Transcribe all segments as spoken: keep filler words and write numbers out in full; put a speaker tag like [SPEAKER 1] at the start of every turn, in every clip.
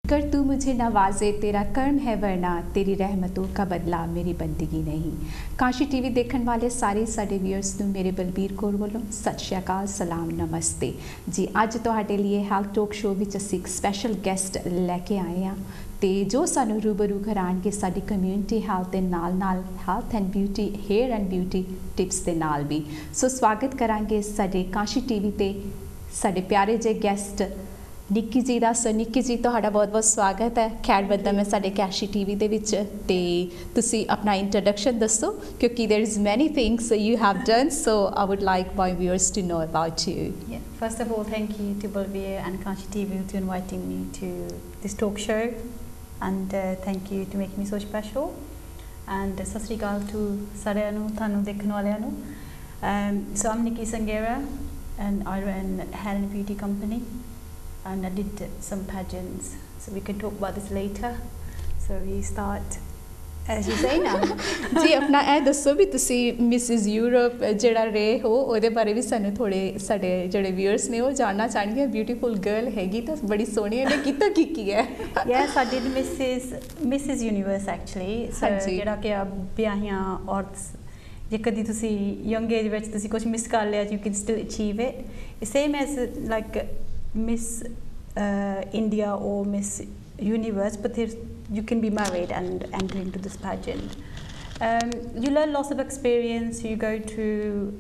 [SPEAKER 1] कर तू मुझे नवाजे तेरा कर्म है वरना तेरी रहमतों का बदला मेरी बंदगी नहीं। काशी टीवी देखने वाले सारे साडे व्यूअर्स ਨੂੰ ਮੇਰੇ ਬਲਬੀਰ ਕੌਰ ਵੱਲੋਂ ਸਤਿ ਸ਼੍ਰੀ ਅਕਾਲ, ਸਲਾਮ, ਨਮਸਤੇ ਜੀ। ਅੱਜ ਤੁਹਾਡੇ ਲਈ ਹੈਲਥ ਟੋਕ ਸ਼ੋ ਵਿੱਚ ਅਸੀਂ ਇੱਕ ਸਪੈਸ਼ਲ ਗੈਸਟ ਲੈ ਕੇ ਆਏ ਹਾਂ ਤੇ ਜੋ ਸਾਨੂੰ ਰੂਬਰੂ ਕਰਾਂਗੇ ਸਾਡੀ ਕਮਿਊਨਿਟੀ ਹੈਲਥ ਦੇ ਨਾਲ ਨਾਲ health and beauty, hair and beauty tips ਦੇ ਨਾਲ ਵੀ। ਸੋ ਸਵਾਗਤ ਕਰਾਂਗੇ ਸਾਡੇ ਕਾਸ਼ੀ ਟੀਵੀ ਤੇ ਸਾਡੇ ਪਿਆਰੇ ਜਿਹੇ ਗੈਸਟ ਨਿੱਕੀ ਜੀ ਦਾ। ਸੋ ਨਿੱਕੀ ਜੀ ਤੁਹਾਡਾ ਬਹੁਤ ਬਹੁਤ ਸਵਾਗਤ ਹੈ ਖੈਰ ਬੱਦਾ ਮੈਂ ਸਾਡੇ ਕਾਸ਼ੀ ਟੀਵੀ ਦੇ ਵਿੱਚ। ਤੇ ਤੁਸੀਂ ਆਪਣਾ ਇੰਟਰੋਡਕਸ਼ਨ ਦੱਸੋ ਕਿਉਂਕਿ there is many things you have done, so I would like my viewers to know about you.
[SPEAKER 2] Yeah. First of all, thank you to Balbir and Kashi T V to inviting me to this talk show, and uh, thank you to making me so special. And sat sri akal to ਸਾਰਿਆਂ ਨੂੰ ਤੁਹਾਨੂੰ ਦੇਖਣ ਵਾਲਿਆਂ ਨੂੰ। Um, so I'm Nikki Sangera and I run a hair and beauty company. And I did some pageants, so we can talk about this later. So we start as you say now.
[SPEAKER 1] जी अपना ए दसो भी तुसी Mrs Europe जेड़ा रहे हो ओदे बारे भी सानू थोड़े साडे जेड़े व्यूअर्स ने वो जानना चाहणगे। ब्यूटीफुल गर्ल हैगी तो बड़ी सोहनी है, किता की की है?
[SPEAKER 2] Yes, I did Missus Missus Universe actually. So जेड़ा कि ब्याहियां औरत ਜੇ ਕਦੀ ਤੁਸੀਂ ਯੰਗ ਏਜ ਵਿੱਚ ਤੁਸੀਂ ਕੁਝ ਮਿਸ ਕਰ ਲਿਆ you can still achieve it. Same as like Miss uh, India or Miss Universe, but you can be married and enter into this pageant. Um, you learn lots of experience. You go to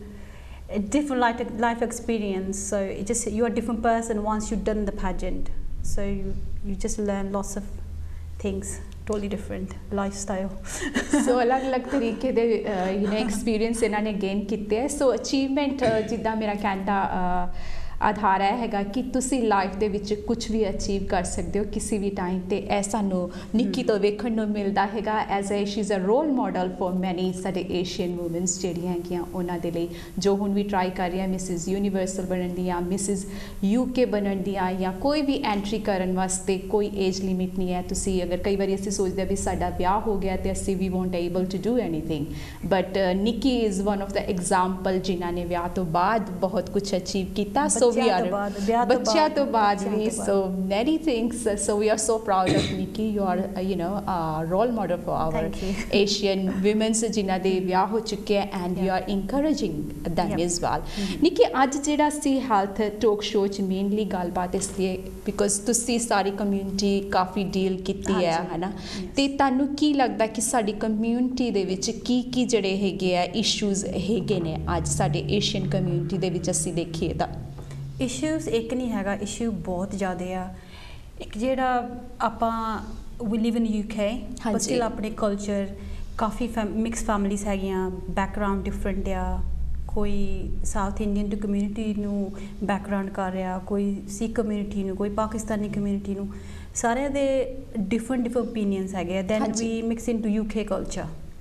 [SPEAKER 2] a different life, life experience. So it just you're a different person once you've done the pageant. So you you just learn lots of things. Totally different lifestyle.
[SPEAKER 1] So अलग अलग तरीके दे you know experience इन्होंने gain किते हैं। So achievement जिद्दां मेरा कहना आधार है कि तुसी लाइफ दे विच कुछ भी अचीव कर सकते हो किसी भी टाइम ते ऐसा नो निक्की तो वेखण नूं मिलदा हैगा as a she is a role model for many साडे एशियन वूमेंस जिहड़ियां हैगियां उन्हां दे लई जो हुण भी ट्राई कर रही हैं मिसिस यूनीवर्सल बनन दी या मिसिस यूके बनन दी या कोई भी एंट्री करन वास्ते कोई एज लिमिट नहीं है। तुसी अगर कई बार असीं सोचदे भी साडा ब्याह हो गया ते असीं we won't able to do anything, but Nikki is one of the example जिन्हां ने ब्याह तो बाद बहुत कुछ अचीव किया। सो we are बच्चा तो बाद भी so many things, so we are so proud of Nikki. You are uh, you know a role model for our Asian women जिन्हां दे ब्याह हो चुके हैं and you are encouraging them yep. as well. mm-hmm. Nikki ਅੱਜ ਜਿਹੜਾ ਸੀ health talk show ਚ mainly ਗੱਲਬਾਤ ਇਸ ਲਈ because ਤੁਸੀਂ ਸਾਰੀ ਕਮਿਊਨਿਟੀ ਕਾਫੀ ਡੀਲ ਕੀਤੀ ਹੈ ਹਨਾ ਤੇ ਤੁਹਾਨੂੰ ਕੀ ਲੱਗਦਾ ਕਿ ਸਾਡੀ ਕਮਿਊਨਿਟੀ ਦੇ ਵਿੱਚ ਕੀ ਕੀ ਜਿਹੜੇ ਹੈਗੇ ਆ ਇਸ਼ੂਜ਼ ਹੈਗੇ ਨੇ ਅੱਜ ਸਾਡੇ ਏਸ਼ੀਅਨ ਕਮਿਊਨਿਟੀ ਦੇ ਵਿੱਚ ਅਸੀਂ ਦੇਖੀਏ ਤਾਂ?
[SPEAKER 2] ਇਸ਼ੂਜ਼ ਇੱਕ ਨਹੀਂ ਹੈਗਾ, ਇਸ਼ੂ ਬਹੁਤ ਜ਼ਿਆਦਾ ਆ। ਇੱਕ ਜਿਹੜਾ ਆਪਾਂ ਵੀ live in U K but still ਆਪਣੇ ਕਲਚਰ ਕਾਫੀ ਮਿਕਸ ਫੈਮਲੀਜ਼ ਹੈਗੀਆਂ, ਬੈਕਗਰਾਊਂਡ ਡਿਫਰੈਂਟ ਆ। ਕੋਈ ਸਾਊਥ ਇੰਡੀਅਨ ਟੂ ਕਮਿਊਨਿਟੀ ਨੂੰ ਬੈਕਗਰਾਊਂਡ ਕਰ ਰਿਹਾ, ਕੋਈ ਸਿੱਖ ਕਮਿਊਨਿਟੀ ਨੂੰ, ਕੋਈ ਪਾਕਿਸਤਾਨੀ ਕਮਿਊਨਿਟੀ ਨੂੰ, ਸਾਰਿਆਂ ਦੇ ਡਿਫਰੈਂਟ ਡਿਫਰੈਂਟ ਓਪੀਨੀਅਨਸ ਹੈਗੇ। Then we mix in to U K culture.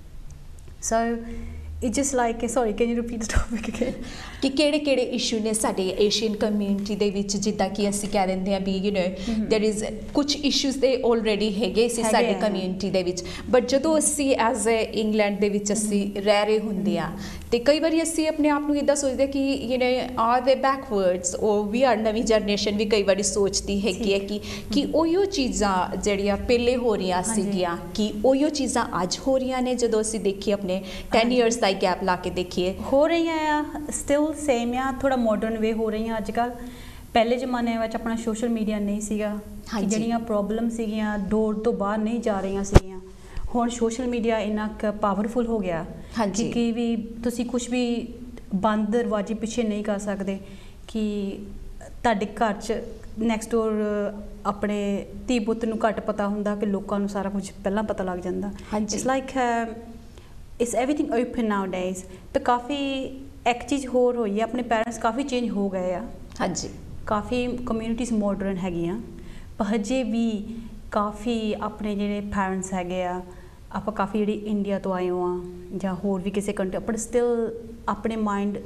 [SPEAKER 2] So it's just like sorry can you repeat the topic again?
[SPEAKER 1] ਕਿ ਕਿਹੜੇ ਕਿਹੜੇ ਇਸ਼ੂ ਨੇ ਸਾਡੇ ਏਸ਼ੀਅਨ ਕਮਿਊਨਿਟੀ ਦੇ ਵਿੱਚ ਜਿੱਦਾਂ ਕਿ ਅਸੀਂ ਕਹਿ ਦਿੰਦੇ ਆ ਵੀ ਯੂ نو देयर इज ਕੁਝ ਇਸ਼ੂਜ਼ ਦੇ ਆਲਰੇਡੀ ਹੈਗੇ ਸੀ ਸਾਡੇ ਕਮਿਊਨਿਟੀ ਦੇ ਵਿੱਚ, ਬਟ ਜਦੋਂ ਅਸੀਂ ਐਜ਼ ਅ ਇੰਗਲੈਂਡ ਦੇ ਵਿੱਚ ਅਸੀਂ ਰਹਿ ਰਹੇ ਹੁੰਦੇ ਆ ਤੇ ਕਈ ਵਾਰੀ ਅਸੀਂ ਆਪਣੇ ਆਪ ਨੂੰ ਇੱਦਾਂ ਸੋਚਦੇ ਕਿ ਯੂ نو ਆਰ ਦੇ ਬੈਕਵਰਡਸ ਔਰ ਵੀ ਆਰ ਨਵੀਂ ਜਨਰੇਸ਼ਨ ਵੀ ਕਈ ਵਾਰੀ ਸੋਚਦੀ ਹੈਗੀ ਹੈ ਕਿ ਕਿ ਉਹੀਓ ਚੀਜ਼ਾਂ ਜਿਹੜੀਆਂ ਪਹਿਲੇ ਹੋ ਰਹੀਆਂ ਸੀਗੀਆਂ ਕਿ ਉਹੀਓ ਚੀਜ਼ਾਂ ਅੱਜ ਹੋ ਰਹੀਆਂ ਨੇ। ਜਦੋਂ ਅਸੀਂ ਦੇਖੀਏ ਆਪਣੇ ਟੈਨ ਈਅਰਸ ਦਾ ਗੈਪ ਲਾ ਕੇ ਦੇਖੀਏ
[SPEAKER 2] ਹੋ ਰਹੀਆਂ ਆ ਸਟਿਲ ਸੇਮ ਆ, ਥੋੜਾ ਮਾਡਰਨ ਵੇ ਹੋ ਰਹੀਆਂ ਅੱਜ ਕੱਲ੍ਹ। ਪਹਿਲੇ ਜ਼ਮਾਨੇ ਵਿੱਚ ਆਪਣਾ ਸੋਸ਼ਲ ਮੀਡੀਆ ਨਹੀਂ ਸੀਗਾ, ਜਿਹੜੀਆਂ ਪ੍ਰੋਬਲਮ ਸੀਗੀਆਂ ਡੋਰ ਤੋਂ ਬਾਹਰ ਨਹੀਂ ਜਾ ਰਹੀਆਂ ਸੀਗੀਆਂ। ਹੁਣ ਸੋਸ਼ਲ ਮੀਡੀਆ ਇੰਨਾ ਕੁ ਪਾਵਰਫੁਲ ਹੋ ਗਿਆ ਕਿ ਕੀ ਵੀ ਤੁਸੀਂ ਕੁਛ ਵੀ ਬੰਦ ਦਰਵਾਜ਼ੇ ਪਿੱਛੇ ਨਹੀਂ ਕਰ ਸਕਦੇ ਕਿ ਤੁਹਾਡੇ ਘਰ 'ਚ ਨੈਕਸਟ ਡੋਰ ਆਪਣੇ ਧੀ ਪੁੱਤ ਨੂੰ ਘੱਟ ਪਤਾ ਹੁੰਦਾ ਕਿ ਲੋਕਾਂ ਨੂੰ ਸਾਰਾ ਕੁਝ ਪਹਿਲਾਂ ਪਤਾ ਲੱਗ ਜਾਂਦਾ। It's like it's everything open nowadays. तो काफ़ी एक चीज़ होर होई है, अपने पेरेंट्स काफ़ी चेंज हो गए आ। हाँ जी, काफ़ी कम्यूनिटीज़ मॉडर्न हैगियां पर हजे भी काफ़ी अपने जिहड़े पेरेंट्स हैगे आ आप काफ़ी जिहड़ी इंडिया तो आए हो आ जां होर भी किसी कंट्री पर स्टिल अपने माइंड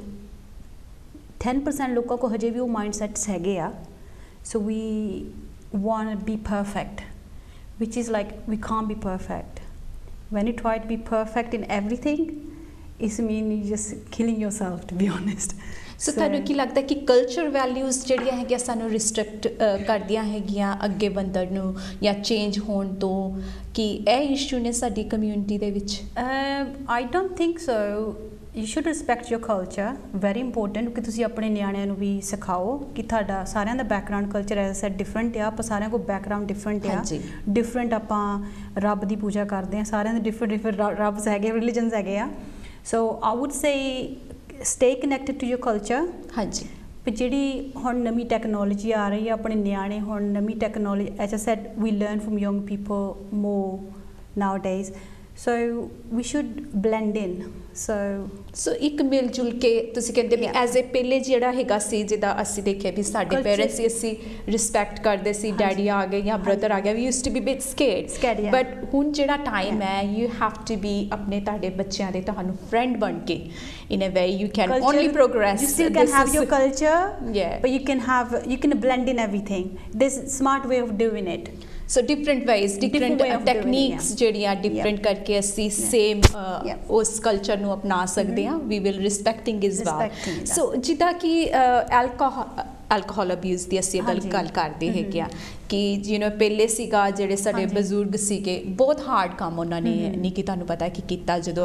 [SPEAKER 2] टेन परसेंट लोगों को हजे भी वो माइंड सैट्स हैगे आ। So we want be perfect which is like we can't be perfect. When you try to be perfect in everything, it means you're just killing yourself, to be honest.
[SPEAKER 1] So ਤੁਹਾਨੂੰ ਕੀ ਲੱਗਦਾ ਕਿ culture values ਜਿਹੜੀਆਂ ਹੈਗੀਆਂ ਸਾਨੂੰ restrict ਕਰਦੀਆਂ ਹੈਗੀਆਂ ਅੱਗੇ ਵਧਣ ਨੂੰ ਜਾਂ ਚੇਂਜ ਹੋਣ ਤੋਂ, ਕਿ ਇਹ ਇਸ਼ੂ ਨੇ ਸਾਡੀ ਕਮਿਊਨਿਟੀ ਦੇ ਵਿੱਚ?
[SPEAKER 2] I don't think so. You should respect your culture, very important, ਕਿ ਤੁਸੀਂ ਆਪਣੇ ਨਿਆਣਿਆਂ ਨੂੰ ਵੀ ਸਿਖਾਓ ਕਿ ਤੁਹਾਡਾ ਸਾਰਿਆਂ ਦਾ background culture as set different ਆ। ਆਪਾਂ ਸਾਰਿਆਂ ਕੋਲ ਬੈਕਗਰਾਊਂਡ ਡਿਫਰੈਂਟ ਆ, ਡਿਫਰੈਂਟ ਆਪਾਂ ਰੱਬ ਦੀ ਪੂਜਾ ਕਰਦੇ ਹਾਂ, ਸਾਰਿਆਂ ਦੇ ਡਿਫਰੈਂਟ ਡਿਫਰੈਂਟ ਰੱਬਸ ਹੈਗੇ, ਰਿਲੀਜਨਸ ਹੈਗੇ ਆ। So I would say stay connected to your culture.
[SPEAKER 1] ਹਾਂਜੀ।
[SPEAKER 2] ਪਰ ਜਿਹੜੀ ਹੁਣ ਨਵੀਂ ਟੈਕਨੋਲੋਜੀ ਆ ਰਹੀ ਹੈ, ਆਪਣੇ ਨਿਆਣੇ ਹੁਣ ਨਵੀਂ technology, as I said we learn from young people more nowadays, so we should blend in. So
[SPEAKER 1] so ਇੱਕ ਮਿਲ ਜੁਲ ਕੇ ਤੁਸੀਂ ਕਹਿੰਦੇ ਵੀ ਐਜ਼ ਏ ਪਹਿਲੇ ਜਿਹੜਾ ਹੈਗਾ ਸੀ, ਜਿੱਦਾਂ ਅਸੀਂ ਦੇਖਿਆ ਵੀ ਸਾਡੇ ਪੇਰੈਂਟਸ ਸੀ, ਅਸੀਂ ਰਿਸਪੈਕਟ ਕਰਦੇ ਸੀ, ਡੈਡੀ ਆ ਗਏ ਜਾਂ ਬ੍ਰਦਰ ਆ ਗਿਆ, we used to be bit scared. But ਹੁਣ ਜਿਹੜਾ ਟਾਈਮ ਹੈ, ਯੂ ਹੈਵ ਟੂ ਬੀ ਆਪਣੇ ਤੁਹਾਡੇ ਬੱਚਿਆਂ ਦੇ ਤੁਹਾਨੂੰ ਫਰੈਂਡ ਬਣ ਕੇ, in a way you can culture, only progress.
[SPEAKER 2] You still can have your culture, yeah, but you can have, you can blend in everything. There's a smart way of doing it.
[SPEAKER 1] So different ways, different, different techniques ਜਿਹੜੀਆਂ different yeah. ਕਰਕੇ ਅਸੀਂ yeah. same uh, yeah. ਉਸ culture ਨੂੰ ਅਪਣਾ ਸਕਦੇ ਹਾਂ। we will respecting as well. So ਜਿੱਦਾਂ ਕਿ alcohol alcohol abuse ਦੀ ਅਸੀਂ ਗੱਲ ਗੱਲ ਕਰਦੇ ਹੈਗੇ ਆ ਕਿ ਯੂ ਨੋ ਪਹਿਲੇ ਸੀਗਾ ਜਿਹੜੇ ਸਾਡੇ ਬਜ਼ੁਰਗ ਸੀਗੇ, ਬਹੁਤ ਹਾਰਡ ਕੰਮ ਉਹਨਾਂ ਨੇ ਨਹੀਂ ਕਿ ਤੁਹਾਨੂੰ ਪਤਾ ਕਿ ਕੀਤਾ ਜਦੋਂ,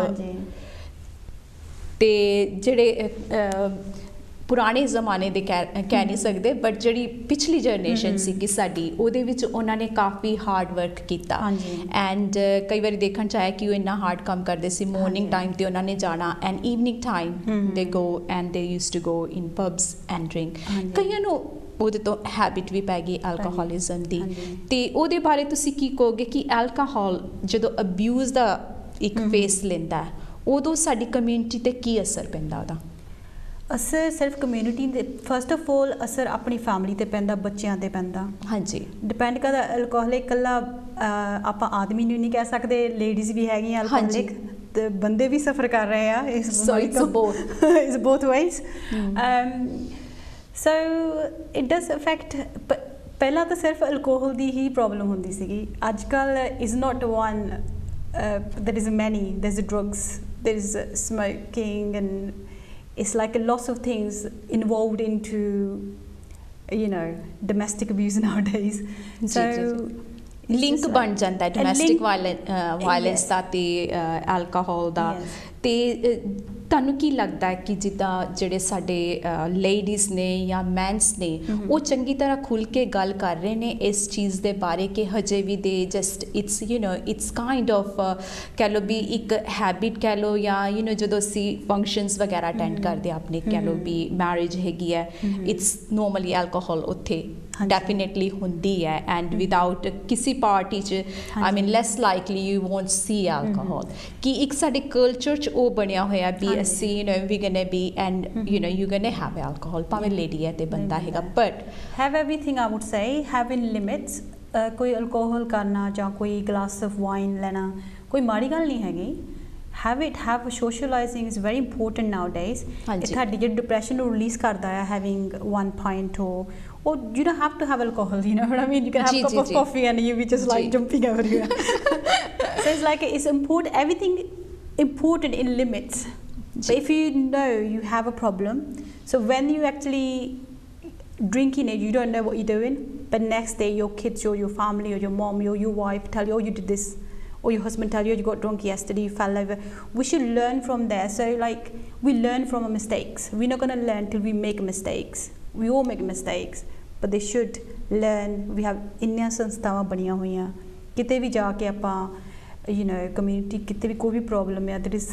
[SPEAKER 1] ਤੇ ਜਿਹੜੇ ਪੁਰਾਣੇ ਜ਼ਮਾਨੇ ਦੇ ਕਹਿ ਕਹਿ ਨਹੀਂ ਸਕਦੇ, ਬਟ ਜਿਹੜੀ ਪਿਛਲੀ ਜਨਰੇਸ਼ਨ ਸੀ ਕਿ ਸਾਡੀ, ਉਹਦੇ ਵਿੱਚ ਉਹਨਾਂ ਨੇ ਕਾਫੀ ਹਾਰਡ ਵਰਕ ਕੀਤਾ। ਐਂਡ ਕਈ ਵਾਰੀ ਦੇਖਣ 'ਚ ਆਇਆ ਕਿ ਉਹ ਇੰਨਾ ਹਾਰਡ ਕੰਮ ਕਰਦੇ ਸੀ। ਮੋਰਨਿੰਗ ਟਾਈਮ 'ਤੇ ਉਹਨਾਂ ਨੇ ਜਾਣਾ, and evening time they go and they use to go in pubs and drink. ਕਈਆਂ ਨੂੰ ਉਹਦੇ ਤੋਂ ਹੈਬਿਟ ਵੀ ਪੈ ਗਈ ਐਲਕੋਹੋਲਿਜ਼ਮ ਦੀ, ਤੇ ਉਹਦੇ ਬਾਰੇ ਤੁਸੀਂ ਕੀ ਕਹੋਗੇ ਕਿ ਐਲਕੋਹਲ ਜਦੋਂ ਅਬਿਊਜ਼ ਦਾ ਇੱਕ ਫੇਸ ਲੈਂਦਾ, ਉਦੋਂ ਸਾਡੀ ਕਮਿਊਨਿਟੀ 'ਤੇ ਕੀ ਅਸਰ ਪੈਂਦਾ ਉਹਦਾ?
[SPEAKER 2] ਅਸਰ ਸਿਰਫ ਕਮਿਊਨਿਟੀ ਦੇ, ਫਸਟ ਆਫ ਆਲ ਅਸਰ ਆਪਣੀ ਫੈਮਿਲੀ 'ਤੇ ਪੈਂਦਾ, ਬੱਚਿਆਂ 'ਤੇ ਪੈਂਦਾ।
[SPEAKER 1] ਹਾਂਜੀ,
[SPEAKER 2] ਡਿਪੈਂਡ ਕਰਦਾ। ਅਲਕੋਹਲਿਕ ਇਕੱਲਾ ਆਪਾਂ ਆਦਮੀ ਨੂੰ ਨਹੀਂ ਕਹਿ ਸਕਦੇ, ਲੇਡੀਜ਼ ਵੀ ਹੈਗੀਆਂ ਅਲਕੋਹਲਿਕ, ਤੇ ਬੰਦੇ ਵੀ ਸਫਰ ਕਰ ਰਹੇ ਆ ਇਸ ਇਸ both ways. So it does affect. ਪਹਿਲਾਂ ਤਾਂ ਸਿਰਫ ਅਲਕੋਹਲ ਦੀ ਹੀ ਪ੍ਰੋਬਲਮ ਹੁੰਦੀ ਸੀਗੀ, ਅੱਜ ਕੱਲ੍ਹ is not one, there is many, there's drugs, there is smoking, and it's like a lot of things involved into, you know, domestic abuse nowadays. So
[SPEAKER 1] link ਬਣ ਜਾਂਦਾ domestic violence ਦਾ ਤੇ alcohol ਦਾ। ਤੇ ਤੁਹਾਨੂੰ ਕੀ ਲੱਗਦਾ ਹੈ ਕਿ ਜਿੱਦਾਂ ਜਿਹੜੇ ਸਾਡੇ ਲੇਡੀਜ਼ ਨੇ ਜਾਂ ਮੈਨਸ ਨੇ, ਉਹ ਚੰਗੀ ਤਰ੍ਹਾਂ ਖੁੱਲ੍ਹ ਕੇ ਗੱਲ ਕਰ ਰਹੇ ਨੇ ਇਸ ਚੀਜ਼ ਦੇ ਬਾਰੇ ਕਿ ਹਜੇ ਵੀ they just it's you know it's kind of ਕਹਿ ਲਓ ਵੀ ਇੱਕ ਹੈਬਿਟ ਕਹਿ ਲਓ, ਜਾਂ ਯੂ ਨੋ ਜਦੋਂ ਅਸੀਂ ਫੰਕਸ਼ਨਸ ਵਗੈਰਾ ਅਟੈਂਡ ਕਰਦੇ ਆਪਣੇ ਕਹਿ ਲਓ ਵੀ ਮੈਰਿਜ ਹੈਗੀ ਹੈ, ਇਟਸ ਨੋਰਮਲੀ ਐਲਕੋਹਲ ਉੱਥੇ ਡੈਫੀਨੇਟਲੀ ਹੁੰਦੀ ਹੈ, ਐਂਡ ਵਿਦਾਊਟ ਕਿਸੇ ਪਾਰਟੀ 'ਚ I mean less likely you won't see alcohol. ਕਿ ਇੱਕ ਸਾਡੇ ਕਲਚਰ 'ਚ ਉਹ ਬਣਿਆ ਹੋਇਆ ਵੀ ਅਸੀਂ you know we gonna be and you know you gonna have alcohol, ਭਾਵੇਂ ਲੇਡੀ ਹੈ ਤੇ ਬੰਦਾ ਹੈਗਾ, but
[SPEAKER 2] have everything. I would say have in limits. ਕੋਈ ਅਲਕੋਹਲ ਕਰਨਾ ਜਾਂ ਕੋਈ ਗਲਾਸ ਆਫ ਵਾਈਨ ਲੈਣਾ ਕੋਈ ਮਾੜੀ ਗੱਲ ਨਹੀਂ ਹੈਗੀ। have it, have socializing is very important nowadays. It ਤੁਹਾਡੀ ਜਿਹੜੀ ਡਿਪਰੈਸ਼ਨ ਨੂੰ ਰਿਲੀਜ਼ ਕਰਦਾ ਹੈ, having one pint or or you don't have to have alcohol, you know what I mean? You can have a cup of coffee and you be just like jumping everywhere. So it's like it's important, everything important in limits. But if you know you have a problem, so when you actually drinking it, you don't know what you're doing, but next day your kids or your family or your mom or your wife tell you, oh, you did this, or your husband tell you, you got drunk yesterday, you fell over. We should learn from there. So like we learn from our mistakes. We're not going to learn till we make mistakes. We all make mistakes, but they should learn. We have ਇੰਨੀਆਂ ਸੰਸਥਾਵਾਂ ਬਣੀਆਂ ਹੋਈਆਂ, ਕਿਤੇ ਵੀ ਜਾ ਕੇ ਆਪਾਂ you no community ਕਿਤੇ ਵੀ ਕੋਈ ਵੀ ਪ੍ਰੋਬਲਮ ਹੈ, there is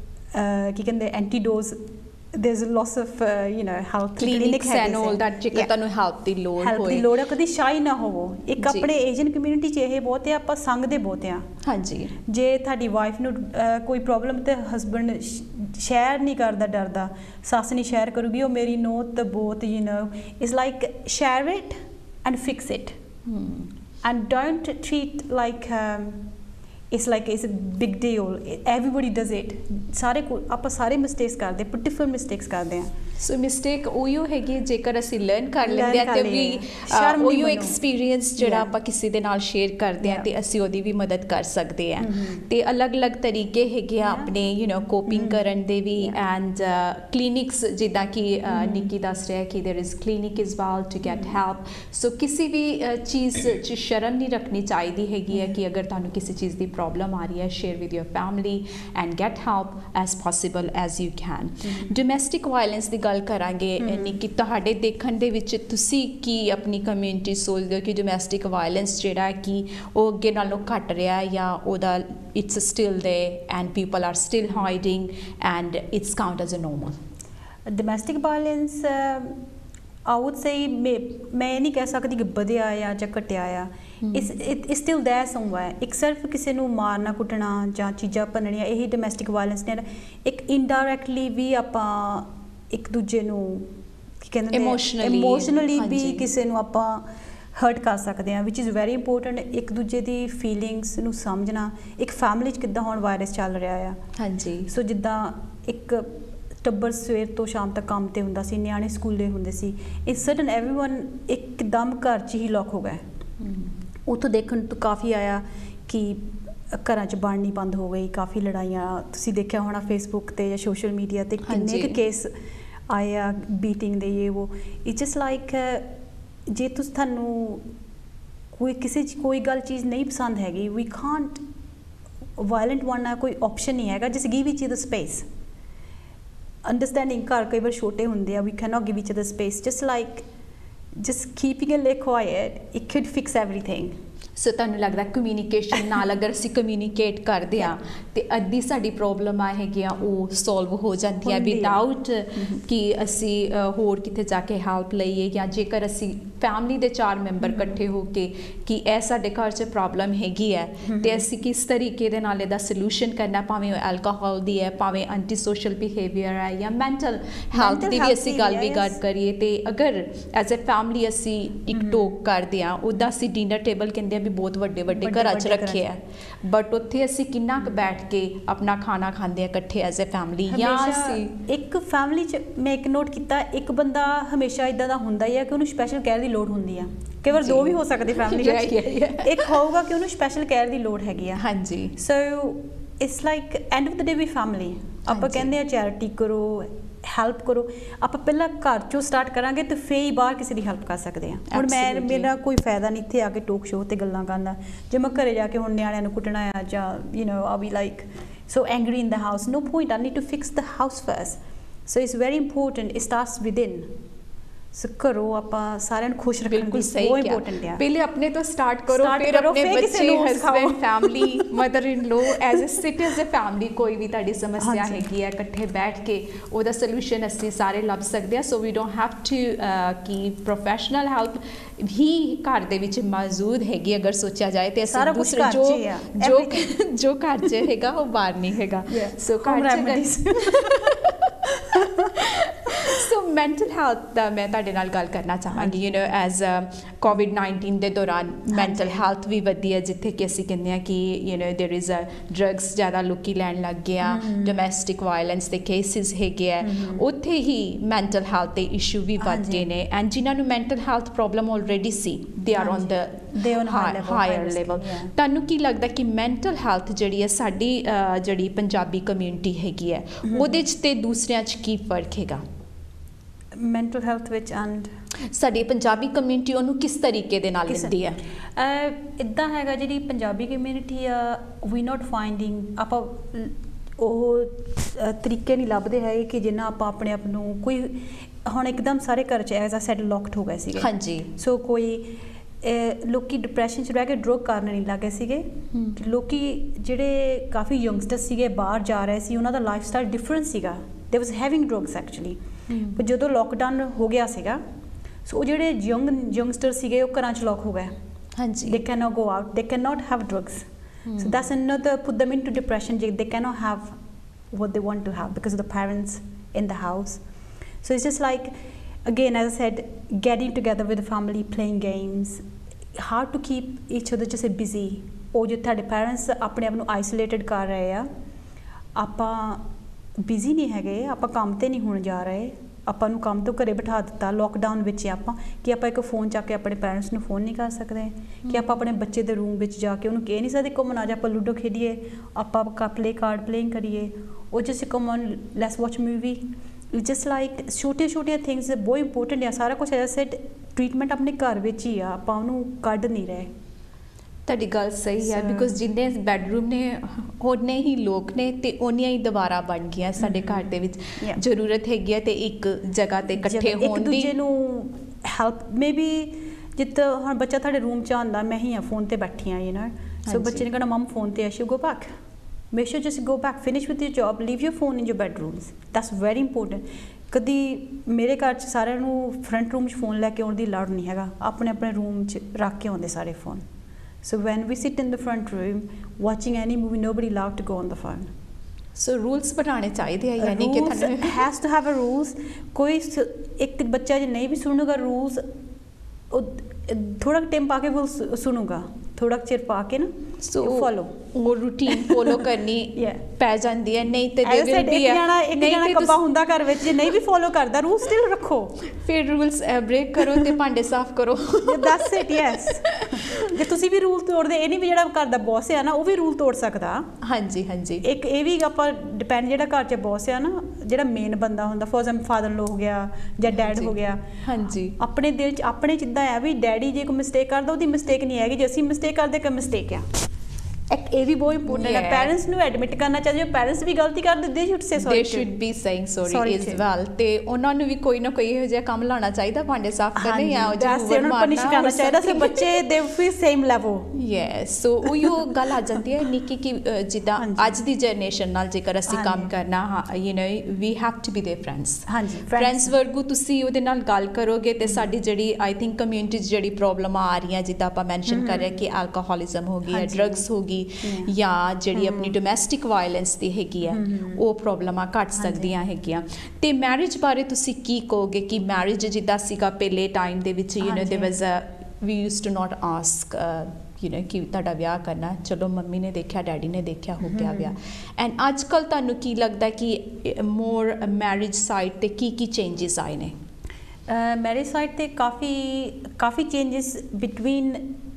[SPEAKER 2] ਕੀ ਕਹਿੰਦੇ antidotes, there's a lots of uh, you know health
[SPEAKER 1] clinics and all that ਜੇ ਤੁਹਾਨੂੰ ਹੈਲਪ ਦੀ ਲੋੜ ਹੋਏ,
[SPEAKER 2] ਹੈਲਪ ਦੀ ਲੋੜ ਹੈ, ਕਦੀ ਸ਼ਾਈ ਨਾ ਹੋਵੋ। ਇੱਕ ਆਪਣੇ ਏਸ਼ੀਅਨ ਕਮਿਊਨਿਟੀ 'ਚ ਇਹ ਬਹੁਤ ਹੈ, ਆਪਾਂ ਸੰਗਦੇ ਬਹੁਤ ਆ। ਹਾਂਜੀ, ਜੇ ਤੁਹਾਡੀ ਵਾਈਫ ਨੂੰ ਕੋਈ ਪ੍ਰੋਬਲਮ ਤੇ ਹਸਬੈਂਡ ਸ਼ੇਅਰ ਨਹੀਂ ਕਰਦਾ, ਡਰਦਾ, ਸੱਸ ਨਹੀਂ ਸ਼ੇਅਰ ਕਰੂਗੀ, ਉਹ ਮੇਰੀ ਨੋਟ ਤਾਂ ਬਹੁਤ you know it's like share it and fix it and don't treat like it's like it's a big deal, everybody does it. ਸਾਰੇ ਆਪਾਂ ਸਾਰੇ ਮਿਸਟੇਕਸ ਕਰਦੇ, ਪਰ ਡਿਫਰੈਂਟ ਮਿਸਟੇਕਸ ਕਰਦੇ ਆ।
[SPEAKER 1] ਸੋ ਮਿਸਟੇਕ ਉਹੀਓ ਹੈਗੀ ਜੇਕਰ ਅਸੀਂ ਲਰਨ ਕਰ ਲੈਂਦੇ ਹਾਂ ਤੇ ਵੀ ਉਹੀਓ ਐਕਸਪੀਰੀਅੰਸ ਜਿਹੜਾ ਆਪਾਂ ਕਿਸੇ ਦੇ ਨਾਲ ਸ਼ੇਅਰ ਕਰਦੇ ਹਾਂ ਤੇ ਅਸੀਂ ਉਹਦੀ ਵੀ ਮਦਦ ਕਰ ਸਕਦੇ ਹਾਂ ਤੇ ਅਲੱਗ-ਅਲੱਗ ਤਰੀਕੇ ਹੈਗੇ ਆ ਆਪਣੇ ਯੂ نو ਕੋਪਿੰਗ ਕਰਨ ਦੇ ਵੀ ਐਂਡ ਕਲੀਨਿਕਸ ਜਿੱਦਾਂ ਕਿ ਨਿੱਕੀ ਦੱਸ ਰਿਹਾ ਕਿ there is clinic is well to get help so ਕਿਸੇ ਵੀ ਚੀਜ਼ 'ਚ ਸ਼ਰਮ ਨਹੀਂ ਰੱਖਣੀ ਚਾਹੀਦੀ ਹੈਗੀ ਹੈ ਕਿ ਅਗਰ ਤੁਹਾਨੂੰ ਕਿਸੇ ਚੀਜ਼ ਦੀ ਪ੍ਰੋਬਲਮ ਆ ਰਹੀ ਹੈ share with your family and get help as possible as you can domestic violence ਦੀ ਗੱਲ ਕਰਾਂਗੇ ਨਿੱਕੀ ਤੁਹਾਡੇ ਦੇਖਣ ਦੇ ਵਿੱਚ ਤੁਸੀਂ ਕੀ ਆਪਣੀ ਕਮਿਊਨਿਟੀ ਸੋਚਦੇ ਹੋ ਕਿ ਡੋਮੈਸਟਿਕ ਵਾਇਲੈਂਸ ਜਿਹੜਾ ਕਿ ਉਹ ਅੱਗੇ ਨਾਲੋਂ ਘਟ ਰਿਹਾ ਜਾਂ ਉਹਦਾ it's still there and people are still hiding and it's counted as a normal?
[SPEAKER 2] Domestic violence uh, I would say मैं नहीं कह सकती कि बढ़िया या ਜਾਂ ਘਟਿਆ ਆ it's it is still there somewhere ਇੱਕ ਸਿਰਫ ਕਿਸੇ ਨੂੰ ਮਾਰਨਾ ਕੁੱਟਣਾ ਜਾਂ ਚੀਜ਼ਾਂ ਭੰਨਣੀਆਂ ਇਹੀ ਡੋਮੈਸਟਿਕ ਵਾਇਲੈਂਸ ਨੇ ਇੱਕ ਇਨਡਾਇਰੈਕਟਲੀ ਵੀ ਆਪਾਂ ਇੱਕ ਦੂਜੇ ਨੂੰ ਕੀ ਕਹਿੰਦੇ ਇਮੋਸ਼ਨਲੀ ਇਮੋਸ਼ਨਲੀ ਵੀ ਕਿਸੇ ਨੂੰ ਆਪਾਂ ਹਰਟ ਕਰ ਸਕਦੇ ਹਾਂ ਵਿਚ ਇਜ਼ ਵੈਰੀ ਇੰਪੋਰਟੈਂਟ ਇੱਕ ਦੂਜੇ ਦੀ ਫੀਲਿੰਗਸ ਨੂੰ ਸਮਝਣਾ ਇੱਕ ਫੈਮਿਲੀ 'ਚ ਕਿੱਦਾਂ ਹੁਣ ਵਾਇਰਸ ਚੱਲ ਰਿਹਾ ਆ ਹਾਂਜੀ ਸੋ ਜਿੱਦਾਂ ਇੱਕ ਟੱਬਰ ਸਵੇਰ ਤੋਂ ਸ਼ਾਮ ਤੱਕ ਕੰਮ ਤੇ ਹੁੰਦਾ ਸੀ ਨਿਆਣੇ ਸਕੂਲੇ ਹੁੰਦੇ ਸੀ ਇਟ ਸਡਨ ਐਵਰੀਵਨ ਇੱਕਦਮ ਘਰ 'ਚ ਹੀ ਲੌਕ ਹੋ ਗਏ ਉੱਥੋਂ ਦੇਖਣ ਤੋਂ ਕਾਫੀ ਆਇਆ ਕਿ ਘਰਾਂ 'ਚ ਬਣਨੀ ਬੰਦ ਹੋ ਗਈ ਕਾਫੀ ਲੜਾਈਆਂ ਤੁਸੀਂ ਦੇਖਿਆ ਹੋਣਾ ਫੇਸਬੁੱਕ ਤੇ ਜਾਂ ਸੋਸ਼ਲ ਮੀਡੀਆ ਤੇ ਕਿੰਨੇ ਕੁ ਕੇਸ ਆਏ ਆ ਬੀਟਿੰਗ ਦੇ ਇਹ ਉਹ ਇਟਸ ਜਸਟ ਲਾਈਕ ਜੇ ਤੁਸੀਂ ਤੁਹਾਨੂੰ ਕੋਈ ਕਿਸੇ 'ਚ ਕੋਈ ਗੱਲ ਚੀਜ਼ ਨਹੀਂ ਪਸੰਦ ਹੈਗੀ ਵੀ ਕਾਂਟ ਵਾਇਲੈਂਟ ਬਣਨਾ ਕੋਈ ਆਪਸ਼ਨ ਨਹੀਂ ਹੈਗਾ just give each other space understanding ਘਰ ਕਈ ਵਾਰ ਛੋਟੇ ਹੁੰਦੇ ਆ we can not give each other space just like just keeping it like quiet it could fix everything so ਤੁਹਾਨੂੰ ਲੱਗਦਾ ਕਮਿਊਨੀਕੇਸ਼ਨ ਨਾਲ ਅਗਰ ਅਸੀਂ ਕਮਿਊਨੀਕੇਟ ਕਰਦੇ ਹਾਂ ਤੇ ਅੱਧੀ ਸਾਡੀ ਪ੍ਰੋਬਲਮ ਆ ਹੈਗੀਆਂ ਉਹ ਸੋਲਵ ਹੋ ਜਾਂਦੀਆਂ ਵਿਦਆਊਟ ਕਿ ਅਸੀਂ ਹੋਰ ਕਿਤੇ ਜਾ ਕੇ ਹੈਲਪ ਲਈਏ ਜਾਂ ਜੇਕਰ ਅਸੀਂ ਫੈਮਿਲੀ ਦੇ ਚਾਰ ਮੈਂਬਰ ਇਕੱਠੇ ਹੋ ਕੇ ਕਿ ਇਹ ਸਾਡੇ ਘਰ 'ਚ ਪ੍ਰੋਬਲਮ ਹੈਗੀ ਹੈ ਤੇ ਅਸੀਂ ਕਿਸ ਤਰੀਕੇ ਦੇ ਨਾਲ ਇਹਦਾ ਸੋਲੂਸ਼ਨ ਕਰਨਾ ਭਾਵੇਂ ਉਹ ਐਲਕੋਹਲ ਦੀ ਹੈ ਭਾਵੇਂ ਐਂਟੀ ਸੋਸ਼ਲ ਬਿਹੇਵੀਅਰ ਹੈ ਜਾਂ ਮੈਂਟਲ ਹੈਲਥ ਦੀ ਵੀ ਅਸੀਂ ਗੱਲ ਵੀ ਗੱਲ ਕਰੀਏ ਤੇ ਅਗਰ ਐਜ਼ ਅ ਫੈਮਿਲੀ ਅਸੀਂ ਇੱਕ ਟੋਕ ਕਰਦੇ ਹਾਂ ਉੱਦਾਂ ਅਸੀਂ ਡਿਨਰ ਟੇਬਲ ਕਹਿੰਦੇ ਵੀ ਬਹੁਤ ਵੱਡੇ ਵੱਡੇ ਘਰਾਂ 'ਚ ਰੱਖੇ ਆ ਬਟ ਉੱਥੇ ਅਸੀਂ ਕਿੰਨਾ ਕੁ ਬੈਠ ਕੇ ਆਪਣਾ ਖਾਣਾ ਖਾਂਦੇ ਆ ਇਕੱਠੇ ਐਜ਼ ਅ ਫੈਮਿਲੀ ਜਾਂ ਅਸੀਂ ਇੱਕ ਫੈਮਿਲੀ 'ਚ ਮੈਂ ਇੱਕ ਨੋਟ ਕੀਤਾ ਇੱਕ ਬੰਦਾ ਹਮੇਸ਼ਾ ਇਦਾਂ ਦਾ ਹੁੰਦਾ ਹੀ ਆ ਕਿ ਉਹਨੂੰ ਸਪੈਸ਼ਲ ਕੇਅਰ ਦੀ ਲੋੜ ਹੁੰਦੀ ਆ ਕਈ ਵਾਰ ਦੋ ਵੀ ਹੋ ਸਕਦੇ ਫੈਮਿਲੀ ਵਿੱਚ ਇੱਕ ਹੋਊਗਾ ਕਿ ਉਹਨੂੰ ਸਪੈਸ਼ਲ ਕੇਅਰ ਦੀ ਲੋੜ ਹੈਗੀ ਆ ਹਾਂਜੀ so it's like end of the day ਵੀ ਫੈਮਿਲੀ ਆਪਾਂ ਕਹਿੰਦੇ ਆ ਚੈਰਿਟੀ ਕਰੋ ਹੈਲਪ ਕਰੋ ਆਪਾਂ ਪਹਿਲਾਂ ਘਰ 'ਚੋਂ ਸਟਾਰਟ ਕਰਾਂਗੇ ਤੇ ਫੇਰ ਹੀ ਬਾਹਰ ਕਿਸੇ ਦੀ ਹੈਲਪ ਕਰ ਸਕਦੇ ਹਾਂ ਹੁਣ ਮੈਂ ਮੇਰਾ ਕੋਈ ਫਾਇਦਾ ਨਹੀਂ ਇੱਥੇ ਆ ਕੇ ਟੋਕ ਸ਼ੋਅ 'ਤੇ ਗੱਲਾਂ ਕਰਨ ਦਾ ਜੇ ਮੈਂ ਘਰੇ ਜਾ ਕੇ ਹੁਣ ਨਿਆਣਿਆਂ ਨੂੰ ਕੁੱਟਣਾ ਆ ਜਾਂ you know ah we like so angry in the house no point I need to fix the house first so it's very important it starts within so ਕਰੋ ਆਪਾਂ ਸਾਰਿਆਂ ਨੂੰ ਖੁਸ਼ ਰੱਖਣ ਦੀ ਬਹੁਤ ਇੰਪੋਰਟੈਂਟ ਆ ਪਹਿਲੇ ਆਪਣੇ ਤੋਂ ਸਟਾਰਟ ਕਰੋ ਫਿਰ ਆਪਣੇ ਬੱਚੇ husband family mother in law as a sit as a family ਕੋਈ ਵੀ ਤੁਹਾਡੀ ਸਮੱਸਿਆ ਹੈਗੀ ਹੈ ਇਕੱਠੇ ਬੈਠ ਕੇ ਉਹਦਾ ਸੋਲੂਸ਼ਨ ਅਸੀਂ ਸਾਰੇ ਲੱਭ ਸਕਦੇ ਹਾਂ so we don't have to ਕਿ ਪ੍ਰੋਫੈਸ਼ਨਲ ਹੈਲਪ ਹੀ ਘਰ ਦੇ ਵਿੱਚ ਮੌਜੂਦ ਹੈਗੀ ਅਗਰ ਸੋਚਿਆ ਜਾਏ ਤੇ ਅਸੀਂ ਦੂਸਰੇ ਜੋ ਜੋ ਜੋ ਘਰ 'ਚ ਹੈਗਾ ਉਹ ਬਾਹਰ ਨਹੀਂ ਹੈਗਾ ਸੋ ਘਰ 'ਚ ਸੋ ਮੈਂਟਲ ਹੈਲਥ ਦਾ ਮੈਂ ਤੁਹਾਡੇ ਨਾਲ ਗੱਲ ਕਰਨਾ ਚਾਹਾਂਗੀ you know as COVID nineteen ਦੇ ਦੌਰਾਨ ਮੈਂਟਲ ਹੈਲਥ ਵੀ ਵਧੀ ਹੈ ਜਿੱਥੇ ਕਿ ਅਸੀਂ ਕਹਿੰਦੇ ਹਾਂ ਕਿ you know there is a drugs ਜ਼ਿਆਦਾ ਲੋਕੀ ਲੈਣ ਲੱਗ ਗਏ ਆ ਡੋਮੈਸਟਿਕ ਵਾਇਲੈਂਸ ਦੇ ਕੇਸਿਸ ਹੈਗੇ ਆ ਉੱਥੇ ਹੀ ਮੈਂਟਲ ਹੈਲਥ ਦੇ ਇਸ਼ੂ ਵੀ ਵੱਧ ਗਏ ਨੇ ਐਂਡ ਜਿਨ੍ਹਾਂ ਨੂੰ ਮੈਂਟਲ ਹੈਲਥ ਪ੍ਰੋਬਲਮ ਆਲਰੇਡੀ ਸੀ they are on the higher level ਤੁਹਾਨੂੰ ਕੀ ਲੱਗਦਾ ਕਿ ਮੈਂਟਲ ਹੈਲਥ ਜਿਹੜੀ ਹੈ ਸਾਡੀ ਜਿਹੜੀ ਪੰਜਾਬੀ ਕਮਿਊਨਿਟੀ ਹੈਗੀ ਹੈ ਉਹਦੇ 'ਚ ਤੇ ਦੂਸਰਿਆਂ 'ਚ ਕੀ ਫਰਕ ਹੈਗਾ ਮੈਂਟਲ ਹੈਲਥ ਵਿੱਚ ਐਂਡ ਸਾਡੀ ਪੰਜਾਬੀ ਕਮਿਊਨਿਟੀ ਉਹਨੂੰ ਕਿਸ ਤਰੀਕੇ ਦੇ ਨਾਲ ਲੈਂਦੀ ਹੈ ਇੱਦਾਂ ਹੈਗਾ ਜਿਹੜੀ ਪੰਜਾਬੀ ਕਮਿਊਨਿਟੀ ਆ ਵੀ ਨਾਟ ਫਾਈਂਡਿੰਗ ਆਪਾਂ ਉਹ ਤਰੀਕੇ ਨਹੀਂ ਲੱਭਦੇ ਹੈਗੇ ਕਿ ਜਿੰਨਾ ਆਪਾਂ ਆਪਣੇ ਆਪ ਨੂੰ ਕੋਈ ਹੁਣ ਇੱਕਦਮ ਸਾਰੇ ਘਰ 'ਚ ਐਜ਼ ਆ ਸੈਟ ਲੌਕਡ ਹੋ ਗਏ ਸੀਗੇ ਹਾਂਜੀ ਸੋ ਕੋਈ ਲੋਕੀ ਡਿਪਰੈਸ਼ਨ 'ਚ ਰਹਿ ਕੇ ਡਰੱਗ ਕਰਨ ਨਹੀਂ ਲੱਗੇ ਸੀਗੇ ਲੋਕੀ ਜਿਹੜੇ ਕਾਫੀ ਯੰਗਸਟਰ ਸੀਗੇ ਬਾਹਰ ਜਾ ਰਹੇ ਸੀ ਉਹਨਾਂ ਦਾ ਲਾਈਫ ਸਟਾਈਲ ਡਿਫਰੈਂਟ ਸੀਗਾ ਦੇ ਵਾਜ਼ ਹੈਵਿੰਗ ਡਰੱਗਸ ਐਕਚੁਅਲੀ ਪਰ ਜਦੋਂ ਲੋਕਡਾਊਨ ਹੋ ਗਿਆ ਸੀਗਾ ਸੋ ਉਹ ਜਿਹੜੇ ਯੰਗ ਯੰਗਸਟਰ ਸੀਗੇ ਉਹ ਘਰਾਂ 'ਚ ਲੌਕ ਹੋ ਗਏ ਹਾਂਜੀ they can not go out they can not have drugs so that's another put them into depression they cannot have what they want to have because of the parents in the house so it's just like again as I said getting together with the family playing games hard to keep each other just busy ਉਹ ਜੋ ਤੁਹਾਡੇ parents ਆਪਣੇ ਆਪ ਨੂੰ isolated ਕਰ ਰਹੇ ਆ ਆਪਾਂ ਬਿਜ਼ੀ ਨਹੀਂ ਹੈਗੇ ਆਪਾਂ ਕੰਮ ਤੇ ਨਹੀਂ ਹੁਣ ਜਾ ਰਹੇ ਆਪਾਂ ਨੂੰ ਕੰਮ ਤੋਂ ਘਰੇ ਬਿਠਾ ਦਿੱਤਾ ਲੋਕਡਾਊਨ ਵਿੱਚ ਆਪਾਂ ਕਿ ਆਪਾਂ ਇੱਕ ਫੋਨ ਚੱਕ ਕੇ ਆਪਣੇ ਪੈਰੈਂਟਸ ਨੂੰ ਫੋਨ ਨਹੀਂ ਕਰ ਸਕਦੇ ਕਿ ਆਪਾਂ ਆਪਣੇ ਬੱਚੇ ਦੇ ਰੂਮ ਵਿੱਚ ਜਾ ਕੇ ਉਹਨੂੰ ਕਹਿ ਨਹੀਂ ਸਕਦੇ ਘੁੰਮਣ ਆ ਜਾ ਆਪਾਂ ਲੂਡੋ ਖੇਡੀਏ ਆਪਾਂ ਪਲੇ ਕਾਰਡ ਪਲੇਇੰਗ ਕਰੀਏ ਉਹ ਜੈਸੇ ਘੁੰਮਣ let's watch movie just like ਛੋਟੇ ਛੋਟੀਆਂ ਥਿੰਗਸ ਬਹੁਤ ਇੰਪੋਰਟੈਂਟ ਆ ਸਾਰਾ ਕੁਛ ਐਜ਼ ਸੈਡ ਟ੍ਰੀਟਮੈਂਟ ਆਪਣੇ ਘਰ ਵਿੱਚ ਹੀ ਆ ਆਪਾਂ ਉਹਨੂੰ ਕੱਢ ਨਹੀਂ ਰਹੇ
[SPEAKER 1] ਤੁਹਾਡੀ ਗੱਲ ਸਹੀ ਹੈ ਬਿਕੋਜ਼ ਜਿੰਨੇ ਬੈਡਰੂਮ ਨੇ ਉਹਨੇ ਹੀ ਲੋਕ ਨੇ ਤੇ ਉਹਨੀਆਂ ਹੀ ਦੁਬਾਰਾ ਬਣ ਗਈਆਂ ਸਾਡੇ ਘਰ ਦੇ ਵਿੱਚ ਜ਼ਰੂਰਤ ਹੈਗੀ ਹੈ ਤੇ ਇੱਕ ਜਗ੍ਹਾ ਤੇ ਇਕੱਠੇ ਹੋਣ ਦੀ
[SPEAKER 2] ਇੱਕ ਦੂਜੇ ਨੂੰ ਹੈਲਪ ਮੇਬੀ ਜਿੱਦਾਂ ਹੁਣ ਬੱਚਾ ਤੁਹਾਡੇ ਰੂਮ 'ਚ ਆਉਂਦਾ ਮੈਂ ਹੀ ਆ ਫੋਨ ਤੇ ਬੈਠੀ ਆ ਯੂ ਨੋ ਸੋ ਬੱਚੇ ਨੇ ਕਹਿਣਾ ਮਮ ਫੋਨ ਤੇ Ashu go back make sure just go back finish with your job leave your phone in your bedrooms that's very important ਕਦੀ ਮੇਰੇ ਘਰ 'ਚ ਸਾਰਿਆਂ ਨੂੰ ਫਰੰਟ ਰੂਮ 'ਚ ਫੋਨ ਲੈ ਕੇ ਆਉਣ ਦੀ ਲੋੜ ਨਹੀਂ ਹੈਗਾ ਆਪਣੇ ਆਪਣੇ ਰੂਮ 'ਚ ਰੱਖ ਕੇ ਆਉਂਦੇ ਸਾਰੇ phone so when we sit in the front room watching any movie nobody allowed to go on the phone
[SPEAKER 1] so rules ਬਣਾਉਣੇ ਚਾਹੀਦੇ ਆ ਯਾਨੀ ਕਿ ਤੁਹਾਨੂੰ
[SPEAKER 2] has to have a rules ਕੋਈ ਇੱਕ ਬੱਚਾ ਜੇ ਨਹੀਂ ਵੀ ਸੁਣੂਗਾ rules ਉਹ ਥੋੜਾ ਟਾਈਮ ਪਾ ਕੇ ਉਹ ਸੁਣੂਗਾ ਥੋੜਾ ਚਿਰ ਪਾ ਕੇ ਨਾ
[SPEAKER 1] ਸੋ ਫੋਲੋ ਉਹ ਰੂਟੀਨ ਫੋਲੋ ਕਰਨੀ ਪੈ ਜਾਂਦੀ ਹੈ ਨਹੀਂ ਤੇ ਦੇ ਵਿਲ ਬੀ
[SPEAKER 2] ਇੱਕ ਜਣਾ ਇੱਕ ਜਣਾ ਕੱਬਾ ਹੁੰਦਾ ਘਰ ਵਿੱਚ ਜੇ ਨਹੀਂ ਵੀ ਫੋਲੋ ਕਰਦਾ ਰੂਲ ਸਟਿਲ ਰੱਖੋ
[SPEAKER 1] ਫਿਰ ਰੂਲਸ ਬ੍ਰੇਕ ਕਰੋ ਤੇ ਭਾਂਡੇ ਸਾਫ਼ ਕਰੋ
[SPEAKER 2] ਦੈਟਸ ਇਟ ਯੈਸ ਜੇ ਤੁਸੀਂ ਵੀ ਰੂਲ ਤੋੜਦੇ ਇਹ ਨਹੀਂ ਵੀ ਜਿਹੜਾ ਘਰ ਦਾ ਬੌਸ ਆ ਨਾ ਉਹ ਵੀ ਰੂਲ ਤੋੜ ਸਕਦਾ
[SPEAKER 1] ਹਾਂਜੀ ਹਾਂਜੀ
[SPEAKER 2] ਇੱਕ ਇਹ ਵੀ ਆਪਾਂ ਡਿਪੈਂਡ ਜਿਹੜਾ ਘਰ 'ਚ ਬੌਸ ਆ ਨਾ ਜਿਹੜਾ ਮੇਨ ਬੰਦਾ ਹੁੰਦਾ for example father in law ਹੋ ਗਿਆ ਜਾਂ ਡੈਡ ਹੋ ਗਿਆ
[SPEAKER 1] ਹਾਂਜੀ
[SPEAKER 2] ਆਪਣੇ ਦਿਲ 'ਚ ਆਪਣੇ 'ਚ ਇੱਦਾਂ ਆ ਵੀ ਡੈਡੀ ਜੇ ਕੋਈ ਮਿਸਟੇਕ ਕਰਦਾ ਉਹਦੀ ਮਿਸਟੇਕ ਨਹੀਂ ਹੈਗੀ ਜੇ ਅਸੀਂ ਮਿਸਟੇਕ ਕਰਦੇ ਕਿ ਮਿਸਟੇਕ ਆ ਇੱਕ ਇਹ ਵੀ ਬਹੁਤ ਇੰਪੋਰਟੈਂਟ ਹੈ ਪੈਰੈਂਟਸ ਨੂੰ ਐਡਮਿਟ ਕਰਨਾ ਚਾਹੀਦਾ ਪੈਰੈਂਟਸ ਵੀ ਗਲਤੀ ਕਰਦੇ they should say sorry
[SPEAKER 1] they should be saying sorry as well ਤੇ ਉਹਨਾਂ ਨੂੰ ਵੀ ਕੋਈ ਨਾ ਕੋਈ ਇਹੋ ਜਿਹਾ ਕੰਮ ਲਾਉਣਾ ਚਾਹੀਦਾ ਭਾਂਡੇ ਸਾਫ਼ ਕਰਨੇ ਜਾਂ ਉਹ ਜਿਹਨੂੰ ਉਹਨਾਂ ਨੂੰ ਪਨਿਸ਼ ਕਰਨਾ
[SPEAKER 2] ਚਾਹੀਦਾ ਸੇ ਬੱਚੇ ਦੇ ਵੀ ਸੇਮ ਲੈਵਲ
[SPEAKER 1] ਯੈਸ ਸੋ ਉਹ ਗੱਲ ਆ ਜਾਂਦੀ ਹੈ ਨਿੱਕੀ ਕਿ ਜਿੱਦਾਂ ਅੱਜ ਦੀ ਜਨਰੇਸ਼ਨ ਨਾਲ ਜੇਕਰ ਅਸੀਂ ਕੰਮ ਕਰਨਾ you know we have to be there friends
[SPEAKER 2] ਹਾਂਜੀ
[SPEAKER 1] ਫਰੈਂਡਸ ਵਰਗੂ ਤੁਸੀਂ ਉਹਦੇ ਨਾਲ ਗੱਲ ਕਰੋਗੇ ਤੇ ਸਾਡੀ ਜਿਹੜੀ ਆਈ ਥਿੰਕ ਕਮਿਊਨਿਟੀ 'ਚ ਜਿਹੜੀ ਪ੍ਰੋਬਲਮ ਆ ਰਹੀਆਂ ਜਿੱਦਾਂ ਆਪਾਂ ਮੈਂਸ਼ਨ ਕਰ ਰਹੇ ਕਿ ਐਲਕੋਹੋਲਿਜ਼ਮ ਹੋ ਗਈ ਹੈ ਡਰੱਗਸ ਹੋ ਗਈ ਜਾਂ ਜਿਹੜੀ ਆਪਣੀ ਡੋਮੈਸਟਿਕ ਵਾਇਲੈਂਸ ਦੀ ਹੈਗੀ ਆ ਉਹ ਪ੍ਰੋਬਲਮਾਂ ਘੱਟ ਸਕਦੀਆਂ ਹੈਗੀਆਂ ਤੇ ਮੈਰਿਜ ਬਾਰੇ ਤੁਸੀਂ ਕੀ ਕਹੋਗੇ ਕਿ ਮੈਰਿਜ ਜਿੱਦਾਂ ਸੀਗਾ ਪਹਿਲੇ ਟਾਈਮ ਦੇ ਵਿੱਚ you know there was a we used to not ask you know ਕਿ ਤੁਹਾਡਾ ਵਿਆਹ ਕਰਨਾ ਚਲੋ ਮੰਮੀ ਨੇ ਦੇਖਿਆ ਡੈਡੀ ਨੇ ਦੇਖਿਆ ਹੋ ਗਿਆ ਵਿਆਹ ਐਂਡ ਅੱਜ ਕੱਲ੍ਹ ਤੁਹਾਨੂੰ ਕੀ ਲੱਗਦਾ ਕਿ ਮੋਰ ਮੈਰਿਜ ਸਾਈਡ 'ਤੇ ਕੀ ਕੀ ਚੇਂਜਿਸ ਆਏ ਨੇ
[SPEAKER 2] ਮੈਰਿਜ ਸਾਈਡ 'ਤੇ ਕਾਫੀ ਕਾਫੀ changes between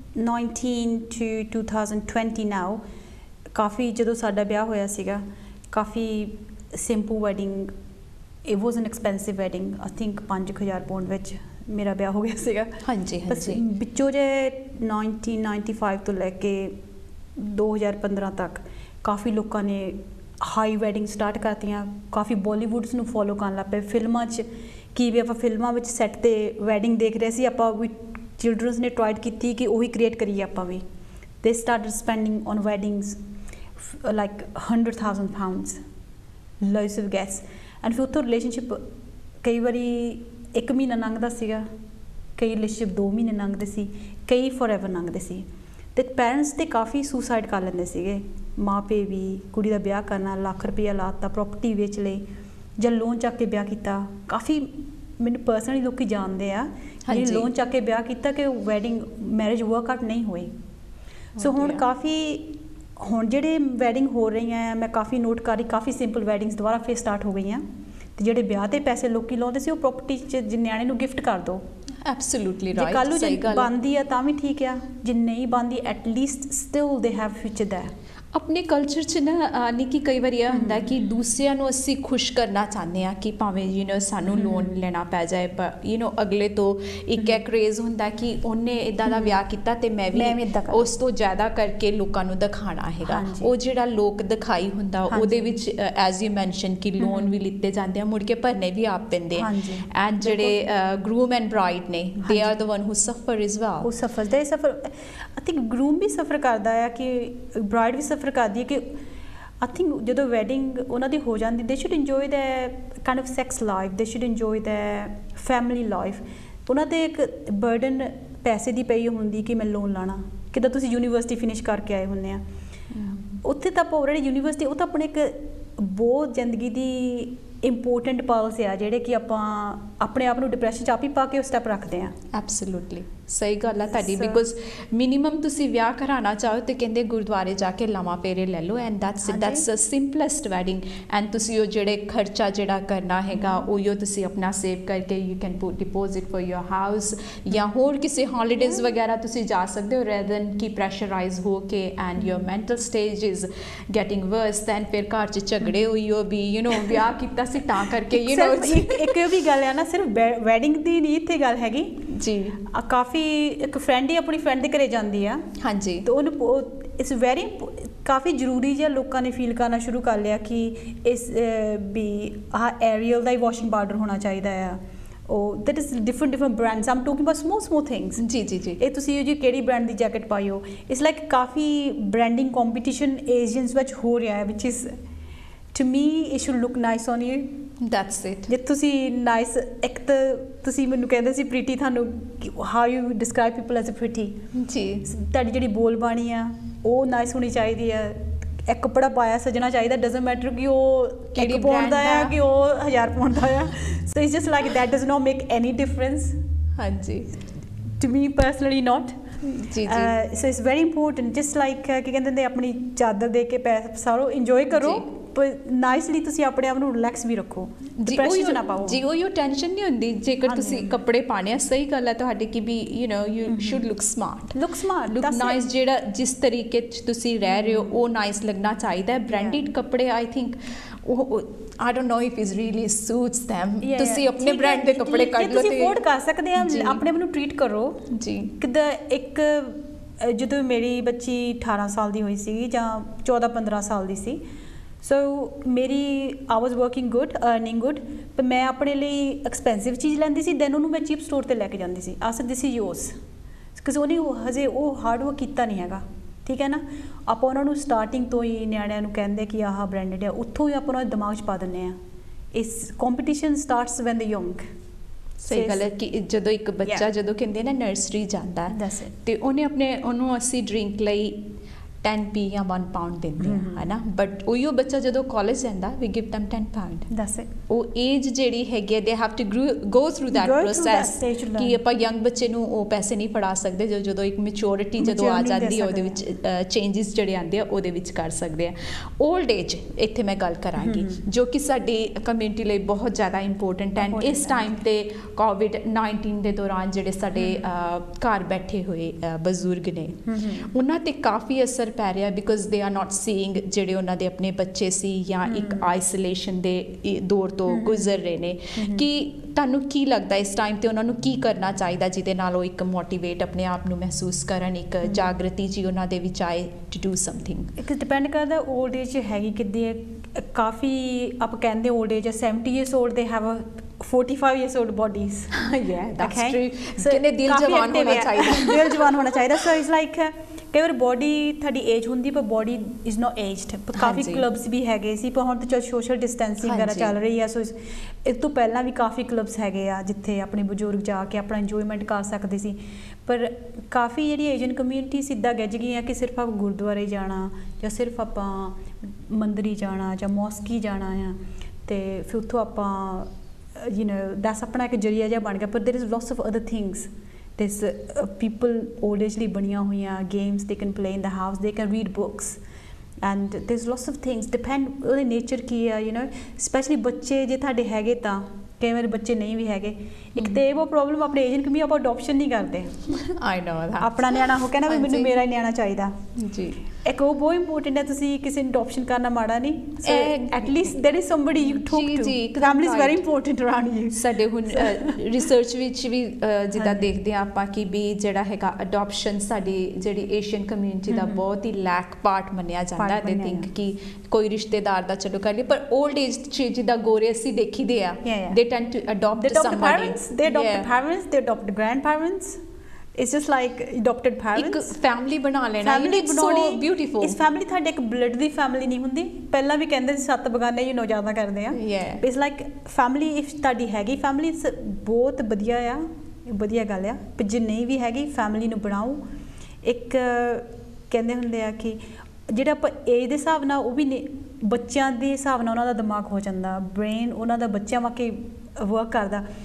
[SPEAKER 2] nineteen to two thousand twenty now ਕਾਫੀ ਜਦੋਂ ਸਾਡਾ ਵਿਆਹ ਹੋਇਆ ਸੀਗਾ ਕਾਫੀ simple wedding it was an expensive wedding I think ਪੰਜ ਹਜ਼ਾਰ ਪਾਉਂਡ ਵਿੱਚ ਮੇਰਾ ਵਿਆਹ ਹੋ ਗਿਆ ਸੀਗਾ
[SPEAKER 1] ਹਾਂਜੀ ਹਾਂਜੀ
[SPEAKER 2] ਵਿੱਚੋਂ ਜੇ ਨਾਈਨਟੀਨ ਨਾਈਨਟੀ ਫਾਈਵ ਤੋਂ ਲੈ ਕੇ ਦੋ ਹਜ਼ਾਰ ਪੰਦਰਾਂ ਤੱਕ ਕਾਫੀ ਲੋਕਾਂ ਨੇ ਹਾਈ ਵੈਡਿੰਗ ਸਟਾਰਟ ਕਰਤੀਆਂ ਕਾਫੀ ਬਾਲੀਵੁੱਡਸ ਨੂੰ ਫੋਲੋ ਕਰਨ ਲੱਗ ਪਏ ਫਿਲਮਾਂ 'ਚ ਕੀ ਵੀ ਆਪਾਂ ਫਿਲਮਾਂ ਵਿੱਚ ਸੈੱਟ 'ਤੇ ਵੈਡਿੰਗ ਦੇਖ ਰਹੇ ਸੀ ਆਪਾਂ ਵੀ ਚਿਲਡਰਨਸ ਨੇ ਟਰਾਈਡ ਕੀਤੀ ਕਿ ਉਹੀ ਕ੍ਰੀਏਟ ਕਰੀਏ ਆਪਾਂ ਵੀ they started spending on weddings like hundred thousand pounds lots of guests and ਫਿਰ ਉੱਥੋਂ ਰਿਲੇਸ਼ਨਸ਼ਿਪ ਕਈ ਵਾਰੀ ਇੱਕ ਮਹੀਨਾ ਲੰਘਦਾ ਸੀਗਾ ਕਈ ਰਿਲੇਸ਼ਨਸ਼ਿਪ ਦੋ ਮਹੀਨੇ ਲੰਘਦੇ ਸੀ ਕਈ ਫੋਰ ਐਵਰ ਲੰਘਦੇ ਸੀ ਅਤੇ ਪੈਰੈਂਟਸ ਤੇ ਕਾਫੀ ਸੁਸਾਈਡ ਕਰ ਲੈਂਦੇ ਸੀਗੇ ਮਾਂ ਪਿਓ ਵੀ ਕੁੜੀ ਦਾ ਵਿਆਹ ਕਰਨਾ ਲੱਖ ਰੁਪਈਆ ਲਾ ਦਿੱਤਾ ਪ੍ਰੋਪਰਟੀ ਵੇਚ ਲਈ ਜਾਂ ਲੋਨ ਚੱਕ ਕੇ ਵਿਆਹ ਕੀਤਾ ਕਾਫੀ ਮੈਨੂੰ ਪਰਸਨਲੀ ਲੋਕੀ ਜਾਣਦੇ ਆ ਜਿਹੜੇ ਲੋਨ ਚੱਕ ਕੇ ਵਿਆਹ ਕੀਤਾ ਕਿ ਵੈਡਿੰਗ ਮੈਰਿਜ ਵਰਕ ਆਊਟ ਨਹੀਂ ਹੋਈ ਸੋ ਹੁਣ ਕਾਫੀ ਹੁਣ ਜਿਹੜੇ ਵੈਡਿੰਗ ਹੋ ਰਹੀਆਂ ਆ ਮੈਂ ਕਾਫੀ ਨੋਟ ਕਰ ਰਹੀ ਕਾਫੀ ਸਿੰਪਲ ਵੈਡਿੰਗਸ ਦੁਬਾਰਾ ਫਿਰ ਸਟਾਰਟ ਹੋ ਗਈਆਂ ਅਤੇ ਜਿਹੜੇ ਵਿਆਹ 'ਤੇ ਪੈਸੇ ਲੋਕੀ ਲਾਉਂਦੇ ਸੀ ਉਹ ਪ੍ਰੋਪਰਟੀ 'ਚ ਜੇ ਨਿਆਣੇ ਨੂੰ ਗਿਫਟ ਕਰ ਦਿਓ
[SPEAKER 1] ਐਬਸੋਲੂਟਲੀ ਰਾਈਟ
[SPEAKER 2] ਜੇ ਕੱਲ੍ਹ ਨੂੰ ਜੇ ਬਣਦੀ ਆ ਤਾਂ ਵੀ ਠੀਕ ਆ ਜੇ ਨਹੀਂ ਬਣਦੀ at least still they have future that
[SPEAKER 1] ਆਪਣੇ ਕਲਚਰ 'ਚ ਨਾ ਨਿੱਕੀ ਕਈ ਵਾਰੀ ਇਹ ਹੁੰਦਾ ਕਿ ਦੂਸਰਿਆਂ ਨੂੰ ਅਸੀਂ ਖੁਸ਼ ਕਰਨਾ ਚਾਹੁੰਦੇ ਹਾਂ ਕਿ ਭਾਵੇਂ ਯੂ ਨੋ ਸਾਨੂੰ ਲੋਨ ਲੈਣਾ ਪੈ ਜਾਏ ਪਰ ਯੂ ਨੋ ਅਗਲੇ ਤੋਂ ਇੱਕ ਇੱਕ ਕਰੇਜ਼ ਹੁੰਦਾ ਕਿ ਉਹਨੇ ਇੱਦਾਂ ਦਾ ਵਿਆਹ ਕੀਤਾ ਅਤੇ ਮੈਂ ਵੀ ਉਸ ਤੋਂ ਜ਼ਿਆਦਾ ਕਰਕੇ ਲੋਕਾਂ ਨੂੰ ਦਿਖਾਉਣਾ ਹੈਗਾ ਉਹ ਜਿਹੜਾ ਲੋਕ ਦਿਖਾਈ ਹੁੰਦਾ ਉਹਦੇ ਵਿੱਚ ਐਜ਼ ਯੂ ਮੈਨਸ਼ਨ ਕਿ ਲੋਨ ਵੀ ਲਿੱਤੇ ਜਾਂਦੇ ਆ ਮੁੜ ਕੇ ਭਰਨੇ ਵੀ ਆਪ ਪੈਂਦੇ ਆ ਐਂਡ ਜਿਹੜੇ ਗਰੂਮ ਐਂਡ ਬਰਾਈਡ ਨੇ they are the one who ਸਫਰ ਇਜ਼ ਵੈਲ
[SPEAKER 2] ਉਹ ਸਫਰ ਦੇ ਸਫਰ ਆਈ ਥਿੰਕ ਗਰੂਮ ਵੀ ਸਫਰ ਕਰਦਾ ਆ ਕਿ ਬਰਾਈਡ ਵੀ ਸਫਰ ਕਰਦੀ ਹੈ ਕਿ ਆਈ ਥਿੰਕ ਜਦੋਂ ਵੈਡਿੰਗ ਉਹਨਾਂ ਦੀ ਹੋ ਜਾਂਦੀ they should enjoy the kind of sex life they should enjoy the family life ਉਹਨਾਂ 'ਤੇ ਇੱਕ ਬਰਡਨ ਪੈਸੇ ਦੀ ਪਈ ਹੁੰਦੀ ਕਿ ਮੈਂ ਲੋਨ ਲਾਣਾ ਕਿੱਦਾਂ ਤੁਸੀਂ ਯੂਨੀਵਰਸਿਟੀ ਫਿਨਿਸ਼ ਕਰਕੇ ਆਏ ਹੁੰਦੇ ਆ ਉੱਥੇ ਤਾਂ ਆਪਾਂ ਆਲਰੇਡੀ ਯੂਨੀਵਰਸਿਟੀ ਉਹ ਤਾਂ ਆਪਣੇ ਇੱਕ ਬਹੁਤ ਜ਼ਿੰਦਗੀ ਦੀ ਇੰਪੋਰਟੈਂਟ ਪਲਸ ਆ ਜਿਹੜੇ ਕਿ ਆਪਾਂ ਆਪਣੇ ਆਪ ਨੂੰ ਡਿਪਰੈਸ਼ਨ 'ਚ ਆਪ ਹੀ ਪਾ ਕੇ ਉਹ ਸਟੈਪ ਰੱਖਦੇ ਹਾਂ
[SPEAKER 1] ਐਬਸੋਲੂਟਲੀ ਸਹੀ ਗੱਲ ਹੈ ਤੁਹਾਡੀ ਬਿਕੋਜ਼ ਮਿਨੀਮਮ ਤੁਸੀਂ ਵਿਆਹ ਕਰਾਉਣਾ ਚਾਹੋ ਤੇ ਕਹਿੰਦੇ ਗੁਰਦੁਆਰੇ ਜਾ ਕੇ ਲਾਵਾਂ ਫੇਰੇ ਲੈ ਲਓ and that's it that's a simplest wedding and ਤੁਸੀਂ ਉਹ ਜਿਹੜੇ ਖਰਚਾ ਜਿਹੜਾ ਕਰਨਾ ਹੈਗਾ ਉਹੀਓ ਤੁਸੀਂ ਆਪਣਾ ਸੇਵ ਕਰਕੇ you can put deposit for your house ਜਾਂ ਹੋਰ ਕਿਸੇ ਹੌਲੀਡੇਜ਼ ਵਗੈਰਾ ਤੁਸੀਂ ਜਾ ਸਕਦੇ ਹੋ ਰੈਦਰ ਦੈਨ ਕਿ ਪ੍ਰੈਸ਼ਰਾਈਜ਼ ਹੋ ਕੇ and your mental stage is getting worse then ਫਿਰ ਘਰ 'ਚ ਝਗੜੇ ਹੋਈਓ ਵੀ ਯੂ نو ਵਿਆਹ ਕੀਤਾ ਸੀ ਤਾਂ ਕਰਕੇ ਯੂ نو
[SPEAKER 2] ਇੱਕ ਇਹ ਵੀ ਗੱਲ ਹੈ ਨਾ ਸਿਰਫ ਵੈਡਿੰਗ ਦੀ ਨਹੀਂ ਇੱਥੇ ਗੱਲ ਹੈਗੀ ਜੀ ਕਾਫੀ ਇੱਕ ਫਰੈਂਡ ਹੀ ਆਪਣੀ ਫਰੈਂਡ ਦੇ ਘਰੇ ਜਾਂਦੀ ਆ ਹਾਂਜੀ ਤੇ ਉਹਨੂੰ ਇਟਸ ਵੈਰੀ ਕਾਫੀ ਜ਼ਰੂਰੀ ਜਿਹਾ ਲੋਕਾਂ ਨੇ ਫੀਲ ਕਰਨਾ ਸ਼ੁਰੂ ਕਰ ਲਿਆ ਕਿ ਇਸ ਵੀ ਆਹ ਐਰੀਅਲ ਦਾ ਹੀ ਵਾਸ਼ਿੰਗ ਪਾਊਡਰ ਹੋਣਾ ਚਾਹੀਦਾ ਆ ਉਹ that is different different brands um talking about small small things ਜੀ ਜੀ ਜੀ ਇਹ ਤੁਸੀਂ ਜੀ ਕਿਹੜੀ ਬ੍ਰਾਂਡ ਦੀ ਜੈਕਟ ਪਾਈਓ ਇਟਸ ਲਾਈਕ ਕਾਫੀ ਬ੍ਰਾਂਡਿੰਗ ਕੰਪੀਟੀਸ਼ਨ ਏਸ਼ੀਅਨਸ ਵਿੱਚ ਹੋ ਰਿਹਾ ਹੈ which is to me it should look nice on you that's it ਜੇ ਤੁਸੀਂ ਨਾਈਸ ਇੱਕ ਤਾਂ ਤੁਸੀਂ ਮੈਨੂੰ ਕਹਿੰਦੇ ਸੀ ਪ੍ਰੀਟੀ ਤੁਹਾਨੂੰ how you describe people as a pretty ਜੀ ਤੁਹਾਡੀ ਜਿਹੜੀ ਬੋਲ ਬਾਣੀ ਆ ਉਹ ਨਾਈਸ ਹੋਣੀ ਚਾਹੀਦੀ ਆ ਇੱਕ ਕੱਪੜਾ ਪਾਇਆ ਸਜਣਾ ਚਾਹੀਦਾ ਡਜ਼ਨਟ ਮੈਟਰ ਕਿ ਉਹ ਇੱਕ ਪਾਉਂਡ ਦਾ ਆ ਕਿ ਉਹ ਹਜ਼ਾਰ ਪਾਉਂਡ ਦਾ ਆ so it's just like that does not make any difference ਹਾਂਜੀ ਟੂ ਮੀ ਪਰਸਨਲੀ ਨੋਟ ਜੀ ਜੀ so it's very important just like ਕੀ ਕਹਿੰਦੇ ਨੇ ਆਪਣੀ ਚਾਦਰ ਦੇ ਕੇ ਪੈਸੇ ਸਾਰੋ ਇੰਜੋਏ ਕਰੋ ਨਾਈਸਲੀ ਤੁਸੀਂ ਆਪਣੇ ਆਪ ਨੂੰ ਰਿਲੈਕਸ ਵੀ ਰੱਖੋ ਡਿਪਰੈਸ਼ਨ ਨਾ ਪਾਓ ਜੀ ਉਹ ਟੈਨਸ਼ਨ ਨਹੀਂ ਹੁੰਦੀ ਜੇਕਰ ਤੁਸੀਂ ਕੱਪੜੇ ਪਾਣੇ ਆ ਸਹੀ ਗੱਲ ਹੈ ਤੁਹਾਡੀ ਕਿ ਵੀ you know you should look smart look smart look nice ਜਿਹੜਾ ਜਿਸ ਤਰੀਕੇ 'ਚ ਤੁਸੀਂ ਰਹਿ ਰਹੇ ਹੋ ਉਹ ਨਾਈਸ ਲੱਗਣਾ ਚਾਹੀਦਾ ਹੈ ਬ੍ਰਾਂਡਡ ਕੱਪੜੇ ਆਈ ਥਿੰਕ ਉਹ I don't know if it really suits them ਤੁਸੀਂ ਆਪਣੇ ਬ੍ਰਾਂਡ ਦੇ ਕੱਪੜੇ ਕੱਢ ਲਓ ਤੇ ਤੁਸੀਂ ਅਫੋਰਡ ਕਰ ਸਕਦੇ ਆ ਆਪਣੇ ਆਪ ਨੂੰ ਟ੍ਰੀਟ ਕਰੋ ਜੀ ਕਿਦਾਂ ਇੱਕ ਜਦੋਂ ਮੇਰੀ ਬੱਚੀ ਅਠਾਰਾਂ ਸਾਲ ਦੀ ਹੋਈ ਸੀ ਜਾਂ ਚੌਦਾਂ ਪੰਦਰਾਂ ਸਾਲ ਦੀ ਸੀ ਸੋ ਮੇਰੀ I was working good earning good ਪਰ ਮੈਂ ਆਪਣੇ ਲਈ ਐਕਸਪੈਂਸਿਵ ਚੀਜ਼ ਲੈਂਦੀ ਸੀ ਦੈਨ ਉਹਨੂੰ ਮੈਂ ਚੀਪ ਸਟੋਰ 'ਤੇ ਲੈ ਕੇ ਜਾਂਦੀ ਸੀ ਆਸ ਦਿਸ ਇਜ਼ ਯੋਰਸ ਬਿਕਾਜ਼ ਉਹਨੇ ਹਜੇ ਉਹ ਹਾਰਡ ਵਰਕ ਕੀਤਾ ਨਹੀਂ ਹੈਗਾ ਠੀਕ ਹੈ ਨਾ ਆਪਾਂ ਉਹਨਾਂ ਨੂੰ ਸਟਾਰਟਿੰਗ ਤੋਂ ਹੀ ਨਿਆਣਿਆਂ ਨੂੰ ਕਹਿੰਦੇ ਕਿ ਆਹ ਬ੍ਰਾਂਡਡ ਆ ਉੱਥੋਂ ਹੀ ਆਪਾਂ ਉਹਨਾਂ ਦੇ ਦਿਮਾਗ 'ਚ ਪਾ ਦਿੰਦੇ ਹਾਂ ਇਸ competition starts when they young ਸਹੀ ਗੱਲ ਹੈ ਕਿ ਜਦੋਂ ਇੱਕ ਬੱਚਾ ਜਦੋਂ ਕਹਿੰਦੇ ਨਾ ਨਰਸਰੀ ਜਾਂਦਾ ਤੇ ਉਹਨੇ ਆਪਣੇ ਉਹਨੂੰ ਅਸੀਂ ਡਰਿੰਕ ਲਈ ten p ਜਾਂ one pound ਦਿੰਦੇ ਆ ਹਨਾ ਬਟ ਉਹੀਓ ਬੱਚਾ ਜਦੋਂ ਕਾਲਜ ਜਾਂਦਾ we give them ten pound ਦੱਸ ਉਹ ਏਜ ਜਿਹੜੀ ਹੈਗੀ they have to go through that process ਕਿ ਆਪਾਂ ਯੰਗ ਬੱਚੇ ਨੂੰ ਉਹ ਪੈਸੇ ਨਹੀਂ ਫੜਾ ਸਕਦੇ ਜਦੋਂ ਇੱਕ ਮੈਚੋਰਿਟੀ ਜਦੋਂ ਆ ਜਾਂਦੀ ਹੈ ਉਹਦੇ ਵਿੱਚ ਚੇਂਜਸ ਜਿਹੜੇ ਆਉਂਦੇ ਆ ਉਹਦੇ ਵਿੱਚ ਕਰ ਸਕਦੇ ਆ ਓਲਡ ਏਜ ਇੱਥੇ ਮੈਂ ਗੱਲ ਕਰਾਂਗੀ ਜੋ ਕਿ ਸਾਡੀ ਕਮਿਊਨਿਟੀ ਲਈ ਬਹੁਤ ਜ਼ਿਆਦਾ ਇੰਪੋਰਟੈਂਟ ਐਂਡ ਇਸ ਟਾਈਮ ਤੇ ਕੋਵਿਡ ਨਾਈਨਟੀਨ ਦੇ ਦੌਰਾਨ ਜਿਹੜੇ ਸਾਡੇ ਘਰ ਬੈਠੇ ਹੋਏ ਬਜ਼ੁਰਗ ਨੇ ਉਹਨਾਂ ਤੇ ਕਾਫੀ ਅਸਰ ਪੈ ਰਿਹਾ because they are not seeing ਜਿਹੜੇ ਉਹਨਾਂ ਦੇ ਆਪਣੇ ਬੱਚੇ ਸੀ ਜਾਂ ਇੱਕ ਆਈਸੋਲੇਸ਼ਨ ਦੇ ਦੌਰ ਤੋਂ ਗੁਜ਼ਰ ਰਹੇ ਨੇ ਕਿ ਤੁਹਾਨੂੰ ਕੀ ਲੱਗਦਾ ਇਸ ਟਾਈਮ ਤੇ ਉਹਨਾਂ ਨੂੰ ਕੀ ਕਰਨਾ ਚਾਹੀਦਾ ਜਿਹਦੇ ਨਾਲ ਉਹ ਇੱਕ ਮੋਟੀਵੇਟ ਆਪਣੇ ਆਪ ਨੂੰ ਮਹਿਸੂਸ ਕਰਨ ਇੱਕ ਜਾਗਰਤੀ ਜੀ ਉਹਨਾਂ ਦੇ ਵਿੱਚ ਆਏ ਟੂ ਡੂ ਸਮਥਿੰਗ ਇੱਕ ਡਿਪੈਂਡ ਕਰਦਾ ਓਲਡ ਏਜ ਹੈਗੀ ਕਿੱਦੀ ਕਾਫੀ ਆਪਾਂ ਕਹਿੰਦੇ old age seventy years old they have a forty-five years old bodies yeah that's okay. true so ਕਿੰਨੇ ਦਿਲ ਜਵਾਨ ਹੋਣਾ ਚਾਹੀਦਾ ਦਿਲ ਜਵਾਨ ਹੋਣਾ ਚਾਹੀਦਾ so it's like ਕਈ ਵਾਰ ਬੋਡੀ ਤੁਹਾਡੀ ਏਜ ਹੁੰਦੀ ਪਰ ਬੋਡੀ ਇਜ਼ ਨੋਟ ਏਜਡ ਪਰ ਕਾਫੀ ਕਲੱਬਸ ਵੀ ਹੈਗੇ ਸੀ ਪਰ ਹੁਣ ਤਾਂ ਚਲ ਸੋਸ਼ਲ ਡਿਸਟੈਂਸਿੰਗ ਵਗੈਰਾ ਚੱਲ ਰਹੀ ਹੈ ਸੋ ਇਸ ਤੋਂ ਪਹਿਲਾਂ ਵੀ ਕਾਫੀ ਕਲੱਬਸ ਹੈਗੇ ਆ ਜਿੱਥੇ ਆਪਣੇ ਬਜ਼ੁਰਗ ਜਾ ਕੇ ਆਪਣਾ ਇੰਜੋਇਮੈਂਟ ਕਰ ਸਕਦੇ ਸੀ ਪਰ ਕਾਫੀ ਜਿਹੜੀ ਏਜਨ ਕਮਿਊਨਿਟੀ ਸਿੱਧਾ ਗਿੱਜ ਗਈ ਆ ਕਿ ਸਿਰਫ ਆਪਾਂ ਗੁਰਦੁਆਰੇ ਜਾਣਾ ਜਾਂ ਸਿਰਫ ਆਪਾਂ ਮੰਦਰੀ ਜਾਣਾ ਜਾਂ ਮੌਸਕੀ ਜਾਣਾ ਆ ਤੇ ਫਿਰ ਉੱਥੋਂ ਆਪਾਂ you know that's ਆਪਣਾ ਇੱਕ ਜਰੀਆ ਜਿਹਾ ਬਣ ਗਿਆ ਪਰ there is lots of other things there's uh, people old age ਲਈ ਬਣੀਆਂ ਹੋਈਆਂ games they can play in the house they can read books and there's lots of things depend ਉਹਦੇ nature ਕੀ ਆ you know especially ਬੱਚੇ ਜੇ ਤੁਹਾਡੇ ਹੈਗੇ ਤਾਂ ਕਈ ਵਾਰ ਬੱਚੇ ਨਹੀਂ ਵੀ ਹੈਗੇ ਇੱਕ ਤੇ ਉਹ ਪ੍ਰੋਬਲਮ ਆਪਣੇ ਏਜਨ ਕਿ ਵੀ ਆਪਾਂ ਅਡਾਪਸ਼ਨ ਨਹੀਂ ਕਰਦੇ ਆਈ ਨੋ ਦੈਟ ਆਪਣਾ ਨਿਆਣਾ ਹੋ ਕਹਿੰਦਾ ਵੀ ਮੈਨੂੰ ਮੇਰਾ ਹੀ ਨਿਆਣਾ ਚਾਹੀਦਾ ਜੀ ਇੱਕ ਉਹ ਬਹੁਤ ਇੰਪੋਰਟੈਂਟ ਹੈ ਤੁਸੀਂ ਕਿਸੇ ਨੂੰ ਅਡਾਪਸ਼ਨ ਕਰਨਾ ਮਾੜਾ ਨਹੀਂ at least there is somebody you talk to family is very important around you ਸਾਡੇ ਹੁਣ ਰਿਸਰਚ ਵਿੱਚ ਵੀ ਜਿੱਦਾਂ ਦੇਖਦੇ ਆ ਆਪਾਂ ਕਿ ਵੀ ਜਿਹੜਾ ਹੈਗਾ ਅਡਾਪਸ਼ਨ ਸਾਡੀ ਜਿਹੜੀ ਏਸ਼ੀਅਨ ਕਮਿਊਨਿਟੀ ਦਾ ਬਹੁਤ ਹੀ ਲੈਕ ਪਾਰਟ ਮੰਨਿਆ ਜਾਂਦਾ ਦੇ ਥਿੰਕ ਕਿ ਕੋਈ ਰਿਸ਼ਤੇਦਾਰ ਦਾ ਚਲੋ ਕਰ ਲਈ ਪਰ ਓਲਡ ਏਜ ਚ ਜਿੱਦਾਂ ਗੋਰੇ ਅਸੀਂ ਦੇਖੀਦੇ ਆ they tend to adopt somebody they adopt yeah. the parents they adopt the grandparents it's just like adopted parents ਇੱਕ ਫੈਮਿਲੀ ਬਣਾ ਲੈਣਾ family it's so beautiful ਇਸ ਫੈਮਿਲੀ ਤੁਹਾਡੇ ਇੱਕ ਬਲੱਡ ਦੀ ਫੈਮਿਲੀ ਨਹੀਂ ਹੁੰਦੀ ਪਹਿਲਾਂ ਵੀ ਕਹਿੰਦੇ ਸੀ ਸੱਤ ਬਗਾਨੇ ਯੂ ਨੋ ਜ਼ਿਆਦਾ ਕਰਦੇ ਆ it's like family if ਤੁਹਾਡੀ ਹੈਗੀ ਫੈਮਿਲੀ ਬਹੁਤ ਵਧੀਆ ਆ ਵਧੀਆ ਗੱਲ ਆ ਪਰ ਜੇ ਨਹੀਂ ਵੀ ਹੈਗੀ ਫੈਮਿਲੀ ਨੂੰ ਬਣਾਓ ਇੱਕ ਕਹਿੰਦੇ ਹੁੰਦੇ ਆ ਕਿ ਜਿਹੜਾ ਆਪਾਂ ਏਜ ਦੇ ਹਿਸਾਬ ਨਾਲ ਉਹ ਵੀ ਬੱਚਿਆਂ ਦੇ ਹਿਸਾਬ ਨਾਲ ਉਹਨਾਂ ਦਾ ਦਿਮਾਗ ਹੋ ਜਾਂਦਾ ਬ੍ਰੇਨ ਉਹਨਾਂ ਦਾ ਬੱਚਿਆਂ ਵਾਂਗ ਵਰਕ ਕਰਦਾ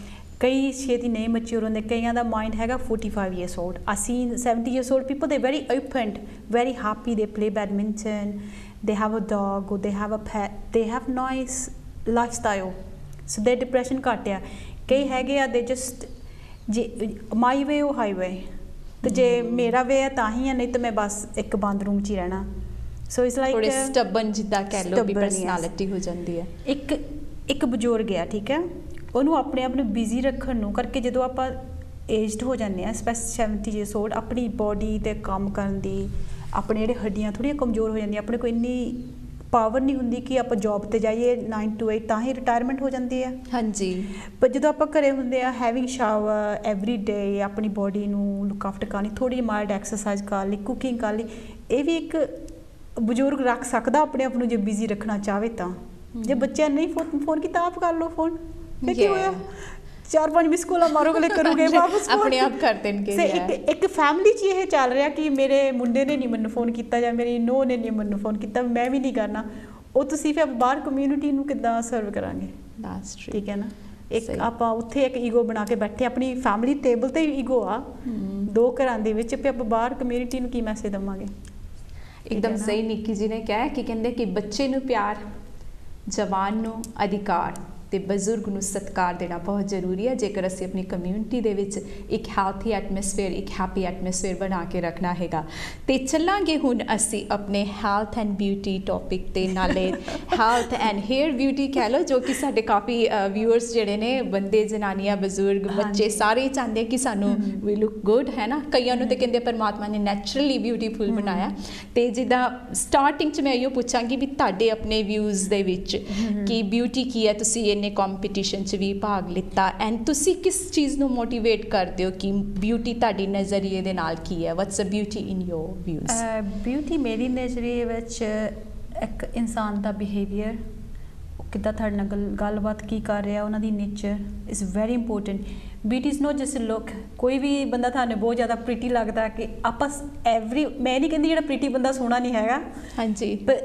[SPEAKER 2] ਕਈ ਛੇਤੀ ਨਹੀਂ ਮੈਚਿਓਰ ਹੁੰਦੇ, ਕਈਆਂ ਦਾ ਮਾਈਂਡ ਹੈਗਾ forty-five years old. I seen seventy years old people, they're very open, very happy, they play badminton, they have a dog or they have a pet, they have nice lifestyle, so their depression ਘੱਟ ਆ. ਕਈ ਹੈਗੇ ਆ they just ਜੇ my way or highway, ਤੇ ਜੇ ਮੇਰਾ ਵੇ ਹੈ ਤਾਂ ਹੀ ਆ, ਨਹੀਂ ਤਾਂ ਮੈਂ ਬਸ ਇੱਕ ਬੰਦ ਰੂਮ 'ਚ ਹੀ ਰਹਿਣਾ. ਸੋ ਇਟਸ ਲਾਈਕ
[SPEAKER 1] ਥੋੜੇ ਸਟਬਨ ਜਿੱਦਾਂ ਕਹਿ ਲਓ ਵੀ ਪਰਸਨੈਲਿਟੀ ਹੋ ਜਾਂਦੀ ਹੈ.
[SPEAKER 2] ਇੱਕ ਇੱਕ ਬਜ਼ੁਰਗ ਆ, ਠੀਕ ਹੈ, ਉਹਨੂੰ ਆਪਣੇ ਆਪ ਨੂੰ ਬਿਜ਼ੀ ਰੱਖਣ ਨੂੰ ਕਰਕੇ ਜਦੋਂ ਆਪਾਂ ਏਜਡ ਹੋ ਜਾਂਦੇ ਹਾਂ ਸਪੈਸ਼ਲੀ ਸੈਵਨਟੀ ਈਅਰਸ ਓਲਡ, ਆਪਣੀ ਬੋਡੀ 'ਤੇ ਕੰਮ ਕਰਨ ਦੀ ਆਪਣੇ ਜਿਹੜੇ ਹੱਡੀਆਂ ਥੋੜ੍ਹੀਆਂ ਕਮਜ਼ੋਰ ਹੋ ਜਾਂਦੀਆਂ, ਆਪਣੇ ਕੋਲ ਇੰਨੀ ਪਾਵਰ ਨਹੀਂ ਹੁੰਦੀ ਕਿ ਆਪਾਂ ਜੋਬ 'ਤੇ ਜਾਈਏ ਨਾਈਨ ਟੂ ਏਟ, ਤਾਂ ਹੀ ਰਿਟਾਇਰਮੈਂਟ ਹੋ ਜਾਂਦੀ ਹੈ.
[SPEAKER 1] ਹਾਂਜੀ,
[SPEAKER 2] ਪਰ ਜਦੋਂ ਆਪਾਂ ਘਰੇ ਹੁੰਦੇ ਆ ਹੈਵਿੰਗ ਸ਼ਾਵਰ ਐਵਰੀ ਡੇ, ਆਪਣੀ ਬੋਡੀ ਨੂੰ ਲੁੱਕ ਆਫਟਰ ਕਰਨੀ, ਥੋੜ੍ਹੀ ਜਿਹੀ ਮਾਈਲਡ ਐਕਸਰਸਾਈਜ਼ ਕਰ ਲਈ, ਕੁਕਿੰਗ ਕਰ ਲਈ, ਇਹ ਵੀ ਇੱਕ ਬਜ਼ੁਰਗ ਰੱਖ ਸਕਦਾ ਆਪਣੇ ਆਪ ਨੂੰ ਜੇ ਬਿਜ਼ੀ ਰੱਖਣਾ ਚਾਹਵੇ ਤਾਂ. ਜੇ ਬੱਚਿਆਂ ਨਹੀਂ ਫੋਨ ਫੋਨ ਕੀਤਾ ਆਪ ਕਰ ਲਓ ਫੋਨ, ਕੀ ਹੋਇਆ, ਚਾਰ ਪੰਜ ਮਿਸ ਕੋਲ ਮਾਰੋ ਗਲੇ ਕਰੋਗੇ ਵਾਪਸ
[SPEAKER 1] ਆਪਣੇ ਆਪ ਕਰ ਦੇਣਗੇ.
[SPEAKER 2] ਇੱਕ ਇੱਕ ਫੈਮਿਲੀ 'ਚ ਇਹ ਚੱਲ ਰਿਹਾ ਕਿ ਮੇਰੇ ਮੁੰਡੇ ਨੇ ਨਹੀਂ ਮੈਨੂੰ ਫੋਨ ਕੀਤਾ ਜਾਂ ਮੇਰੀ ਨੂੰਹ ਨੇ ਨਹੀਂ ਮੈਨੂੰ ਫੋਨ ਕੀਤਾ, ਮੈਂ ਵੀ ਨਹੀਂ ਕਰਨਾ. ਉਹ ਤੁਸੀਂ ਫਿਰ ਬਾਹਰ ਕਮਿਊਨਿਟੀ ਨੂੰ ਕਿੱਦਾਂ ਸਰਵ ਕਰਾਂਗੇ? ਠੀਕ ਹੈ ਨਾ. ਇੱਕ ਆਪਾਂ ਉੱਥੇ ਇੱਕ ਈਗੋ ਬਣਾ ਕੇ ਬੈਠੇ, ਆਪਣੀ ਫੈਮਿਲੀ ਟੇਬਲ 'ਤੇ ਈਗੋ ਆ ਦੋ ਘਰਾਂ ਦੇ ਵਿੱਚ, ਫਿਰ ਆਪਾਂ ਬਾਹਰ ਕਮਿਊਨਿਟੀ ਨੂੰ ਕੀ ਮੈਸੇਜ ਦੇਵਾਂਗੇ?
[SPEAKER 1] ਇੱਕਦਮ ਸਹੀ ਨਿੱਕੀ ਜੀ ਨੇ ਕਿਹਾ ਕਿ ਕਹਿੰਦੇ ਕਿ ਬੱਚੇ ਨੂੰ ਪਿਆਰ, ਜਵਾਨ ਨੂੰ ਅਧਿਕਾਰ ਤੇ ਬਜ਼ੁਰਗ ਨੂੰ ਸਤਿਕਾਰ ਦੇਣਾ ਬਹੁਤ ਜ਼ਰੂਰੀ ਹੈ ਜੇਕਰ ਅਸੀਂ ਆਪਣੀ ਕਮਿਊਨਿਟੀ ਦੇ ਵਿੱਚ ਇੱਕ ਹੈਲਥੀ ਐਟਮੋਸਫੇਅਰ, ਇੱਕ ਹੈਪੀ ਐਟਮੋਸਫੇਅਰ ਬਣਾ ਕੇ ਰੱਖਣਾ ਹੈਗਾ. ਤੇ ਚੱਲਾਂਗੇ ਹੁਣ ਅਸੀਂ ਆਪਣੇ ਹੈਲਥ ਐਂਡ ਬਿਊਟੀ ਟੌਪਿਕ ਤੇ, ਨਾਲੇ ਹੈਲਥ ਐਂਡ ਹੇਅਰ ਬਿਊਟੀ ਕਹਿ ਲਓ, ਜੋ ਕਿ ਸਾਡੇ ਕਾਫੀ ਵਿਊਅਰਸ ਜਿਹੜੇ ਨੇ ਬੰਦੇ, ਜਨਾਨੀਆਂ, ਬਜ਼ੁਰਗ, ਬੱਚੇ ਸਾਰੇ ਚਾਹੁੰਦੇ ਕਿ ਸਾਨੂੰ ਵੀ ਲੁੱਕ ਗੁੱਡ, ਹੈ ਨਾ. ਕਈਆਂ ਨੂੰ ਤਾਂ ਕਹਿੰਦੇ ਪਰਮਾਤਮਾ ਨੇ ਨੈਚੁਰਲੀ ਬਿਊਟੀਫੁਲ ਬਣਾਇਆ. ਤੇ ਜਿੱਦਾਂ ਸਟਾਰਟਿੰਗ 'ਚ ਮੈਂ ਇਹੋ ਪੁੱਛਾਂਗੀ ਵੀ ਤੁਹਾਡੇ ਆਪਣੇ ਵਿਊਜ਼ ਦੇ ਵਿੱਚ ਕਿ ਬਿਊਟੀ ਕੀ ਹੈ, ਤੁਸੀਂ ਨੇ ਕੰਪੀਟੀਸ਼ਨ 'ਚ ਵੀ ਭਾਗ ਲਿੱਤਾ, ਐਂਡ ਤੁਸੀਂ ਕਿਸ ਚੀਜ਼ ਨੂੰ ਮੋਟੀਵੇਟ ਕਰਦੇ ਹੋ ਕਿ ਬਿਊਟੀ ਤੁਹਾਡੀ ਨਜ਼ਰੀਏ ਦੇ ਨਾਲ ਕੀ ਹੈ? What's a beauty in your views?
[SPEAKER 2] Beauty ਮੇਰੇ ਨਜ਼ਰੀਏ ਵਿੱਚ ਇੱਕ ਇਨਸਾਨ ਦਾ ਬਿਹੇਵੀਅਰ, ਕਿੱਦਾਂ ਤੁਹਾਡੇ ਨਾਲ ਗੱਲ ਗੱਲਬਾਤ ਕੀ ਕਰ ਰਿਹਾ, ਉਹਨਾਂ ਦੀ nature is very important. Beauty is not just look. ਕੋਈ ਵੀ ਬੰਦਾ ਤੁਹਾਨੂੰ ਬਹੁਤ ਜ਼ਿਆਦਾ ਪ੍ਰੀਟੀ ਲੱਗਦਾ ਕਿ ਆਪਾਂ ਐਵਰੀ, ਮੈਂ ਨਹੀਂ ਕਹਿੰਦੀ ਜਿਹੜਾ ਪ੍ਰੀਟੀ ਬੰਦਾ ਸੋਹਣਾ ਨਹੀਂ ਹੈਗਾ, ਹਾਂਜੀ, ਪਰ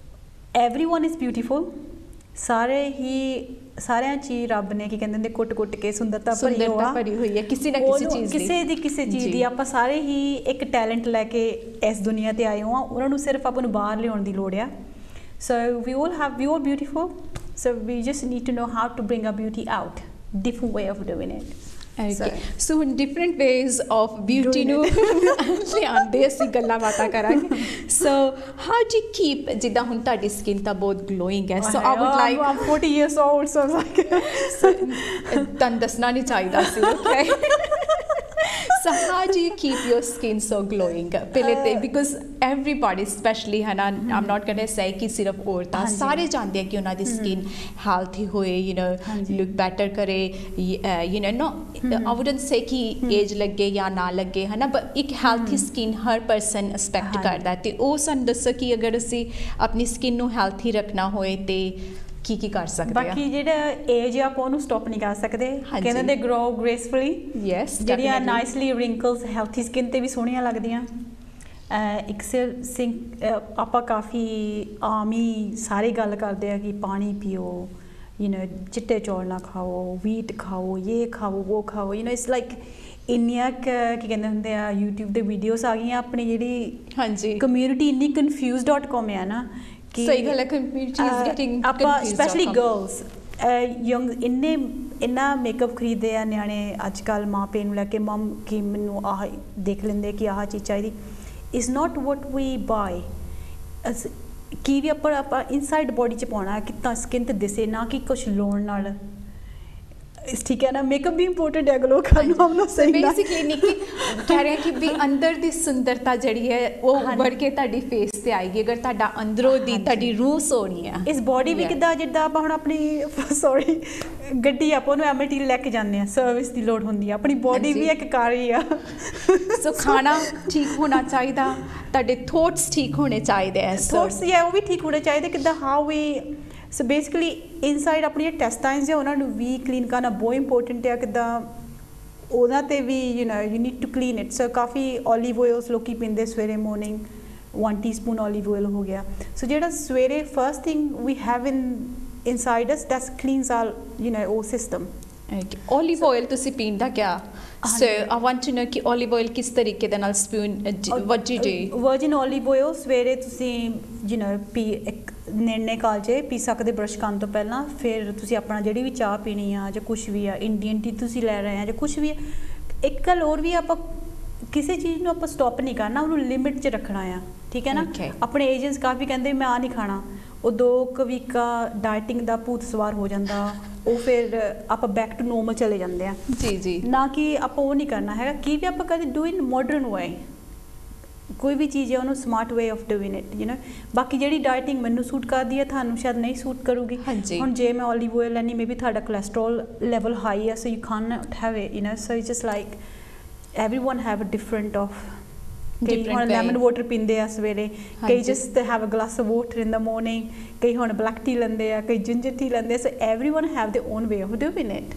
[SPEAKER 2] ਐਵਰੀਵਨ ਇਜ਼ ਬਿਊਟੀਫੁਲ. ਸਾਰੇ ਹੀ ਸਾਰਿਆਂ 'ਚ ਹੀ ਰੱਬ ਨੇ ਕੀ ਕਹਿੰਦੇ ਹੁੰਦੇ ਕੁੱਟ ਕੁੱਟ ਕੇ ਸੁੰਦਰਤਾ ਭਰੀ ਹੋਆ ਭਰੀ ਹੋਈ ਹੈ ਕਿਸੇ ਨਾ ਕਿਸੇ ਚੀਜ਼ ਦੀ, ਕਿਸੇ ਦੀ ਕਿਸੇ ਚੀਜ਼ ਦੀ. ਆਪਾਂ ਸਾਰੇ ਹੀ ਇੱਕ ਟੈਲੈਂਟ ਲੈ ਕੇ ਇਸ ਦੁਨੀਆ 'ਤੇ ਆਏ ਹਾਂ, ਉਹਨਾਂ ਨੂੰ ਸਿਰਫ ਆਪਾਂ ਨੂੰ ਬਾਹਰ ਲਿਆਉਣ ਦੀ ਲੋੜ ਆ. So we all have we all beautiful, so we just need to know how to bring a beauty out, different way of doing it.
[SPEAKER 1] Okay. So ਹੁਣ ਡਿਫਰੈਂਟ ਵੇਜ਼ ਆਫ ਬਿਊਟੀ ਨੂੰ ਲਿਆਉਂਦੇ ਅਸੀਂ ਗੱਲਾਂ ਬਾਤਾਂ ਕਰਾਂਗੇ. So how do you keep, ਜਿੱਦਾਂ ਹੁਣ ਤੁਹਾਡੀ ਸਕਿਨ ਤਾਂ ਬਹੁਤ ਗਲੋਇੰਗ ਹੈ, so I would like, um forty years old, so like ਤੁਹਾਨੂੰ ਦੱਸਣਾ ਨਹੀਂ ਚਾਹੀਦਾ ਸੀ. Okay, so how do you keep your skin so glowing? ਪਹਿਲੇ ਤੇ ਬਿਕੋਜ਼ ਐਵਰੀਬਾਡੀ ਸਪੈਸ਼ਲੀ ਹੈ ਨਾ, ਆਮ ਨਾਟ ਗੋਇੰ ਟੂ ਸੇ ਕਿ ਸਿਰਫ ਔਰਤਾਂ, ਸਾਰੇ ਚਾਹੁੰਦੇ ਆ ਕਿ ਉਹਨਾਂ ਦੀ ਸਕਿਨ ਹੈਲਥੀ ਹੋਏ, ਯੂ ਨੋ ਲੁੱਕ ਬੈਟਰ ਕਰੇ, you know no I wouldn't say ਕਿ ਏਜ ਲੱਗੇ ਜਾਂ ਨਾ ਲੱਗੇ, ਹੈ ਨਾ, ਬਟ ਇੱਕ ਹੈਲਥੀ ਸਕਿਨ ਹਰ ਪਰਸਨ ਐਕਸਪੈਕਟ ਕਰਦਾ. ਤੇ ਉਹ ਸਾਨੂੰ ਦੱਸੋ ਕਿ ਅਗਰ ਅਸੀਂ ਆਪਣੀ ਸਕਿਨ ਨੂੰ ਹੈਲਥੀ ਰੱਖਣਾ ਹੋਏ ਤੇ ਕੀ ਕੀ ਕਰ ਸਕਦੇ ਆ? ਬਾਕੀ ਜਿਹੜਾ ਏਜ ਆ ਆਪਾਂ ਉਹਨੂੰ ਸਟਾਪ ਨਹੀਂ ਕਰ ਸਕਦੇ, ਕਹਿੰਦੇ ਨੇ ਗਰੋ ਗ੍ਰੇਸਫੁਲੀ. ਯੈਸ, ਜਿਹੜੀਆਂ ਨਾਈਸਲੀ ਰਿੰਕਲਸ ਹੈਲਥੀ ਸਕਿਨ 'ਤੇ ਵੀ ਸੋਹਣੀਆਂ ਲੱਗਦੀਆਂ. ਇੱਕ ਸਿੰਕ ਆਪਾਂ ਕਾਫੀ ਆਮ ਹੀ ਸਾਰੇ ਗੱਲ ਕਰਦੇ ਆ ਕਿ ਪਾਣੀ ਪੀਓ, ਯੂ ਨੋ ਚਿੱਟੇ ਚੌਲ ਨਾ ਖਾਓ, ਵੀਟ ਖਾਓ, ਇਹ ਖਾਓ, ਉਹ ਖਾਓ, ਯੂ ਨੋ ਇਟਸ ਲਾਈਕ ਇੰਨੀਆਂ ਕੀ ਕਹਿੰਦੇ ਹੁੰਦੇ ਆ ਯੂਟਿਊਬ 'ਤੇ ਵੀਡੀਓਜ਼ ਆ ਗਈਆਂ. ਆਪਣੀ ਜਿਹੜੀ ਹਾਂਜੀ ਕਮਿਊਨਿਟੀ ਇੰਨੀ ਕਨਫਿਊਜ਼ ਡਾਟ ਕਾਮ ਹੈ ਨਾ, ਸਹੀ ਗੱਲ ਹੈ, ਕਮਿਊਨਿਟੀ ਇਜ਼ ਗੈਟਿੰਗ ਆਪਾਂ ਸਪੈਸ਼ਲੀ ਗਰਲਸ ਯੰਗ ਇੰਨੇ ਇੰਨਾ ਮੇਕਅਪ ਖਰੀਦਦੇ ਆ ਨਿਆਣੇ ਅੱਜ ਕੱਲ੍ਹ, ਮਾਂ ਪਿਓ ਨੂੰ ਲੈ ਕੇ, ਮਮ ਕਿ ਮੈਨੂੰ ਆਹ ਦੇਖ ਲੈਂਦੇ ਕਿ ਆਹ ਚੀਜ਼ ਚਾਹੀਦੀ. Is not what we bye, ਕੀ ਵੀ ਆਪਾਂ ਆਪਾਂ ਇਨਸਾਈਡ ਬੋਡੀ 'ਚ ਪਾਉਣਾ, ਕਿੱਦਾਂ ਸਕਿਨ 'ਤੇ ਦਿਸੇ, ਨਾ ਕਿ ਕੁਛ ਲਾਉਣ ਨਾਲ. ਠੀਕ ਹੈ ਨਾ, ਮੇਕਅਪ ਵੀ ਇੰਪੋਰਟੈਂਟ ਹੈ ਗਲੋ ਕਰਨ ਨੂੰ, ਹਮ ਲੋਗ ਸਹੀ ਬੇਸਿਕਲੀ ਨਿੱਕੀ ਕਹਿ ਰਹੇ ਕਿ ਵੀ ਅੰਦਰ ਦੀ ਸੁੰਦਰਤਾ ਜਿਹੜੀ ਹੈ ਉਹ ਵੜ ਕੇ ਤੁਹਾਡੀ ਫੇਸ ਤੇ ਆਏਗੀ ਅਗਰ ਤੁਹਾਡਾ ਅੰਦਰੋਂ ਦੀ ਤੁਹਾਡੀ ਰੂਹ ਸੋਹਣੀ ਹੈ. ਇਸ ਬੋਡੀ ਵੀ ਕਿੱਦਾਂ, ਜਿੱਦਾਂ ਆਪਾਂ ਹੁਣ ਆਪਣੀ ਸੌਰੀ ਗੱਡੀ ਆਪਾਂ ਉਹਨੂੰ ਐਮਟੀ ਲੈ ਕੇ ਜਾਂਦੇ ਹਾਂ, ਸਰਵਿਸ ਦੀ ਲੋੜ ਹੁੰਦੀ ਆ, ਆਪਣੀ ਬੋਡੀ ਵੀ ਇੱਕ ਕਾਰ ਹੀ ਆ. ਸੋ ਖਾਣਾ ਠੀਕ ਹੋਣਾ ਚਾਹੀਦਾ, ਤੁਹਾਡੇ ਥੋਟਸ ਠੀਕ ਹੋਣੇ ਚਾਹੀਦੇ ਹੈ, ਥੋਟਸ ਹੈ ਉਹ ਵੀ ਠੀਕ ਹੋਣੇ ਚਾਹੀਦੇ. ਕਿੱਦਾਂ how we, so basically inside ਆਪਣੀਆਂ ਟੈਸਟਾਈਨਸ ਆ ਉਹਨਾਂ ਨੂੰ ਵੀ ਕਲੀਨ ਕਰਨਾ ਬਹੁਤ ਇੰਪੋਰਟੈਂਟ ਆ. ਕਿੱਦਾਂ ਉਹਨਾਂ 'ਤੇ ਵੀ you know you need to clean it. So ਕਾਫੀ ਓਲੀਵ ਓਇਲਸ ਲੋਕੀ ਪੀਂਦੇ ਸਵੇਰੇ morning, one teaspoon olive oil ਹੋ ਗਿਆ. ਸੋ ਜਿਹੜਾ ਸਵੇਰੇ first thing we have in inside us that's cleans our you know ਉਹ ਸਿਸਟਮ. ਓਲੀਵ ਆਇਲ ਤੁਸੀਂ ਪੀਣ ਦਾ ਕਿਆ ਸੋ ਆਈ ਵਾਂਟ ਟੂ ਨੋ ਕਿ ਓਲੀਵ ਆਇਲ ਕਿਸ ਤਰੀਕੇ ਦੇ ਨਾਲ spoon what do you do
[SPEAKER 2] virgin olive oil ਸਵੇਰੇ ਤੁਸੀਂ ਯੂ ਨੋ ਪੀ ਇੱਕ ਨਿਰਣੇ ਕਾਲਜੇ ਪੀ ਸਕਦੇ ਬਰਸ਼ ਕਰਨ ਤੋਂ ਪਹਿਲਾਂ ਫਿਰ ਤੁਸੀਂ ਆਪਣਾ ਜਿਹੜੀ ਵੀ ਚਾਹ ਪੀਣੀ ਆ ਜਾਂ ਕੁਛ ਵੀ ਆ ਇੰਡੀਅਨ ਟੀ ਤੁਸੀਂ ਲੈ ਰਹੇ ਆ ਜਾਂ ਕੁਛ ਵੀ ਇੱਕ ਗੱਲ ਹੋਰ ਵੀ ਆਪਾਂ ਕਿਸੇ ਚੀਜ਼ ਨੂੰ ਆਪਾਂ ਸਟਾਪ ਨਹੀਂ ਕਰਨਾ ਉਹਨੂੰ ਲਿਮਿਟ 'ਚ ਰੱਖਣਾ ਆ ਠੀਕ ਹੈ ਨਾ ਆਪਣੇ ਏਜੈਂਟਸ ਕਾਫੀ ਕਹਿੰਦੇ ਮੈਂ ਆ ਨਹੀਂ ਖਾਣਾ ਉਹ ਦੋ ਕੁ ਵੀਕਾ ਡਾਈਟਿੰਗ ਦਾ ਭੂਤ ਸਵਾਰ ਹੋ ਜਾਂਦਾ ਉਹ ਫਿਰ ਆਪਾਂ ਬੈਕ ਟੂ ਨੋਰਮਲ ਚਲੇ ਜਾਂਦੇ ਆ
[SPEAKER 1] ਜੀ ਜੀ ਨਾ
[SPEAKER 2] ਕਿ ਆਪਾਂ ਉਹ ਨਹੀਂ ਕਰਨਾ ਹੈਗਾ ਕੀ ਵੀ ਆਪਾਂ ਕਦੇ ਡੂ ਇਨ ਮਾਡਰਨ ਵੇ ਕੋਈ ਵੀ ਚੀਜ਼ ਹੈ ਉਹਨੂੰ smart way of doing it you know ਬਾਕੀ ਜਿਹੜੀ ਡਾਈਟਿੰਗ ਮੈਨੂੰ ਸੂਟ ਕਰਦੀ ਹੈ ਤੁਹਾਨੂੰ ਸ਼ਾਇਦ ਨਹੀਂ ਸੂਟ ਕਰੂਗੀ ਹੁਣ ਜੇ ਮੈਂ ਓਲੀਵ ਆਇਲ ਲੈਣੀ ਮੇਬੀ ਤੁਹਾਡਾ ਕੋਲੇਸਟ੍ਰੋਲ ਲੈਵਲ ਹਾਈ ਹੈ so you can not have it you know so it's just like everyone have a different of ਕਈ ਹੁਣ ਲੈਮਨ ਵਾਟਰ ਪੀਂਦੇ ਆ ਸਵੇਰੇ ਕਈ just have a glass of water in the morning ਕਈ ਹੁਣ black tea ਲੈਂਦੇ ਆ ਕਈ ਜਿੰਜਰ ਟੀ ਲੈਂਦੇ ਆ so everyone have their own way of doing it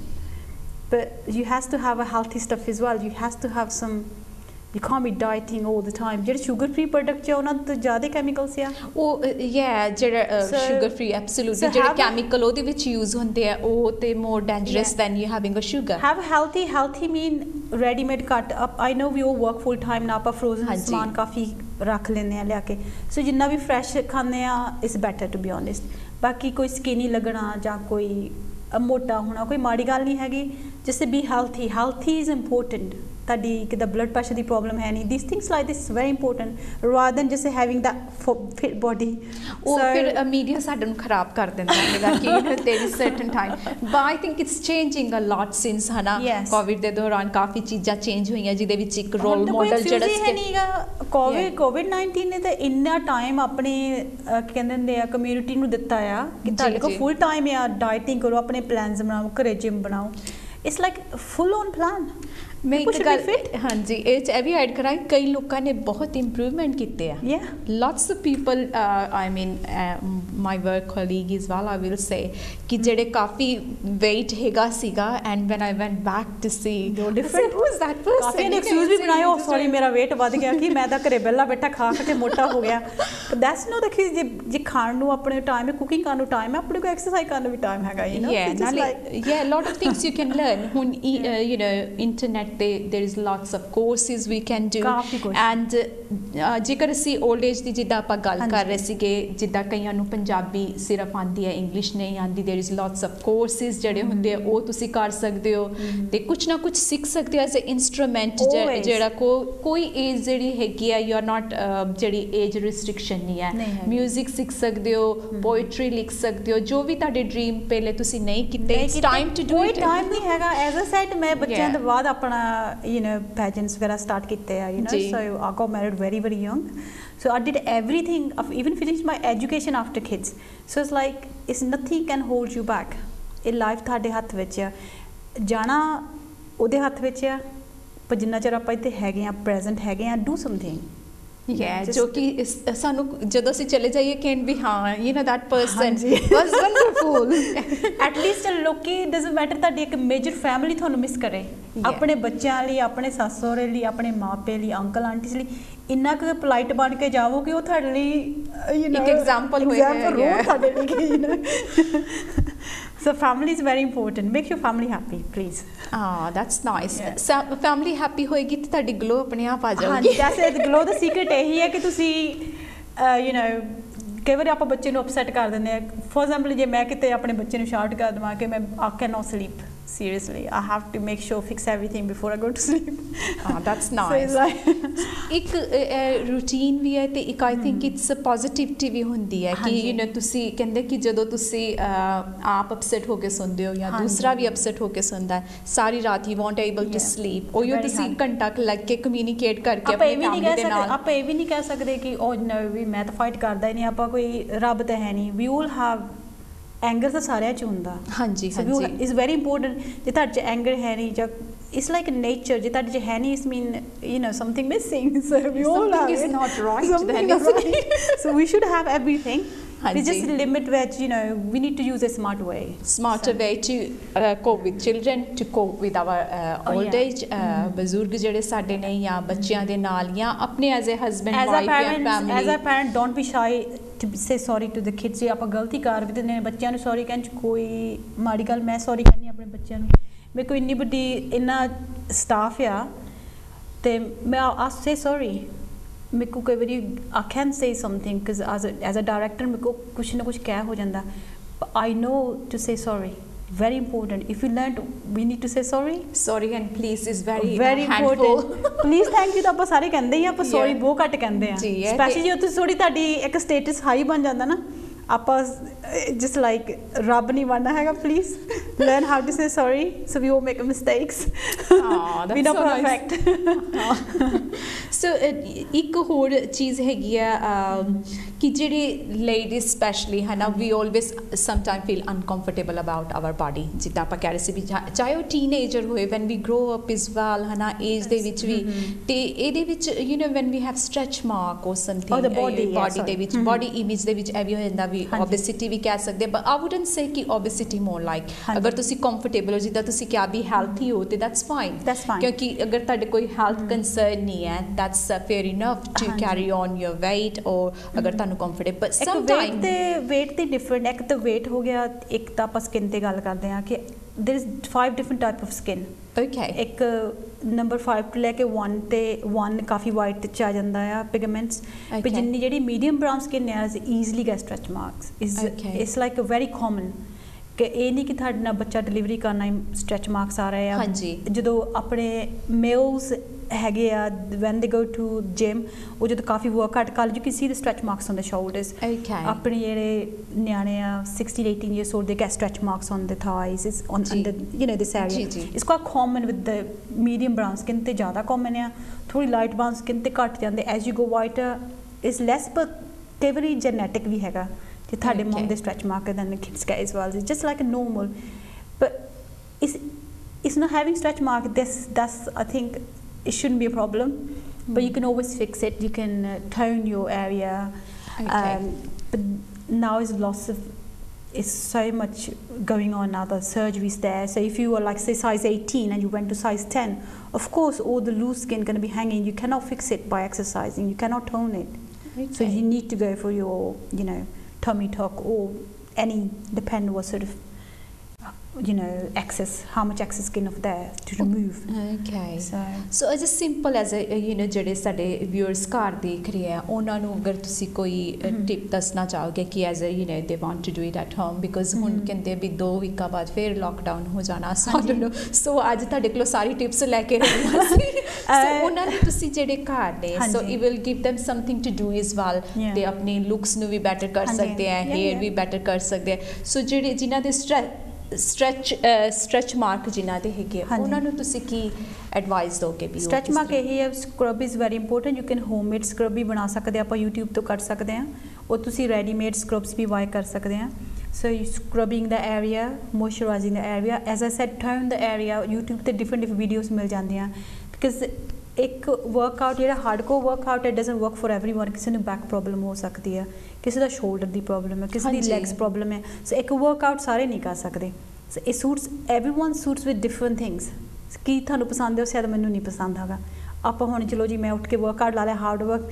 [SPEAKER 2] but you has to have a healthy stuff as well you has to have some you can't be dieting all the time ਜਿਹੜੇ sugar free product ਆ ਉਹਨਾਂ ਤੋਂ ਜ਼ਿਆਦਾ chemicals ਆ ਉਹ
[SPEAKER 1] ਯਾ ਜਿਹੜਾ sugar free absolutely ਜਿਹੜੇ ਕੈਮੀਕਲ ਉਹਦੇ ਵਿੱਚ ਯੂਜ਼ ਹੁੰਦੇ ਆ ਉਹ ਤੇ more dangerous than you having a sugar
[SPEAKER 2] have healthy healthy mean readymade cut up I know we ਉਹ ਵਰਕ ਫੁੱਲ ਟਾਈਮ ਨਾ ਆਪਾਂ ਫਰੋਜ਼ਨ ਸਮਾਨ ਕਾਫੀ ਰੱਖ ਲੈਂਦੇ ਆ ਲਿਆ ਕੇ ਸੋ ਜਿੰਨਾ ਵੀ ਫਰੈਸ਼ ਖਾਂਦੇ ਆ it's better to be honest ਬਾਕੀ ਕੋਈ ਸਕਿਨੀ ਲੱਗਣਾ ਜਾਂ ਕੋਈ ਮੋਟਾ ਹੋਣਾ ਕੋਈ ਮਾੜੀ ਗੱਲ ਨਹੀਂ ਹੈਗੀ just be healthy healthy is important ਤੁਹਾਡੀ ਕਿੱਦਾਂ ਬਲੱਡ ਪ੍ਰੈਸ਼ਰ ਦੀ ਪ੍ਰੋਬਲਮ ਹੈ ਨਹੀਂ this things like this very important rather than just having that fit body
[SPEAKER 1] ਉਹ ਫਿਰ ਮੀਡੀਆ ਸਾਡੇ ਨੂੰ ਖਰਾਬ ਕਰ ਦਿੰਦਾ ਹੈਗਾ ਕਿ there is certain time but I think it's changing a lot since ਹਨਾ ਕੋਵਿਡ ਦੇ ਦੌਰਾਨ ਕਾਫੀ ਚੀਜ਼ਾਂ ਚੇਂਜ ਹੋਈਆਂ ਜਿਹਦੇ ਵਿੱਚ ਇੱਕ ਰੋਲ ਮਾਡਲ ਜਿਹੜਾ
[SPEAKER 2] ਹੈ ਨਹੀਂਗਾ ਕੋਵਿਡ ਕੋਵਿਡ ਨਾਈਨਟੀਨ ਨੇ ਤਾਂ ਇੰਨਾ ਟਾਈਮ ਆਪਣੇ ਕਹਿੰਦੇ ਹੁੰਦੇ ਆ ਕਮਿਊਨਿਟੀ ਨੂੰ ਦਿੱਤਾ ਆ ਕਿ ਤੁਹਾਡੇ ਕੋਲ ਫੁੱਲ ਟਾਈਮ ਆ ਡਾਈਟਿੰਗ ਕਰੋ ਆਪਣੇ ਪਲਾਨਸ ਬਣਾਓ ਘਰੇ ਜਿਮ ਬਣਾਓ it's like full on plan
[SPEAKER 1] ਮੈਂ ਇੱਕ ਗੱਲ ਹਾਂਜੀ ਇਹ 'ਚ ਇਹ ਵੀ ਐਡ ਕਰਾਂ ਕਈ ਲੋਕਾਂ ਨੇ ਬਹੁਤ ਇੰਪਰੂਵਮੈਂਟ ਕੀਤੇ ਆ lots of people I mean my work colleague as well I will say ਕਿ ਜਿਹੜੇ ਕਾਫੀ ਵੇਟ ਹੈਗਾ ਸੀਗਾ and when I went back to see
[SPEAKER 2] different was that person ਕਾਫੀ ਨੇ ਐਕਸਕਿਊਜ਼ ਵੀ ਬਣਾਇਆ ਓ ਸੌਰੀ ਮੇਰਾ ਵੇਟ ਵੱਧ ਗਿਆ ਕਿ ਮੈਂ ਤਾਂ ਘਰੇ ਬੈਲਾ ਬੈਠਾ ਖਾ ਕੇ ਮੋਟਾ ਹੋ ਗਿਆ ਬਟ ਦੈਟਸ ਨੋ ਦ ਜੇ ਜੇ ਖਾਣ ਨੂੰ ਆਪਣੇ ਟਾਈਮ ਹੈ ਕੁਕਿੰਗ ਕਰਨ ਨੂੰ ਟਾਈਮ ਹੈ ਆਪਣੇ ਕੋਲ ਐਕਸਰਸਾਈਜ਼ ਕਰਨ ਨੂੰ ਵੀ ਟਾਈਮ ਹੈਗਾ you know
[SPEAKER 1] yeah lot of things you can learn ਹੁਣ you know internet there is lots of courses we can do and ਜੇਕਰ ਅਸੀਂ 올ਡ ਏਜ ਦੀ ਜਿੱਦਾਂ ਆਪਾਂ ਗੱਲ ਕਰ ਰਹੇ ਸੀਗੇ ਜਿੱਦਾਂ ਕਈਆਂ ਨੂੰ ਪੰਜਾਬੀ ਸਿਰਫ ਆਉਂਦੀ ਹੈ ਇੰਗਲਿਸ਼ ਨਹੀਂ ਆਉਂਦੀ there is lots of courses ਜਿਹੜੇ ਹੁੰਦੇ ਆ ਉਹ ਤੁਸੀਂ ਕਰ ਸਕਦੇ ਹੋ ਤੇ ਕੁਛ ਨਾ ਕੁਛ ਸਿੱਖ ਸਕਦੇ ਹੋ ਐਜ਼ ਅ ਇਨਸਟਰੂਮੈਂਟ ਜਿਹੜਾ ਕੋਈ ਏਜ ਜਿਹੜੀ ਹੈਗੀ ਆ ਯੂ ਆਰ ਨਾਟ ਜਿਹੜੀ ਏਜ ਰਿਸਟ੍ਰਿਕਸ਼ਨ ਨਹੀਂ ਹੈ ਮਿਊਜ਼ਿਕ ਸਿੱਖ ਸਕਦੇ ਹੋ ਪੋਇਟਰੀ ਲਿਖ ਸਕਦੇ ਹੋ ਜੋ ਵੀ ਤੁਹਾਡੇ ਡ੍ਰੀਮ ਪਹਿਲੇ ਤੁਸੀਂ ਨਹੀਂ ਕੀਤੇ it's time to do it
[SPEAKER 2] ਕੋਈ ਟਾਈਮ ਨਹੀਂ ਹੈਗਾ ਐਜ਼ ਅ ਸੈਟ ਮੈਂ ਬੱਚਿਆਂ ਦੇ ਬਾਅਦ ਆਪਣਾ you know pageants where I start kitte hai you know so I got married very very young so I did everything I've even finished my education after kids so it's like it's nothing can hold you back ਇਹ life ਤੁਹਾਡੇ ਹੱਥ ਵਿੱਚ ਆ ਜਾਣਾ ਉਹਦੇ ਹੱਥ ਵਿੱਚ ਆ ਪਰ ਜਿੰਨਾ ਚਿਰ ਆਪਾਂ ਇੱਥੇ ਹੈਗੇ ਆ ਪ੍ਰੈਜ਼ੈਂਟ ਹੈਗੇ ਆ ਡੂ ਸਮਥਿੰਗ
[SPEAKER 1] Yeah, जो कि सानू जदों से चले जाइए कैन भी हाँ you know that person was wonderful
[SPEAKER 2] at least Loki doesn't matter ਤੁਹਾਡੀ ਇੱਕ ਮੇਜਰ ਫੈਮਿਲੀ ਤੁਹਾਨੂੰ ਮਿਸ ਕਰੇ ਆਪਣੇ ਬੱਚਿਆਂ ਲਈ ਆਪਣੇ ਸੱਸ ਸਹੁਰੇ ਲਈ ਆਪਣੇ ਮਾਪੇ ਲਈ ਅੰਕਲ ਆਂਟੀਜ਼ ਲਈ ਇੰਨਾ ਕੁ ਪੋਲਾਈਟ ਬਣ ਕੇ ਜਾਵੋ ਕਿ ਉਹ ਤੁਹਾਡੇ ਲਈ ਯੂ نو
[SPEAKER 1] ਇੱਕ ਐਗਜ਼ਾਮਪਲ ਹੋਏਗਾ
[SPEAKER 2] ਤੁਹਾਡੇ ਲਈ you know So family is very important. Make your family happy, please.
[SPEAKER 1] Ah, that's nice. Yeah. So, family happy ਹੋਏਗੀ ਤੇ ਤੁਹਾਡੀ ਗਲੋ ਆਪਣੇ ਆਪ ਆ ਜਾਊਗੀ।
[SPEAKER 2] ਹਾਂਜੀ, that's it. Glow the secret ਇਹੀ ਹੈ ਕਿ ਤੁਸੀਂ you know ਕਈ ਵਾਰੀ ਆਪਾਂ ਬੱਚੇ ਨੂੰ ਅਪਸੈਟ ਕਰ ਦਿੰਦੇ ਆ ਫੋਰ ਐਗਜ਼ਾਮਪਲ ਜੇ ਮੈਂ ਕਿਤੇ ਆਪਣੇ ਬੱਚੇ ਨੂੰ ਸ਼ਾਰਟ ਕਰ ਦਵਾਂ ਕਿ ਮੈਂ I cannot sleep seriously I have to make sure fix everything before I go to sleep
[SPEAKER 1] ah that's nice ਇੱਕ ਰੂਟੀਨ ਵੀ ਹੈ ਤੇ ਇੱਕ I think it's a positivity ਵੀ ਹੁੰਦੀ ਹੈ ਕਿ you know ਤੁਸੀਂ ਕਹਿੰਦੇ ਕਿ ਜਦੋਂ ਤੁਸੀਂ ਆਪ ਅਪਸੈਟ ਹੋ ਕੇ ਸੌਂਦੇ ਹੋ ਜਾਂ ਦੂਸਰਾ ਵੀ ਅਪਸੈਟ ਹੋ ਕੇ ਸੌਂਦਾ ਹੈ ਸਾਰੀ ਰਾਤ you won't able to sleep ਉਹ ਤੁਸੀਂ ਘੰਟਾ ਲੱਗ ਕੇ ਕਮਿਊਨੀਕੇਟ ਕਰਕੇ ਆਪਣੀ ਫੈਮਿਲੀ ਦੇ ਨਾਲ
[SPEAKER 2] ਆਪਾਂ ਇਹ ਵੀ ਨਹੀਂ ਕਹਿ ਸਕਦੇ ਕਿ ਉਹ ਵੀ ਮੈਂ ਤਾਂ ਫਾਈਟ ਕਰਦਾ ਹੀ ਨਹੀਂ ਆਪਾਂ ਕੋਈ ਰੱਬ ਤਾਂ ਹੈ ਨਹੀਂ ਵੀ all have ਐਂਗਰ ਤਾਂ ਸਾਰਿਆਂ 'ਚ ਹੁੰਦਾ
[SPEAKER 1] ਹਾਂਜੀ ਹਾਂਜੀ
[SPEAKER 2] ਇਜ਼ ਵੈਰੀ ਇੰਪੋਰਟੈਂਟ ਜੇ ਤੁਹਾਡੇ 'ਚ ਐਂਗਰ ਹੈ ਨਹੀਂ ਜਾਂ it's like nature ਜੇ ਤੁਹਾਡੇ 'ਚ ਹੈ ਨਹੀਂ ਇਸ ਮੀਨ you know something missing so we all have
[SPEAKER 1] something is not right then
[SPEAKER 2] right. So we should have everything we just limit which you know we need to use a smart way
[SPEAKER 1] smarter way to uh, cope with children to cope with our uh, old age ਬਜ਼ੁਰਗ ਜਿਹੜੇ ਸਾਡੇ ਨੇ ਜਾਂ ਬੱਚਿਆਂ ਦੇ ਨਾਲ ਜਾਂ ਆਪਣੇ ਐਜ਼ ਅ ਹਸਬੈਂਡ ਵਾਈਫ ਜਾਂ family
[SPEAKER 2] as a parent don't be shy to say sorry to the kids ਜੇ ਆਪਾਂ ਗਲਤੀ ਕਰ ਵੀ ਦਿੰਦੇ ਨੇ ਬੱਚਿਆਂ ਨੂੰ ਸੌਰੀ ਕਹਿਣ 'ਚ ਕੋਈ ਮਾੜੀ ਗੱਲ ਮੈਂ ਸੌਰੀ ਕਹਿੰਦੀ ਆਪਣੇ ਬੱਚਿਆਂ ਨੂੰ मेरे को इन्नी बड़ी इन्ना स्टाफ आ ते मैं आई से सॉरी मेरे को कई बारी I can say something because as as a director मेरे को कुछ ना कुछ कह हो जाता I know to say sorry very important if you learn to, we need to say sorry
[SPEAKER 1] sorry and please is very
[SPEAKER 2] very important please thank you ਤਾਂ ਆਪਾਂ ਸਾਰੇ ਕਹਿੰਦੇ ਹੀ ਆਪਾਂ ਸੌਰੀ ਬਹੁਤ ਘੱਟ ਕਹਿੰਦੇ ਆ ਸਪੈਸ਼ਲੀ ਜੇ ਤੁਸੀਂ ਥੋੜੀ ਤੁਹਾਡੀ ਇੱਕ ਸਟੇਟਸ ਹਾਈ ਬਣ ਜਾਂਦਾ ਨਾ ਆਪਾਂ just like ਰੱਬ ਨਹੀਂ ਬਣਨਾ ਹੈਗਾ please learn how to say sorry so we all make mistakes we not perfect
[SPEAKER 1] so ਇੱਕ ਹੋਰ ਚੀਜ਼ ਹੈਗੀ ਆ ਕਿ ਜਿਹੜੇ ਲੇਡੀਜ਼ ਸਪੈਸ਼ਲੀ ਹੈ ਨਾ we always sometime feel uncomfortable about our body ਜਿੱਦਾਂ ਆਪਾਂ ਕਹਿ ਰਹੇ ਸੀ ਵੀ ਚਾਹੇ ਉਹ ਟੀਨੇਜਰ ਹੋਏ when we grow up as well ਹੈ ਨਾ ਏਜ ਦੇ ਵਿੱਚ ਵੀ ਤੇ ਇਹਦੇ ਵਿੱਚ you know when we have stretch mark or something body ਦੇ ਵਿੱਚ ਬਾਡੀ ਇਮੇਜ ਦੇ ਵਿੱਚ ਇਹ ਵੀ ਹੋ ਜਾਂਦਾ ਵੀ ਓਬੈਸਿਟੀ ਵੀ ਕਹਿ ਸਕਦੇ ਬਟ ਆਈ ਵੁਡਨਟ ਸੇ ਕਿ ਓਬੈਸਿਟੀ ਮੋਰ ਲਾਈਕ ਅਗਰ ਤੁਸੀਂ ਕੰਫਰਟੇਬਲ ਹੋ ਜਿੱਦਾਂ ਤੁਸੀਂ ਕਿਹਾ ਵੀ ਹੈਲਥੀ ਹੋ ਤੇ ਦੈਟਸ ਫਾਈਨ ਕਿਉਂਕਿ ਅਗਰ ਤੁਹਾਡੇ ਕੋਈ ਹੈਲਥ ਕੰਸਰਨ ਨਹੀਂ ਹੈ that's fair enough to carry on your weight ਔਰ ਅਗਰ ਤੁਹਾਨੂੰ ਕੰਫਰਟੇਬਲ ਬਟ ਸਮ ਟਾਈਮ
[SPEAKER 2] ਤੇ weight ਤੇ ਡਿਫਰੈਂਟ ਇੱਕ ਤਾਂ weight ਹੋ ਗਿਆ ਇੱਕ ਤਾਂ ਆਪਾਂ ਸਕਿਨ ਤੇ ਗੱਲ ਕਰਦੇ ਹਾਂ ਕਿ there is five different type of skin
[SPEAKER 1] okay
[SPEAKER 2] ਇੱਕ ਨੰਬਰ five ਤੋਂ ਲੈ ਕੇ one ਤੇ one ਕਾਫੀ ਵਾਈਟ ਚ ਆ ਜਾਂਦਾ ਆ ਪਿਗਮੈਂਟਸ ਪਰ ਜਿੰਨੀ ਜਿਹੜੀ ਮੀਡੀਅਮ ਬਰਾਊਨ ਸਕਿਨ ਹੈ is easily get stretch marks is it's like a very common ਕਿ ਇਹ ਨਹੀਂ ਕਿ ਤੁਹਾਡੇ ਨਾਲ ਬੱਚਾ ਡਿਲੀਵਰੀ ਕਰਨਾ ਸਟ੍ਰੈਚ ਮਾਰਕਸ ਆ ਰਹੇ ਆ
[SPEAKER 1] ਹਾਂਜੀ ਜਦੋਂ
[SPEAKER 2] ਆਪਣੇ ਮੇਲਸ ਹੈਗੇ ਆ ਵੈਨ ਦੇ ਗੋ ਟੂ ਜਿਮ ਉਹ ਜਦੋਂ ਕਾਫੀ ਵਰਕ ਆਊਟ ਕਰ you can see the stretch marks on the shoulders ਆਪਣੇ ਜਿਹੜੇ ਨਿਆਣੇ ਆ sixteen eighteen years old they get stretch marks on the thighs is on under you know this area it's quite common with the medium brown skin ਤੇ ਜ਼ਿਆਦਾ common ਆ ਥੋੜੀ light brown skin ਤੇ ਘੱਟ ਜਾਂਦੇ as you go whiter is less but ਕਈ ਵਾਰੀ genetic ਵੀ ਹੈਗਾ ਜੇ ਤੁਹਾਡੇ ਮਮ ਦੇ stretch mark ਹੈ then the kids get as well it's just like a normal but it's it's not having stretch mark this that's I think it shouldn't be a problem mm. but you can always fix it you can uh, tone your area
[SPEAKER 1] okay.
[SPEAKER 2] um, but now is lots of it's so much going on now the surgeries there so if you were like say size eighteen and you went to size ten of course all the loose skin going to be hanging you cannot fix it by exercising you cannot tone it okay. so you need to go for your you know tummy tuck or any depend what sort of you know excess how much excess skin of there to remove
[SPEAKER 1] okay so so as a simple as a you know ਜਿਹੜੇ ਸਾਡੇ viewers ਘਰ ਦੇਖ ਰਹੇ ਆ ਉਹਨਾਂ ਨੂੰ ਅਗਰ ਤੁਸੀਂ ਕੋਈ ਟਿਪ ਦੱਸਣਾ ਚਾਹੋਗੇ ਕਿ as a you know they want to do it at home because ਹੁਣ ਕਹਿੰਦੇ ਵੀ ਦੋ ਵੀਕਾਂ ਬਾਅਦ ਫਿਰ ਲੋਕਡਾਊਨ ਹੋ ਜਾਣਾ ਸਾਨੂੰ ਨੂੰ ਸੋ ਅੱਜ ਤੁਹਾਡੇ ਕੋਲ ਸਾਰੀ ਟਿਪਸ ਲੈ ਕੇ ਆਏ ਸੀ ਸੋ ਉਹਨਾਂ ਨੂੰ ਤੁਸੀਂ ਜਿਹੜੇ ਘਰ ਨੇ ਸੋ it will give them something to do as well ਤੇ ਆਪਣੇ ਲੁਕਸ ਨੂੰ ਵੀ ਬੈਟਰ ਕਰ ਸਕਦੇ ਆ ਹੇਅਰ ਵੀ ਬੈਟਰ ਕਰ ਸਕਦੇ ਆ ਸੋ ਜਿਹੜੇ ਜਿਨ੍ਹਾਂ ਦੇ ਸਟ੍ਰੈਚ ਸਟ੍ਰੈਚ ਮਾਰਕ ਜਿਨ੍ਹਾਂ ਦੇ ਹੈਗੇ ਉਹਨਾਂ ਨੂੰ ਤੁਸੀਂ ਕੀ ਐਡਵਾਈਸ ਦੋਗੇ ਵੀ
[SPEAKER 2] ਸਟ੍ਰੈਚ ਮਾਰਕ ਇਹ ਹੈ scrub is very important you can homemade scrub ਵੀ ਬਣਾ ਸਕਦੇ ਆਪਾਂ YouTube ਤੋਂ ਕਰ ਸਕਦੇ ਹਾਂ ਉਹ ਤੁਸੀਂ ਰੈਡੀਮੇਡ ਸਕਰਬਸ ਵੀ ਬਾਏ ਕਰ ਸਕਦੇ ਹਾਂ so you scrubbing the area moisturizing the area as I said tone the area YouTube ਤੇ different different videos ਮਿਲ ਜਾਂਦੀਆਂ because ਇੱਕ ਵਰਕਆਊਟ ਜਿਹੜਾ hardcore workout it doesn't work for everyone ਕਿਸੇ ਨੂੰ ਬੈਕ ਪ੍ਰੋਬਲਮ ਹੋ ਸਕਦੀ ਹੈ ਕਿਸੇ ਦਾ ਸ਼ੋਲਡਰ ਦੀ ਪ੍ਰੋਬਲਮ ਹੈ ਕਿਸੇ ਦੀ ਲੈਗਸ ਪ੍ਰੋਬਲਮ ਹੈ ਸੋ ਇੱਕ ਵਰਕਆਊਟ ਸਾਰੇ ਨਹੀਂ ਕਰ ਸਕਦੇ ਸੋ ਇਹ suits everyone suits with different things ਕੀ ਤੁਹਾਨੂੰ ਪਸੰਦ ਹੈ ਉਹ ਸ਼ਾਇਦ ਮੈਨੂੰ ਨਹੀਂ ਪਸੰਦ ਹੈਗਾ ਆਪਾਂ ਹੁਣ ਚਲੋ ਜੀ ਮੈਂ ਉੱਠ ਕੇ ਵਰਕਆਊਟ ਲਾ ਲਿਆ hard work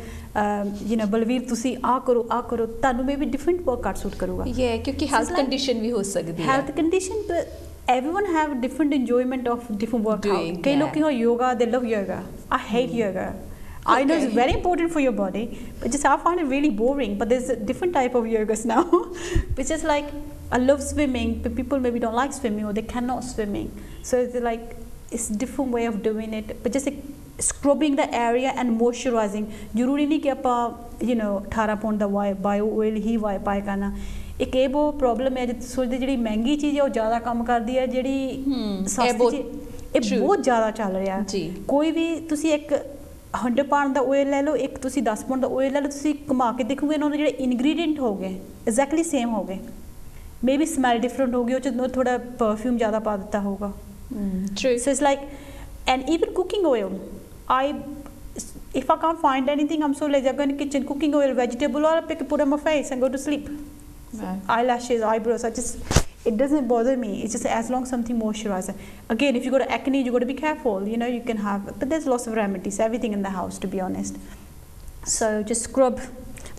[SPEAKER 2] you know Balvir ਤੁਸੀਂ ਆ ਕਰੋ ਆ ਕਰੋ ਤੁਹਾਨੂੰ ਮੇਬੀ ਡਿਫਰੈਂਟ ਵਰਕਆਊਟ ਸੂਟ ਕਰੂਗਾ
[SPEAKER 1] ਯੇ ਕਿਉਂਕਿ ਹੈਲਥ ਕੰਡੀਸ਼ਨ ਵੀ ਹੋ ਸਕਦੀ ਹੈ
[SPEAKER 2] health condition everyone have different enjoyment of different workout
[SPEAKER 1] Doing,
[SPEAKER 2] kay
[SPEAKER 1] yeah.
[SPEAKER 2] log ki ho yoga they love yoga I hate yoga okay. I know it's very important for your body but just I find it really boring but there's a different type of yogas now which is like I love swimming but people maybe don't like swimming or they cannot swimming so it's like it's different way of doing it but just like scrubbing the area and moisturizing ਜ਼ਰੂਰੀ ਨਹੀਂ ਕਿ ਆਪਾਂ you know eighteen pound the bio oil he buy ਕਰਨਾ ਇੱਕ ਇਹ ਬਹੁਤ problem ਹੈ ਜੇ ਸੋਚਦੇ ਜਿਹੜੀ ਮਹਿੰਗੀ ਚੀਜ਼ ਹੈ ਉਹ ਜ਼ਿਆਦਾ ਕੰਮ ਕਰਦੀ ਹੈ ਜਿਹੜੀ ਸਸਤੀ ਚੀਜ਼ ਇਹ ਬਹੁਤ ਜ਼ਿਆਦਾ ਚੱਲ ਰਿਹਾ ਜੀ ਕੋਈ ਵੀ ਤੁਸੀਂ ਇੱਕ hundred pound ਦਾ ਆਇਲ ਲੈ ਲਓ ਇੱਕ ਤੁਸੀਂ ten pound ਦਾ ਆਇਲ ਲੈ ਲਓ ਤੁਸੀਂ ਕਮਾ ਕੇ ਦੇਖੋਗੇ ਉਹਨਾਂ ਦੇ ਜਿਹੜੇ ਇਨਗਰੀਡੀਐਂਟ ਹੋਗੇ ਐਗਜ਼ੈਕਟਲੀ ਸੇਮ ਹੋਗੇ ਮੇਬੀ ਸਮੈਲ ਡਿਫਰੈਂਟ ਹੋਗੀ ਉਹ ਚ ਥੋੜਾ ਪਰਫਿਊਮ ਜ਼ਿਆਦਾ ਪਾ ਦਿੱਤਾ ਹੋਗਾ true so it's like and even cooking oil I if I can't find anything I'm so lazy I go in the kitchen cooking oil vegetable oil I pick it put on my face and go to sleep right. Eyelashes eyebrows I just it doesn't bother me it's just as long as something moisturizer again if you got acne you got to be careful you know you can have but there's lots of remedies everything in the house to be honest so just scrub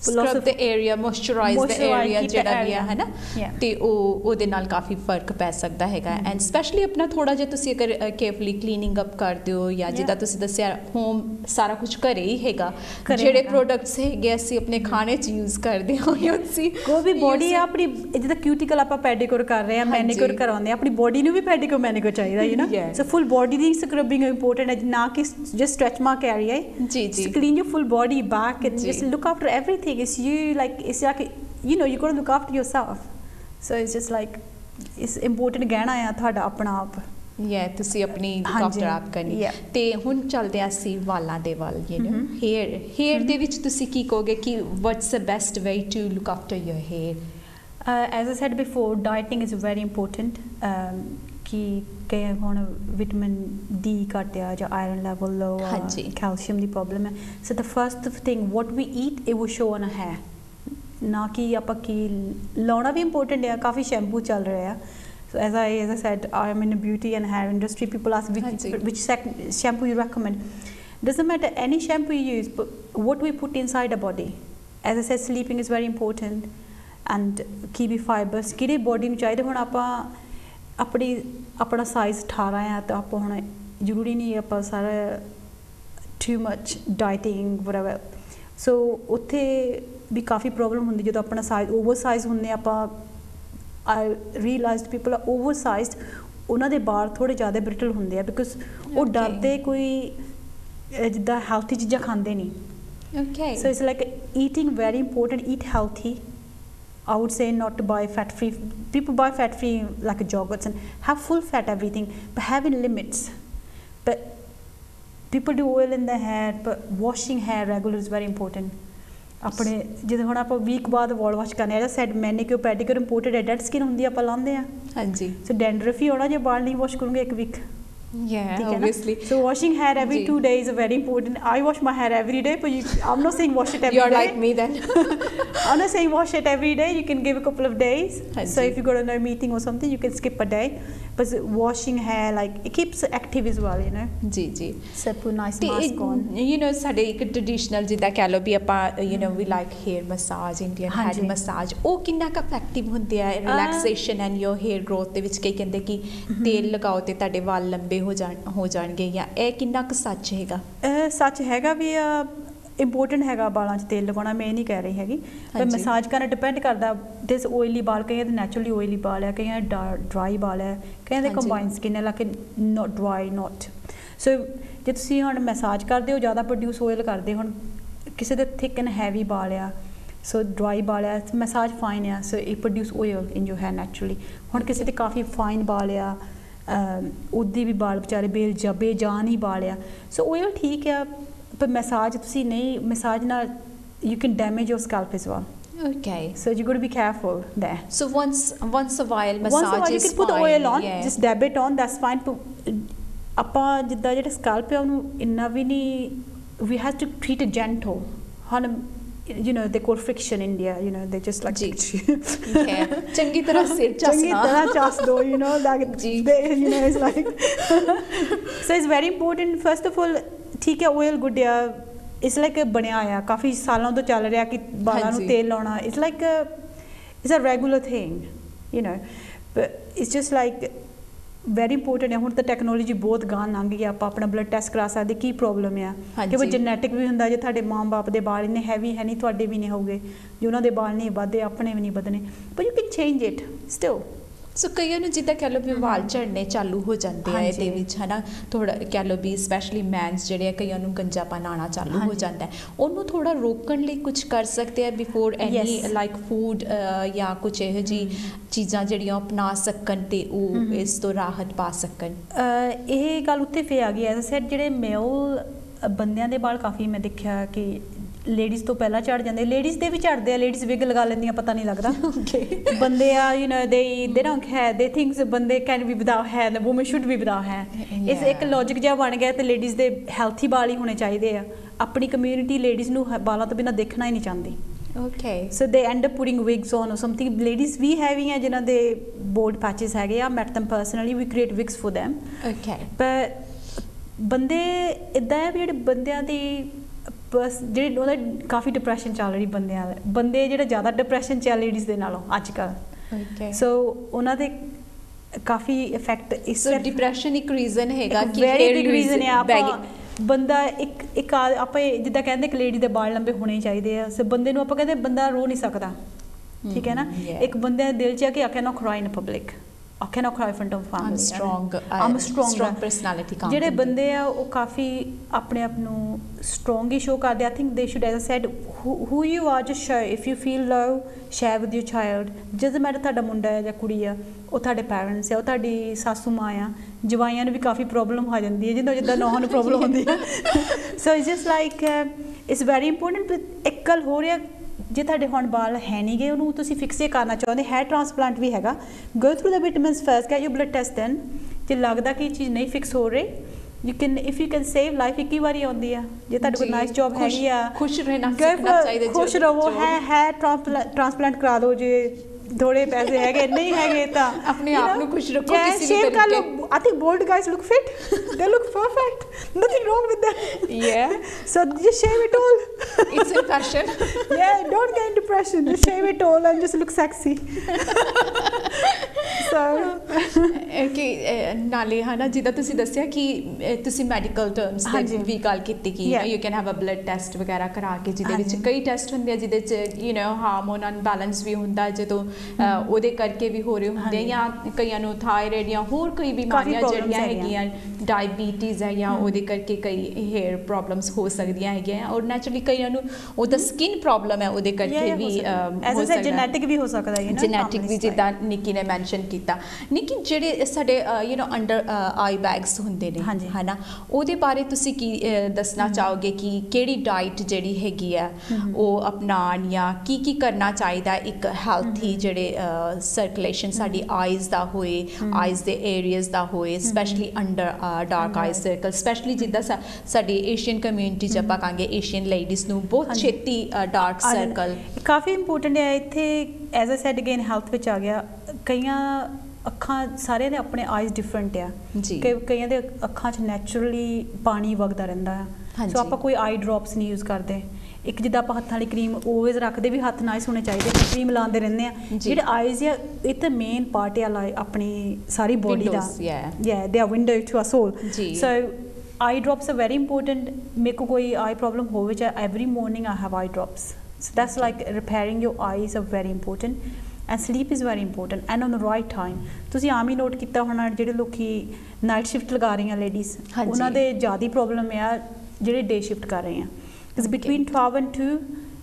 [SPEAKER 1] scrub the area, moisturise the area ਜਿਹੜਾ ਵੀ ਹੈ ਨਾ, ਤੇ ਉਹ ਉਹਦੇ ਨਾਲ ਕਾਫੀ ਫਰਕ ਪੈ ਸਕਦਾ ਹੈਗਾ। ਐਂਡ ਸਪੈਸ਼ਲੀ ਆਪਣਾ ਥੋੜਾ ਜਿਹਾ ਤੁਸੀਂ ਅਗਰ ਕੇਅਰਫੁਲੀ ਕਲੀਨਿੰਗ ਅਪ ਕਰਦੇ ਹੋ, ਜਾਂ ਜਿੱਦਾਂ ਤੁਸੀਂ ਦੱਸਿਆ ਹੋਮ ਸਾਰਾ ਕੁਝ ਘਰੇ ਹੀ ਹੈਗਾ, ਜਿਹੜੇ ਪ੍ਰੋਡਕਟਸ ਹੈਗੇ ਅਸੀਂ ਆਪਣੇ ਖਾਣੇ 'ਚ ਯੂਜ਼ ਕਰਦੇ ਹਾਂ, ਅਸੀਂ
[SPEAKER 2] ਕੋਈ ਵੀ ਬੋਡੀ ਆ ਆਪਣੀ, ਜਿੱਦਾਂ ਕਿਊਟੀਕਲ ਆਪਾਂ ਪੈਡੀਕਿਉਰ ਕਰ ਰਹੇ ਹਾਂ, ਮੈਨੀਕਿਉਰ ਕਰਵਾਉਂਦੇ ਹਾਂ, ਆਪਣੀ ਬੋਡੀ ਨੂੰ ਵੀ ਪੈਡੀਕਿਉਰ ਮੈਨੀਕਿਉਰ ਚਾਹੀਦਾ, you know. So full body ਦੀ ਸਕਰਬਿੰਗ ਇੰਪੋਰਟੈਂਟ ਹੈ, ਨਾ ਕਿ ਜਸਟ ਸਟ੍ਰੈਚ ਮਾਰਕ ਏਰੀਆ ਹੈ।
[SPEAKER 1] ਜੀ ਜੀ,
[SPEAKER 2] clean your full body back and just look after everything. It's you like it's like you know you got to look after yourself. So it's just like is important ਗਹਿਣਾ ਆ ਤੁਹਾਡਾ ਆਪਣਾ ਆਪ।
[SPEAKER 1] ਯਾ ਤੁਸੀਂ ਆਪਣੀ ਲੁੱਕ ਆਫਟਰ ਆਪ ਕਰਨੀ। ਤੇ ਹੁਣ ਚੱਲਦੇ ਹਾਂ ਅਸੀਂ ਵਾਲਾਂ ਦੇ ਵੱਲ, ਯੂ ਨੋ ਹੇਅਰ ਹੇਅਰ ਦੇ ਵਿੱਚ ਤੁਸੀਂ ਕੀ ਕਹੋਗੇ ਕਿ what's the best way to look after your hair?
[SPEAKER 2] As I said before, dieting is very important. ਕਿ ਕਈ ਹੁਣ ਵਿਟਾਮਿਨ ਡੀ ਘੱਟ ਆ ਜਾਂ ਆਇਰਨ ਲੈਵਲ ਲੋ ਆ, ਕੈਲਸ਼ੀਅਮ ਦੀ ਪ੍ਰੋਬਲਮ ਹੈ। So the first thing what we eat it will show on a hair, ਨਾ ਕਿ ਆਪਾਂ ਕੀ ਲਾਉਣਾ ਵੀ ਇੰਪੋਰਟੈਂਟ ਆ। ਕਾਫੀ ਸ਼ੈਂਪੂ ਚੱਲ ਰਹੇ ਆ। So as I as I said, I am in the beauty and hair industry. People ask which which shampoo you recommend. Doesn't matter any shampoo you use, but what we put inside the body. As I said, sleeping is very important, and kiwi fibers. किरे body ਨੂੰ ਚਾਹੀਦੇ। ਹੁਣ ਆਪਾਂ ਆਪਣੀ ਆਪਣਾ size ਅਠਾਰਾਂ ਆ ਤਾਂ ਆਪਾਂ ਹੁਣ ਜ਼ਰੂਰੀ ਨਹੀਂ ਆਪਾਂ ਸਾਰਾ too much dieting whatever. So ਉੱਥੇ ਵੀ ਕਾਫੀ ਪ੍ਰੋਬਲਮ ਹੁੰਦੀ ਜਦੋਂ ਆਪਣਾ ਸਾਈਜ਼ ਓਵਰ ਸਾਈਜ਼ ਹੁੰਦੇ ਆਪਾਂ। I realized people are oversized, ਉਹਨਾਂ ਦੇ ਵਾਲ ਥੋੜ੍ਹੇ ਜ਼ਿਆਦਾ ਬ੍ਰਿਟਲ ਹੁੰਦੇ ਆ ਬਿਕੋਜ਼ ਉਹ ਡਰਦੇ ਕੋਈ ਜਿੱਦਾਂ ਹੈਲਥੀ ਚੀਜ਼ਾਂ ਖਾਂਦੇ ਨਹੀਂ।
[SPEAKER 1] Okay.
[SPEAKER 2] So it's like eating very important. Eat healthy. I would say not to buy fat free. People buy fat free like a yogurts and have full fat everything, but having limits. But people do oil in their hair, but washing hair regular is very important. ਆਪਣੇ ਜਿੱਦਾਂ ਹੁਣ ਆਪਾਂ week ਬਾਅਦ ਵਾਲ wash ਕਰਨੇ ਆ, set manicure pedicure imported ਹੈ, dead skin ਹੁੰਦੀ ਆਪਾਂ ਲਾਉਂਦੇ ਆ। ਹਾਂਜੀ। ਸੋ ਡੈਂਡਰਫ ਹੀ ਹੋਣਾ ਜੇ ਵਾਲ ਨਹੀਂ ਵਾਸ਼ ਕਰੂੰਗੇ ਇੱਕ week.
[SPEAKER 1] Yeah, obviously.
[SPEAKER 2] So washing hair every two days is very important. I wash my hair every day, but you, I'm not saying wash it every
[SPEAKER 1] You're
[SPEAKER 2] day.
[SPEAKER 1] You're like me then.
[SPEAKER 2] I'm not saying wash it every day. You can give a couple of days. So if you go to a meeting or something, you can skip a day. But washing hair, like it keeps active as well, you know.
[SPEAKER 1] जी जी.
[SPEAKER 2] So put nice mask on.
[SPEAKER 1] You know, ਸਾਡੇ ਇੱਕ traditional ਜਿੱਦਾਂ ਕਹਿ ਲਓ ਵੀ ਆਪਾਂ you know we like hair massage, Indian head massage. ਉਹ ਕਿੰਨਾ ਕੁ effective ਹੁੰਦੀ ਹੈ relaxation and your hair growth ਦੇ ਵਿੱਚ? ਕਈ ਕਹਿੰਦੇ ਕਿ ਤੇਲ ਲਗਾਓ ਤੇ ਤੁਹਾਡੇ ਵਾਲ ਲੰਬੇ ਹੋ ਜਾਣ ਹੋ ਜਾਣਗੇ, ਜਾਂ ਇਹ ਕਿੰਨਾ ਕੁ ਸੱਚ ਹੈਗਾ?
[SPEAKER 2] ਸੱਚ ਹੈਗਾ ਵੀ ਇੰਪੋਰਟੈਂਟ ਹੈਗਾ ਵਾਲਾਂ 'ਚ ਤੇਲ ਲਗਾਉਣਾ, ਮੈਂ ਨਹੀਂ ਕਹਿ ਰਹੀ ਹੈਗੀ। ਪਰ ਮਸਾਜ ਕਰਨਾ ਡਿਪੈਂਡ ਕਰਦਾ। ਦਿਸ ਓਇਲੀ ਵਾਲ, ਕਈਆਂ ਦੇ ਨੈਚੁਰਲੀ ਓਇਲੀ ਵਾਲ ਹੈ, ਕਈਆਂ ਦੇ ਡਰਾਈ ਵਾਲ ਹੈ, ਕਈਆਂ ਦੇ ਕੰਬਾਈਨ ਸਕਿਨ ਹੈ, like not dry not. So ਜੇ ਤੁਸੀਂ ਹੁਣ ਮਸਾਜ ਕਰਦੇ ਹੋ ਜ਼ਿਆਦਾ ਪ੍ਰੋਡਿਊਸ ਓਇਲ ਕਰਦੇ, ਹੁਣ ਕਿਸੇ ਦੇ ਥਿਕ ਐਂਡ ਹੈਵੀ ਵਾਲ ਆ, ਸੋ ਡਰਾਈ ਵਾਲ ਆ, ਮਸਾਜ ਫਾਈਨ ਆ, so it produce oil in your hair naturally. ਹੁਣ ਕਿਸੇ ਦੇ ਕਾਫੀ ਫਾਈਨ ਵਾਲ ਆ, ਉਹਦੇ ਵੀ ਵਾਲ ਵਿਚਾਰੇ ਬੇਲ ਜਾਂ ਬੇਜਾਨ ਹੀ ਵਾਲ ਆ, ਸੋ ਓਇਲ ਠੀਕ ਆ, ਪਰ ਮਸਾਜ ਤੁਸੀਂ ਨਹੀਂ, ਮਸਾਜ ਨਾਲ you can damage your scalp as well.
[SPEAKER 1] Okay.
[SPEAKER 2] So you got to be careful there.
[SPEAKER 1] So once once a while massage
[SPEAKER 2] once a while,
[SPEAKER 1] is
[SPEAKER 2] you can put
[SPEAKER 1] fine.
[SPEAKER 2] oil on,
[SPEAKER 1] yeah.
[SPEAKER 2] just dab it on, that's fine. ਆਪਾਂ ਜਿੱਦਾਂ ਜਿਹੜਾ scalp ਹੈ ਉਹਨੂੰ ਇੰਨਾ ਵੀ ਨਹੀਂ, we have to treat it gentle. ਹੁਣ you know they call friction in India, you know they just like
[SPEAKER 1] yeah ਚੰਗੀ ਤਰ੍ਹਾਂ ਸਿਰ ਚਸਣਾ,
[SPEAKER 2] ਚੰਗੀ ਤਰ੍ਹਾਂ ਚਸ ਦੋ, you know like they, you know it's like so it's very important. First of all, ਠੀਕ ਹੈ oil good ਆ, it's like ਬਣਿਆ ਆ ਕਾਫੀ ਸਾਲਾਂ ਤੋਂ ਚੱਲ ਰਿਹਾ ਕਿ ਵਾਲਾਂ ਨੂੰ ਤੇਲ ਲਾਉਣਾ, it's like a, it's a regular thing, you know, but it's just like very important ਹੈ। ਹੁਣ ਤਾਂ ਟੈਕਨੋਲੋਜੀ ਬਹੁਤ ਗਾਂਹ ਲੰਘ ਗਈ, ਆਪਾਂ ਆਪਣਾ ਬਲੱਡ ਟੈਸਟ ਕਰਾ ਸਕਦੇ ਕੀ ਪ੍ਰੋਬਲਮ ਆ, ਕਿ ਉਹ ਜੈਨੇਟਿਕ ਵੀ ਹੁੰਦਾ, ਜੇ ਤੁਹਾਡੇ ਮਾਂ ਬਾਪ ਦੇ ਵਾਲ ਇੰਨੇ ਹੈਵੀ ਹੈ ਨਹੀਂ, ਤੁਹਾਡੇ ਵੀ ਨਹੀਂ ਹੋਊਗੇ, ਜੇ ਉਹਨਾਂ ਦੇ ਵਾਲ ਨਹੀਂ ਵੱਧਦੇ ਆਪਣੇ ਵੀ ਨਹੀਂ ਵੱਧਣੇ, but you can change it still. So
[SPEAKER 1] ਕਈਆਂ ਨੂੰ ਜਿੱਦਾਂ ਕਹਿ ਲਓ ਵੀ ਵਾਲ ਝੜਨੇ ਚਾਲੂ ਹੋ ਜਾਂਦੇ ਆ ਇਹਦੇ ਵਿੱਚ, ਹੈ ਨਾ, ਥੋੜਾ ਕਹਿ ਲਓ ਵੀ ਸਪੈਸ਼ਲੀ ਮੈਨਸ ਜਿਹੜੇ ਆ, ਕਈਆਂ ਨੂੰ ਗੰਜਾਪਨ ਆਉਣਾ ਚਾਲੂ ਹੋ ਜਾਂਦਾ, ਉਹਨੂੰ ਥੋੜਾ ਰੋਕਣ ਲਈ ਕੁਝ ਕਰ ਸਕਦੇ ਆ ਬਿਫੋਰ ਐਨੀ ਲਾਈਕ ਫੂਡ ਜਾਂ ਕੁਝ ਇਹੋ ਜਿਹੀ ਚੀਜ਼ਾਂ ਜਿਹੜੀਆਂ ਅਪਣਾ ਸਕਣ ਤੇ ਉਹ ਇਸ ਤੋਂ ਰਾਹਤ ਪਾ ਸਕਣ?
[SPEAKER 2] ਇਹ ਗੱਲ ਉੱਥੇ ਫੇਰ ਆ ਗਈ, ਐਜ਼ ਅ ਸੈਡ ਜਿਹੜੇ ਮੇਲ ਬੰਦਿਆਂ ਦੇ ਵਾਲ ਕਾਫੀ ਮੈਂ ਦੇਖਿਆ ਕਿ ਲੇਡੀਜ਼ ਤੋਂ ਪਹਿਲਾਂ ਝੜ ਜਾਂਦੇ, ਲੇਡੀਜ਼ ਦੇ ਵੀ ਝੜਦੇ ਆ, ਲੇਡੀਜ਼ ਵਿਗ ਲਗਾ ਲੈਂਦੀਆਂ ਪਤਾ ਨਹੀਂ ਲੱਗਦਾ। ਬੰਦੇ ਆ you know they they don't have they thinks ਬੰਦੇ can be without hair, the woman should be without hair. Is ਇੱਕ ਲੌਜਿਕ ਜਿਹਾ ਬਣ ਗਿਆ ਤੇ ਲੇਡੀਜ਼ ਦੇ ਹੈਲਥੀ ਵਾਲ ਹੀ ਹੋਣੇ ਚਾਹੀਦੇ ਆ। ਆਪਣੀ ਕਮਿਊਨਿਟੀ ਲੇਡੀਜ਼ ਨੂੰ ਵਾਲਾਂ ਤੋਂ ਬਿਨਾਂ ਦੇਖਣਾ ਹੀ ਨਹੀਂ ਚਾਹੁੰਦੀ।
[SPEAKER 1] Okay.
[SPEAKER 2] So they end up putting wigs on or something. Ladies ਵੀ ਹੈਵੀਆਂ ਜਿਨ੍ਹਾਂ ਦੇ bold patches ਹੈਗੇ ਆ, met them personally, we create wigs for them.
[SPEAKER 1] Okay.
[SPEAKER 2] But ਬੰਦੇ ਇੱਦਾਂ ਹੈ ਵੀ ਜਿਹੜੇ ਬੰਦਿਆਂ ਦੀ ਬਸ ਜਿਹੜੇ ਉਹਦਾ ਕਾਫੀ ਡਿਪਰੈਸ਼ਨ ਚੱਲ ਰਹੀ ਬੰਦਿਆਂ ਦਾ ਬੰਦੇ ਜਿਹੜੇ ਜ਼ਿਆਦਾ ਡਿਪਰੈਸ਼ਨ 'ਚ ਆ ਲੇਡੀਜ਼ ਦੇ ਨਾਲੋਂ ਅੱਜ ਕੱਲ੍ਹ ਸੋ ਉਹਨਾਂ ਦੇ ਕਾਫੀ ਇਫੈਕਟ ਇਸ
[SPEAKER 1] ਡਿਪਰੈਸ਼ਨ ਇੱਕ ਰੀਜ਼ਨ ਹੈਗਾ
[SPEAKER 2] ਕਿ ਵੈਰੀ ਬਿਗ ਰੀਜ਼ਨ ਹੈ ਆਪਾਂ ਬੰਦਾ ਇੱਕ ਇੱਕ ਆਪਾਂ ਜਿੱਦਾਂ ਕਹਿੰਦੇ ਕਿ ਲੇਡੀ ਦੇ ਵਾਲ ਲੰਬੇ ਹੋਣੇ ਚਾਹੀਦੇ ਆ ਸੋ ਬੰਦੇ ਨੂੰ ਆਪਾਂ ਕਹਿੰਦੇ ਬੰਦਾ ਰੋ ਨਹੀਂ ਸਕਦਾ ਠੀਕ ਹੈ ਨਾ ਇੱਕ ਬੰਦੇ ਦੇ ਦਿਲ 'ਚ ਆ ਕਿ I cannot cry in public I cannot cry in front of family.
[SPEAKER 1] I'm strong.
[SPEAKER 2] I'm strong.
[SPEAKER 1] Strong personality.
[SPEAKER 2] ਜਿਹੜੇ ਬੰਦੇ ਆ ਉਹ ਕਾਫੀ ਆਪਣੇ ਆਪ ਨੂੰ strong ਹੀ show ਕਰਦੇ I think they should as I said who, who you are just share if you feel low share with your child doesn't matter ਤੁਹਾਡਾ ਮੁੰਡਾ ਹੈ ਜਾਂ ਕੁੜੀ ਆ ਉਹ ਤੁਹਾਡੇ ਪੈਰੈਂਟਸ ਆ ਉਹ ਤੁਹਾਡੀ ਸਾਸੂ ਮਾਂ ਆ ਜਵਾਈਆਂ ਨੂੰ ਵੀ ਕਾਫੀ ਪ੍ਰੋਬਲਮ ਆ ਜਾਂਦੀ ਹੈ ਜਿੱਦਾਂ ਜਿੱਦਾਂ ਨੌਹਾਂ ਨੂੰ ਪ੍ਰੋਬਲਮ ਹੁੰਦੀ ਹੈ so it's just like it's very important ਇੱਕ ਗੱਲ ਹੋ ਰਿਹਾ ਜੇ ਤੁਹਾਡੇ ਹੁਣ ਬਾਲ ਹੈ ਨਹੀਂ ਗਏ ਉਹਨੂੰ ਤੁਸੀਂ ਫਿਕਸ ਕਰਨਾ ਚਾਹੁੰਦੇ ਹੈਅਰ ਟ੍ਰਾਂਸਪਲਾਂਟ ਵੀ ਹੈਗਾ go through the vitamins first get your blood test then ਜੇ ਲੱਗਦਾ ਕਿ ਇਹ ਚੀਜ਼ ਨਹੀਂ ਫਿਕਸ ਹੋ ਰਹੀ you can if you can save life ਇੱਕ ਹੀ ਵਾਰੀ ਆਉਂਦੀ ਆ ਜੇ ਤੁਹਾਡੇ ਕੋਲ ਨਾਈਸ ਜੌਬ ਹੈਗੀ ਆ
[SPEAKER 1] ਖੁਸ਼ ਰਹਿਣਾ ਸਿੱਖਣਾ ਚਾਹੀਦਾ
[SPEAKER 2] ਖੁਸ਼ ਰਹੋ ਹੈ ਹੈਅਰ ਟ੍ਰਾਂਸਪਲਾਂਟ ਕਰਾ ਦਿਓ ਜੇ ਥੋੜੇ ਪੈਸੇ ਹੈਗੇ ਨਹੀਂ ਹੈਗੇ ਤਾਂ
[SPEAKER 1] ਆਪਣੇ ਆਪ ਨੂੰ ਖੁਸ਼ ਰੱਖੋ ਕਿਸੇ ਵੀ
[SPEAKER 2] ਤਰੀਕੇ I think bald guys look fit they look perfect nothing wrong with that
[SPEAKER 1] yeah
[SPEAKER 2] so just shave it all
[SPEAKER 1] it's a fashion
[SPEAKER 2] yeah don't get depression just shave it all and just look sexy so
[SPEAKER 1] ਕਿ ਨਾਲੇ ਹਨਾ ਜਿੱਦਾਂ ਤੁਸੀਂ ਦੱਸਿਆ ਕਿ ਤੁਸੀਂ medical terms ਤੇ ਵੀ ਗੱਲ ਕੀਤੀ ਕਿ you can have a blood test ਵਗੈਰਾ ਕਰਾ ਕੇ ਜਿਹਦੇ ਵਿੱਚ ਕਈ ਟੈਸਟ ਹੁੰਦੇ ਆ ਜਿਹਦੇ ਚ ਯੂ نو ਹਾਰਮੋਨ ਅਨਬੈਲੈਂਸ ਵੀ ਹੁੰਦਾ ਜਦੋਂ ਉਹਦੇ ਕਰਕੇ ਵੀ ਹੋ ਰਹੇ ਹੁੰਦੇ ਜਾਂ ਕਈਆਂ ਨੂੰ ਥਾਇਰਾਇਡ ਜਾਂ ਹੋਰ ਕਈ ਬਿਮਾਰੀਆਂ ਜਿਹੜੀਆਂ ਹੈਗੀਆਂ ਡਾਇਬੀਟੀਜ਼ ਹੈ ਜਾਂ ਉਹਦੇ ਕਰਕੇ ਕਈ ਹੇਅਰ ਪ੍ਰੋਬਲਮਸ ਹੋ ਸਕਦੀਆਂ ਹੈਗੀਆਂ ਔਰ ਨੈਚੁਰਲੀ ਕਈਆਂ ਨੂੰ ਉਹਦਾ ਸਕਿਨ ਪ੍ਰੋਬਲਮ ਹੈ ਉਹਦੇ ਕਰਕੇ ਵੀ
[SPEAKER 2] ਹੋ ਸਕਦਾ ਜੈਨੇਟਿਕ ਵੀ ਹੋ ਸਕਦਾ ਹੈ ਨਾ
[SPEAKER 1] ਜੈਨੇਟਿਕ ਵੀ ਜਿੱਦਾਂ ਨਿੱਕੀ ਨੇ ਮੈਂਸ਼ਨ ਕੀਤਾ ਨਿੱਕੀ ਜਿਹੜੇ ਸਾਡੇ you know under eye bags ਹੁੰਦੇ ਨੇ ਹੈ ਨਾ ਉਹਦੇ ਬਾਰੇ ਤੁਸੀਂ ਕੀ ਦੱਸਣਾ ਚਾਹੋਗੇ ਕਿ ਕਿਹੜੀ ਡਾਈਟ ਜਿਹੜੀ ਹੈਗੀ ਆ ਉਹ ਅਪਣਾਉਣ ਜਾਂ ਕੀ ਕੀ ਕਰਨਾ ਚਾਹੀਦਾ ਇੱਕ ਹੈਲਥੀ ਜਿਹੜੇ ਸਰਕੂਲੇਸ਼ਨ ਸਾਡੀ ਆਈਜ਼ ਦਾ ਹੋਏ ਆਈਜ਼ ਦੇ ਏਰੀਆਜ਼ ਦਾ ਹੋਏ specially under dark eye circle specially ਜਿੱਦਾਂ ਸਾਡੀ ਏਸ਼ੀਅਨ ਕਮਿਊਨਿਟੀ 'ਚ ਆਪਾਂ ਕਹਾਂਗੇ ਏਸ਼ੀਅਨ ਲੇਡੀਜ਼ ਨੂੰ ਬਹੁਤ ਛੇਤੀ ਡਾਰਕ ਸਰਕਲ
[SPEAKER 2] ਕਾਫੀ ਇੰਪੋਰਟੈਂਟ ਹੈ ਇੱਥੇ as I said again health ਵਿੱਚ ਆ ਗਿਆ ਕਈਆਂ ਅੱਖਾਂ ਸਾਰਿਆਂ ਦੇ ਆਪਣੇ ਆਈਜ਼ ਡਿਫਰੈਂਟ ਆ ਕਈਆਂ ਦੇ ਅੱਖਾਂ 'ਚ ਨੈਚੁਰਲੀ ਪਾਣੀ ਵਗਦਾ ਰਹਿੰਦਾ ਆ ਸੋ ਆਪਾਂ ਕੋਈ ਆਈ ਡ੍ਰੌਪਸ ਨਹੀਂ ਯੂਜ਼ ਕਰਦੇ ਇੱਕ ਜਿੱਦਾਂ ਆਪਾਂ ਹੱਥਾਂ ਵਾਲੀ ਕਰੀਮ ਓਲਵੇਜ਼ ਰੱਖਦੇ ਵੀ ਹੱਥ ਨਾਈਸ ਹੋਣੇ ਚਾਹੀਦੇ ਕਰੀਮ ਲਾਉਂਦੇ ਰਹਿੰਦੇ ਆ ਜਿਹੜੇ ਆਈਜ਼ ਆ ਇਹ ਤਾਂ ਮੇਨ ਪਾਰਟ ਆ ਆਪਣੀ ਸਾਰੀ ਬੋਡੀ ਦਾ ਯਾ they are window to a soul so eye drops are very important ਮੇਰੇ ਕੋ ਕੋਈ ਆਈ ਪ੍ਰੋਬਲਮ ਹੋਵੇ ਚਾਹੇ every morning I have eye drops so that's like repairing your eyes are very important and sleep is very important and on the right time ਤੁਸੀਂ ਆਮ ਹੀ note ਕੀਤਾ ਹੋਣਾ ਜਿਹੜੇ ਲੋਕੀ ਨਾਈਟ ਸ਼ਿਫਟ ਲਗਾ ਰਹੀਆਂ ਲੇਡੀਜ਼ ਉਹਨਾਂ ਦੇ ਜ਼ਿਆਦਾ ਪ੍ਰੋਬਲਮ ਆ ਜਿਹੜੇ ਡੇ ਸ਼ਿਫਟ ਕਰ ਰਹੇ ਆ because okay. between twelve and two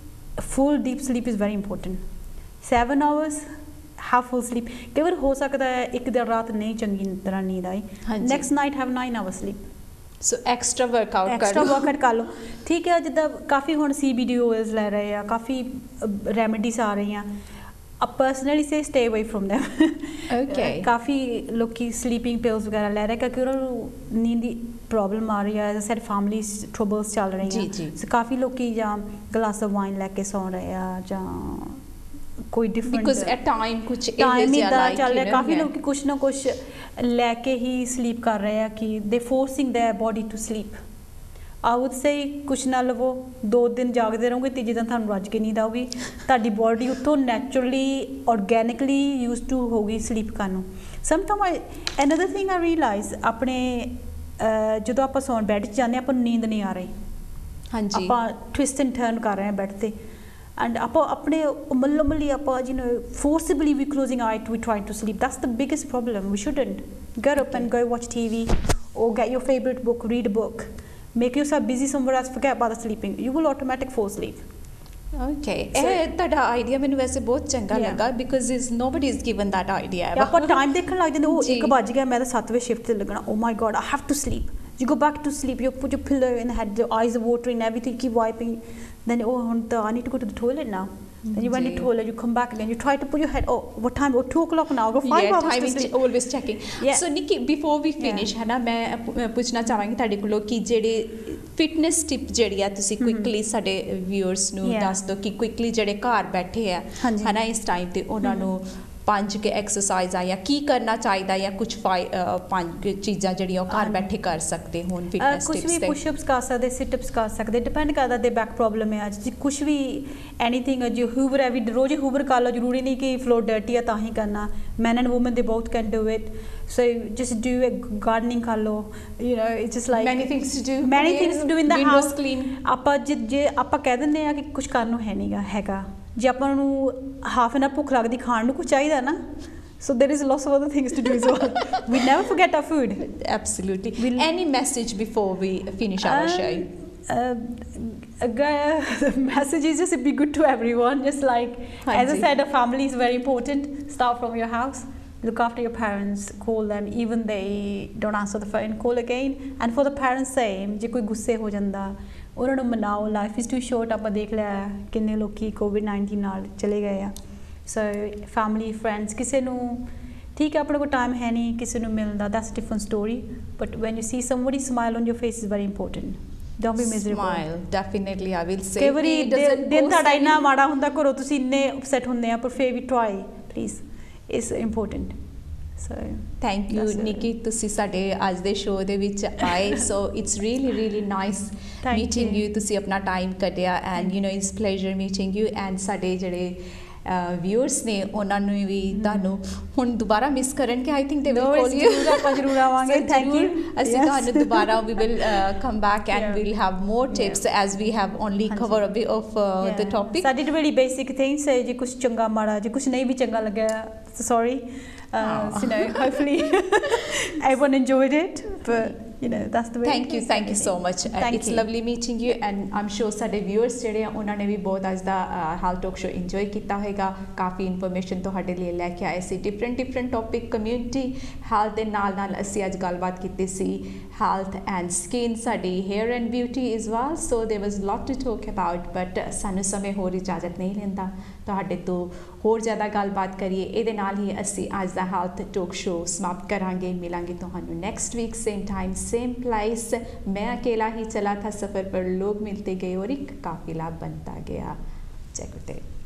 [SPEAKER 2] full deep sleep is very important seven hours have full sleep ਕਈ ਵਾਰ ਹੋ ਸਕਦਾ ਹੈ ਇੱਕ ਦਿਨ ਰਾਤ ਨਹੀਂ ਚੰਗੀ ਤਰ੍ਹਾਂ ਨੀਂਦ ਆਈ next night have nine hours sleep
[SPEAKER 1] so extra workout ਕਰ
[SPEAKER 2] ਐਕਸਟਰਾ ਵਰਕਆਊਟ ਕਰ ਲਓ ਠੀਕ ਹੈ ਜਿੱਦਾਂ ਕਾਫੀ ਹੁਣ ਸੀ ਬੀ ਡੀ ਓਇਲਸ ਲੈ ਰਹੇ ਆ ਕਾਫੀ ਰੈਮੇਡੀਜ਼ ਆ ਰਹੀਆਂ I personally say stay away from them.
[SPEAKER 1] Okay.
[SPEAKER 2] ਕਾਫੀ ਲੋਕੀ ਸਲੀਪਿੰਗ ਪਿਲਸ ਵਗੈਰਾ ਲੈ ਰਹੇ ਕਿਉਂਕਿ ਉਹਨਾਂ ਨੂੰ ਨੀਂਦ ਦੀ ਪ੍ਰੋਬਲਮ ਆ ਰਹੀ ਹੈ ਐਜ਼ ਸੈਡ ਫੈਮਿਲੀ ਟਰਬਲਸ ਚੱਲ ਰਹੀਆਂ ਸੋ ਕਾਫੀ ਲੋਕੀ ਜਾਂ ਗਲਾਸ ਆਫ ਵਾਈਨ ਲੈ ਕੇ ਸੌਂ ਰਹੇ ਆ ਜਾਂ ਕੋਈ ਡਿਫਰੈਂਟ
[SPEAKER 1] ਬਿਕਾਜ਼ ਐਟ ਟਾਈਮ ਕੁਝ
[SPEAKER 2] ਟਾਈਮ ਇਦਾਂ ਚੱਲ ਰਿਹਾ ਕਾਫੀ ਲੋਕੀ ਕੁਛ ਨਾ ਕੁਛ ਲੈ ਕੇ ਹੀ ਸਲੀਪ ਕਰ ਰਹੇ ਆ ਕਿ ਦੇ forcing their body to sleep I would say ਕੁਛ ਨਾ ਲਵੋ ਦੋ ਦਿਨ ਜਾਗਦੇ ਰਹੋਗੇ ਤੀਜੇ ਦਿਨ ਤੁਹਾਨੂੰ ਰੱਜ ਕੇ ਨੀਂਦ ਆਊਗੀ ਤੁਹਾਡੀ ਬੋਡੀ ਉੱਥੋਂ ਨੈਚੁਰਲੀ ਔਰਗੈਨਿਕਲੀ ਯੂਜ਼ ਟੂ ਹੋ ਗਈ ਸਲੀਪ ਕਰਨ ਨੂੰ sometime I another thing I realise ਆਪਣੇ ਜਦੋਂ ਆਪਾਂ ਸੌਣ ਬੈੱਡ 'ਚ ਜਾਂਦੇ ਆਪਾਂ ਨੂੰ ਨੀਂਦ ਨਹੀਂ ਆ ਰਹੀ
[SPEAKER 1] ਹਾਂਜੀ
[SPEAKER 2] ਆਪਾਂ ਟਵਿਸਟ ਐਂਡ ਟਰਨ ਕਰ ਰਹੇ ਹਾਂ ਬੈੱਡ 'ਤੇ ਐਂਡ ਆਪਾਂ ਆਪਣੇ ਮੱਲੋ ਮੱਲੀ ਆਪਾਂ you know forcibly we closing our eye we trying to sleep that's the biggest problem we shouldn't get up and go watch T V or get your favorite book read a book make yourself busy somewhere else forget about the sleeping you will automatic fall asleep
[SPEAKER 1] okay ਇਹ ਤੁਹਾਡਾ idea ਮੈਨੂੰ ਵੈਸੇ ਬਹੁਤ ਚੰਗਾ ਲੱਗਾ because is nobody is given that idea
[SPEAKER 2] ਆਪਾਂ time ਦੇਖਣ ਲੱਗ ਜਾਂਦੇ ਉਹ ਇੱਕ ਵੱਜ ਗਿਆ ਮੈਂ ਤਾਂ ਸੱਤ ਵਜੇ ਸ਼ਿਫਟ ਤੇ ਲੱਗਣਾ oh my god I have to sleep you go back to sleep you put your pillow in the head your eyes are watering everything keep wiping then oh ਹੁਣ ਤਾਂ I need to go to the toilet now then you went to toilet you come back again you try to put your head oh what time oh two o'clock now go five
[SPEAKER 1] yeah,
[SPEAKER 2] hours
[SPEAKER 1] time
[SPEAKER 2] to sleep
[SPEAKER 1] always checking yeah. so Nikki before we finish ਹੈ ਨਾ ਮੈਂ ਪੁੱਛਣਾ ਚਾਹਾਂਗੀ ਤੁਹਾਡੇ ਕੋਲੋਂ ਕਿ ਜਿਹੜੇ fitness tip ਜਿਹੜੀ ਆ ਤੁਸੀਂ ਕੁਇਕਲੀ ਸਾਡੇ ਵਿਊਅਰਸ ਨੂੰ ਦੱਸ ਦਿਓ ਕਿ ਕੁਇਕਲੀ ਜਿਹੜੇ ਘਰ ਬੈਠੇ ਆ ਹੈ ਨਾ ਇਸ ਟਾਈਮ ਤੇ ਉਹਨਾਂ ਨੂੰ ਪੰਜ ਕੇ ਐਕਸਰਸਾਈਜ਼ ਆ ਜਾਂ ਕੀ ਕਰਨਾ ਚਾਹੀਦਾ ਜਾਂ ਕੁਝ ਪੰਜ ਚੀਜ਼ਾਂ ਜਿਹੜੀਆਂ ਉਹ ਘਰ ਬੈਠੇ ਕਰ ਸਕਦੇ ਹੋਣ ਫਿਟਨੈਸ
[SPEAKER 2] ਕੁਝ
[SPEAKER 1] ਟਿਪਸ
[SPEAKER 2] ਵੀ
[SPEAKER 1] ਤੇ
[SPEAKER 2] ਪੁਸ਼ਅਪਸ ਕਰ ਸਕਦੇ ਸਿਟਅਪਸ ਕਰ ਸਕਦੇ ਡਿਪੈਂਡ ਕਰਦਾ ਦੇ ਬੈਕ ਪ੍ਰੋਬਲਮ ਹੈ ਅੱਜ ਕੁਝ ਵੀ ਐਨੀਥਿੰਗ ਜੋ ਹੂਵਰ ਹੈ ਵੀ ਰੋਜ਼ ਹੂਵਰ ਕਰ ਲਓ ਜ਼ਰੂਰੀ ਨਹੀਂ ਕਿ ਫਲੋਰ ਡਰਟੀ ਹੈ ਤਾਂ ਹੀ ਕਰਨਾ ਮੈਨ ਐਂਡ ਵੂਮਨ ਦੇ both can do it so just do a gardening ਕਰ ਲਓ you know it's just like
[SPEAKER 1] many things to do
[SPEAKER 2] many things to do in the house
[SPEAKER 1] clean
[SPEAKER 2] ਆਪਾਂ ਜੇ ਆਪਾਂ ਕਹਿ ਦਿੰਦੇ ਆ ਕਿ ਕੁਝ ਕਰਨ ਨੂੰ ਹੈ ਨਹੀਂਗਾ ਹੈਗਾ ਜੇ ਆਪਾਂ ਨੂੰ ਹਾਫ ਐਨ ਆਰ ਭੁੱਖ ਲੱਗਦੀ ਖਾਣ ਨੂੰ ਕੁਝ ਚਾਹੀਦਾ ਨਾ so there is lots of other things to do as well. We never forget our food.
[SPEAKER 1] Absolutely. We'll, any message before we finish our uh, show?
[SPEAKER 2] Uh, the message is just be good to everyone, just like Hanji. As I said, a family is very important. Start from your house, look after your parents, call them even they don't answer the phone, call again. And for the parents same, ਜੇ ਕੋਈ ਗੁੱਸੇ ਹੋ ਜਾਂਦਾ ਉਹਨਾਂ ਨੂੰ ਮਨਾਓ life is too short ਆਪਾਂ ਦੇਖ ਲਿਆ ਕਿੰਨੇ ਲੋਕੀ ਕੋਵਿਡ ਨਾਈਨਟੀਨ ਨਾਲ ਚਲੇ ਗਏ ਆ ਸੋ ਫੈਮਿਲੀ ਫਰੈਂਡਸ ਕਿਸੇ ਨੂੰ ਠੀਕ ਹੈ ਆਪਣੇ ਕੋਲ ਟਾਈਮ ਹੈ ਨਹੀਂ ਕਿਸੇ ਨੂੰ ਮਿਲਦਾ that's different story but when you see somebody smile on your face is very important Don't be miserable. Smile,
[SPEAKER 1] definitely. I will say.
[SPEAKER 2] ਕਈ ਵਾਰੀ ਦਿਨ ਤੁਹਾਡਾ ਇੰਨਾ ਮਾੜਾ ਹੁੰਦਾ ਘਰੋਂ ਤੁਸੀਂ ਇੰਨੇ ਅਪਸੈਟ ਹੁੰਦੇ ਆ ਪਰ ਫਿਰ ਵੀ try please it's important so
[SPEAKER 1] thank you Nikki ਤੁਸੀਂ ਸਾਡੇ ਅੱਜ ਦੇ ਸ਼ੋਅ ਦੇ ਵਿੱਚ ਆਏ so it's really really nice meeting you ਤੁਸੀਂ ਆਪਣਾ ਟਾਈਮ ਕੱਢਿਆ and you know it's pleasure meeting you and ਸਾਡੇ ਜਿਹੜੇ ਵਿਊਅਰਸ ਨੇ ਉਹਨਾਂ ਨੂੰ ਵੀ ਤੁਹਾਨੂੰ ਹੁਣ ਦੁਬਾਰਾ ਮਿਸ ਕਰਨਗੇ I think they will call you
[SPEAKER 2] ਆਪਾਂ ਜ਼ਰੂਰ ਆਵਾਂਗੇ ਥੈਂਕ ਯੂ
[SPEAKER 1] ਅਸੀਂ ਤੁਹਾਨੂੰ ਦੁਬਾਰਾ we will come back and we'll have more tips as we have only cover a bit of the topic
[SPEAKER 2] ਸਾਡੀ ਤਾਂ really basic things ਹੈ ਜੇ ਕੁਝ ਚੰਗਾ ਮਾੜਾ ਜੇ ਕੁਝ ਨਹੀਂ ਵੀ ਚੰਗਾ ਲੱਗਿਆ sorry uh, so, you know hopefully everyone enjoyed it but you know that's the way
[SPEAKER 1] thank you thank you so much
[SPEAKER 2] thank
[SPEAKER 1] it's
[SPEAKER 2] you.
[SPEAKER 1] lovely meeting you and I'm sure ਸਾਡੇ viewers ਜਿਹੜੇ ਆ ਉਹਨਾਂ ਨੇ ਵੀ ਬਹੁਤ ਅੱਜ ਦਾ health talk show enjoy ਕੀਤਾ ਹੋਵੇਗਾ ਕਾਫੀ information ਤੁਹਾਡੇ ਲਈ ਲੈ ਕੇ ਆਏ ਸੀ different different topic community health ਦੇ ਨਾਲ ਨਾਲ ਅਸੀਂ ਅੱਜ ਗੱਲਬਾਤ ਕੀਤੀ ਸੀ health and skin ਸਾਡੀ hair and beauty as well so there was a lot to talk about but ਸਾਨੂੰ ਸਮੇਂ ਹੋਰ ਇਜਾਜ਼ਤ ਨਹੀਂ ਲੈਂਦਾ ਤੁਹਾਡੇ ਤੋਂ ਹੋਰ ਜ਼ਿਆਦਾ ਗੱਲਬਾਤ ਕਰੀਏ ਇਹਦੇ ਨਾਲ ਹੀ ਅਸੀਂ ਅੱਜ ਦਾ health talk show ਸਮਾਪਤ ਕਰਾਂਗੇ ਮਿਲਾਂਗੇ ਤੁਹਾਨੂੰ next week same time same place मैं अकेला ही चला था सफ़र पर लोग मिलते गए और एक काफिला बनता गया जय गुरुदेव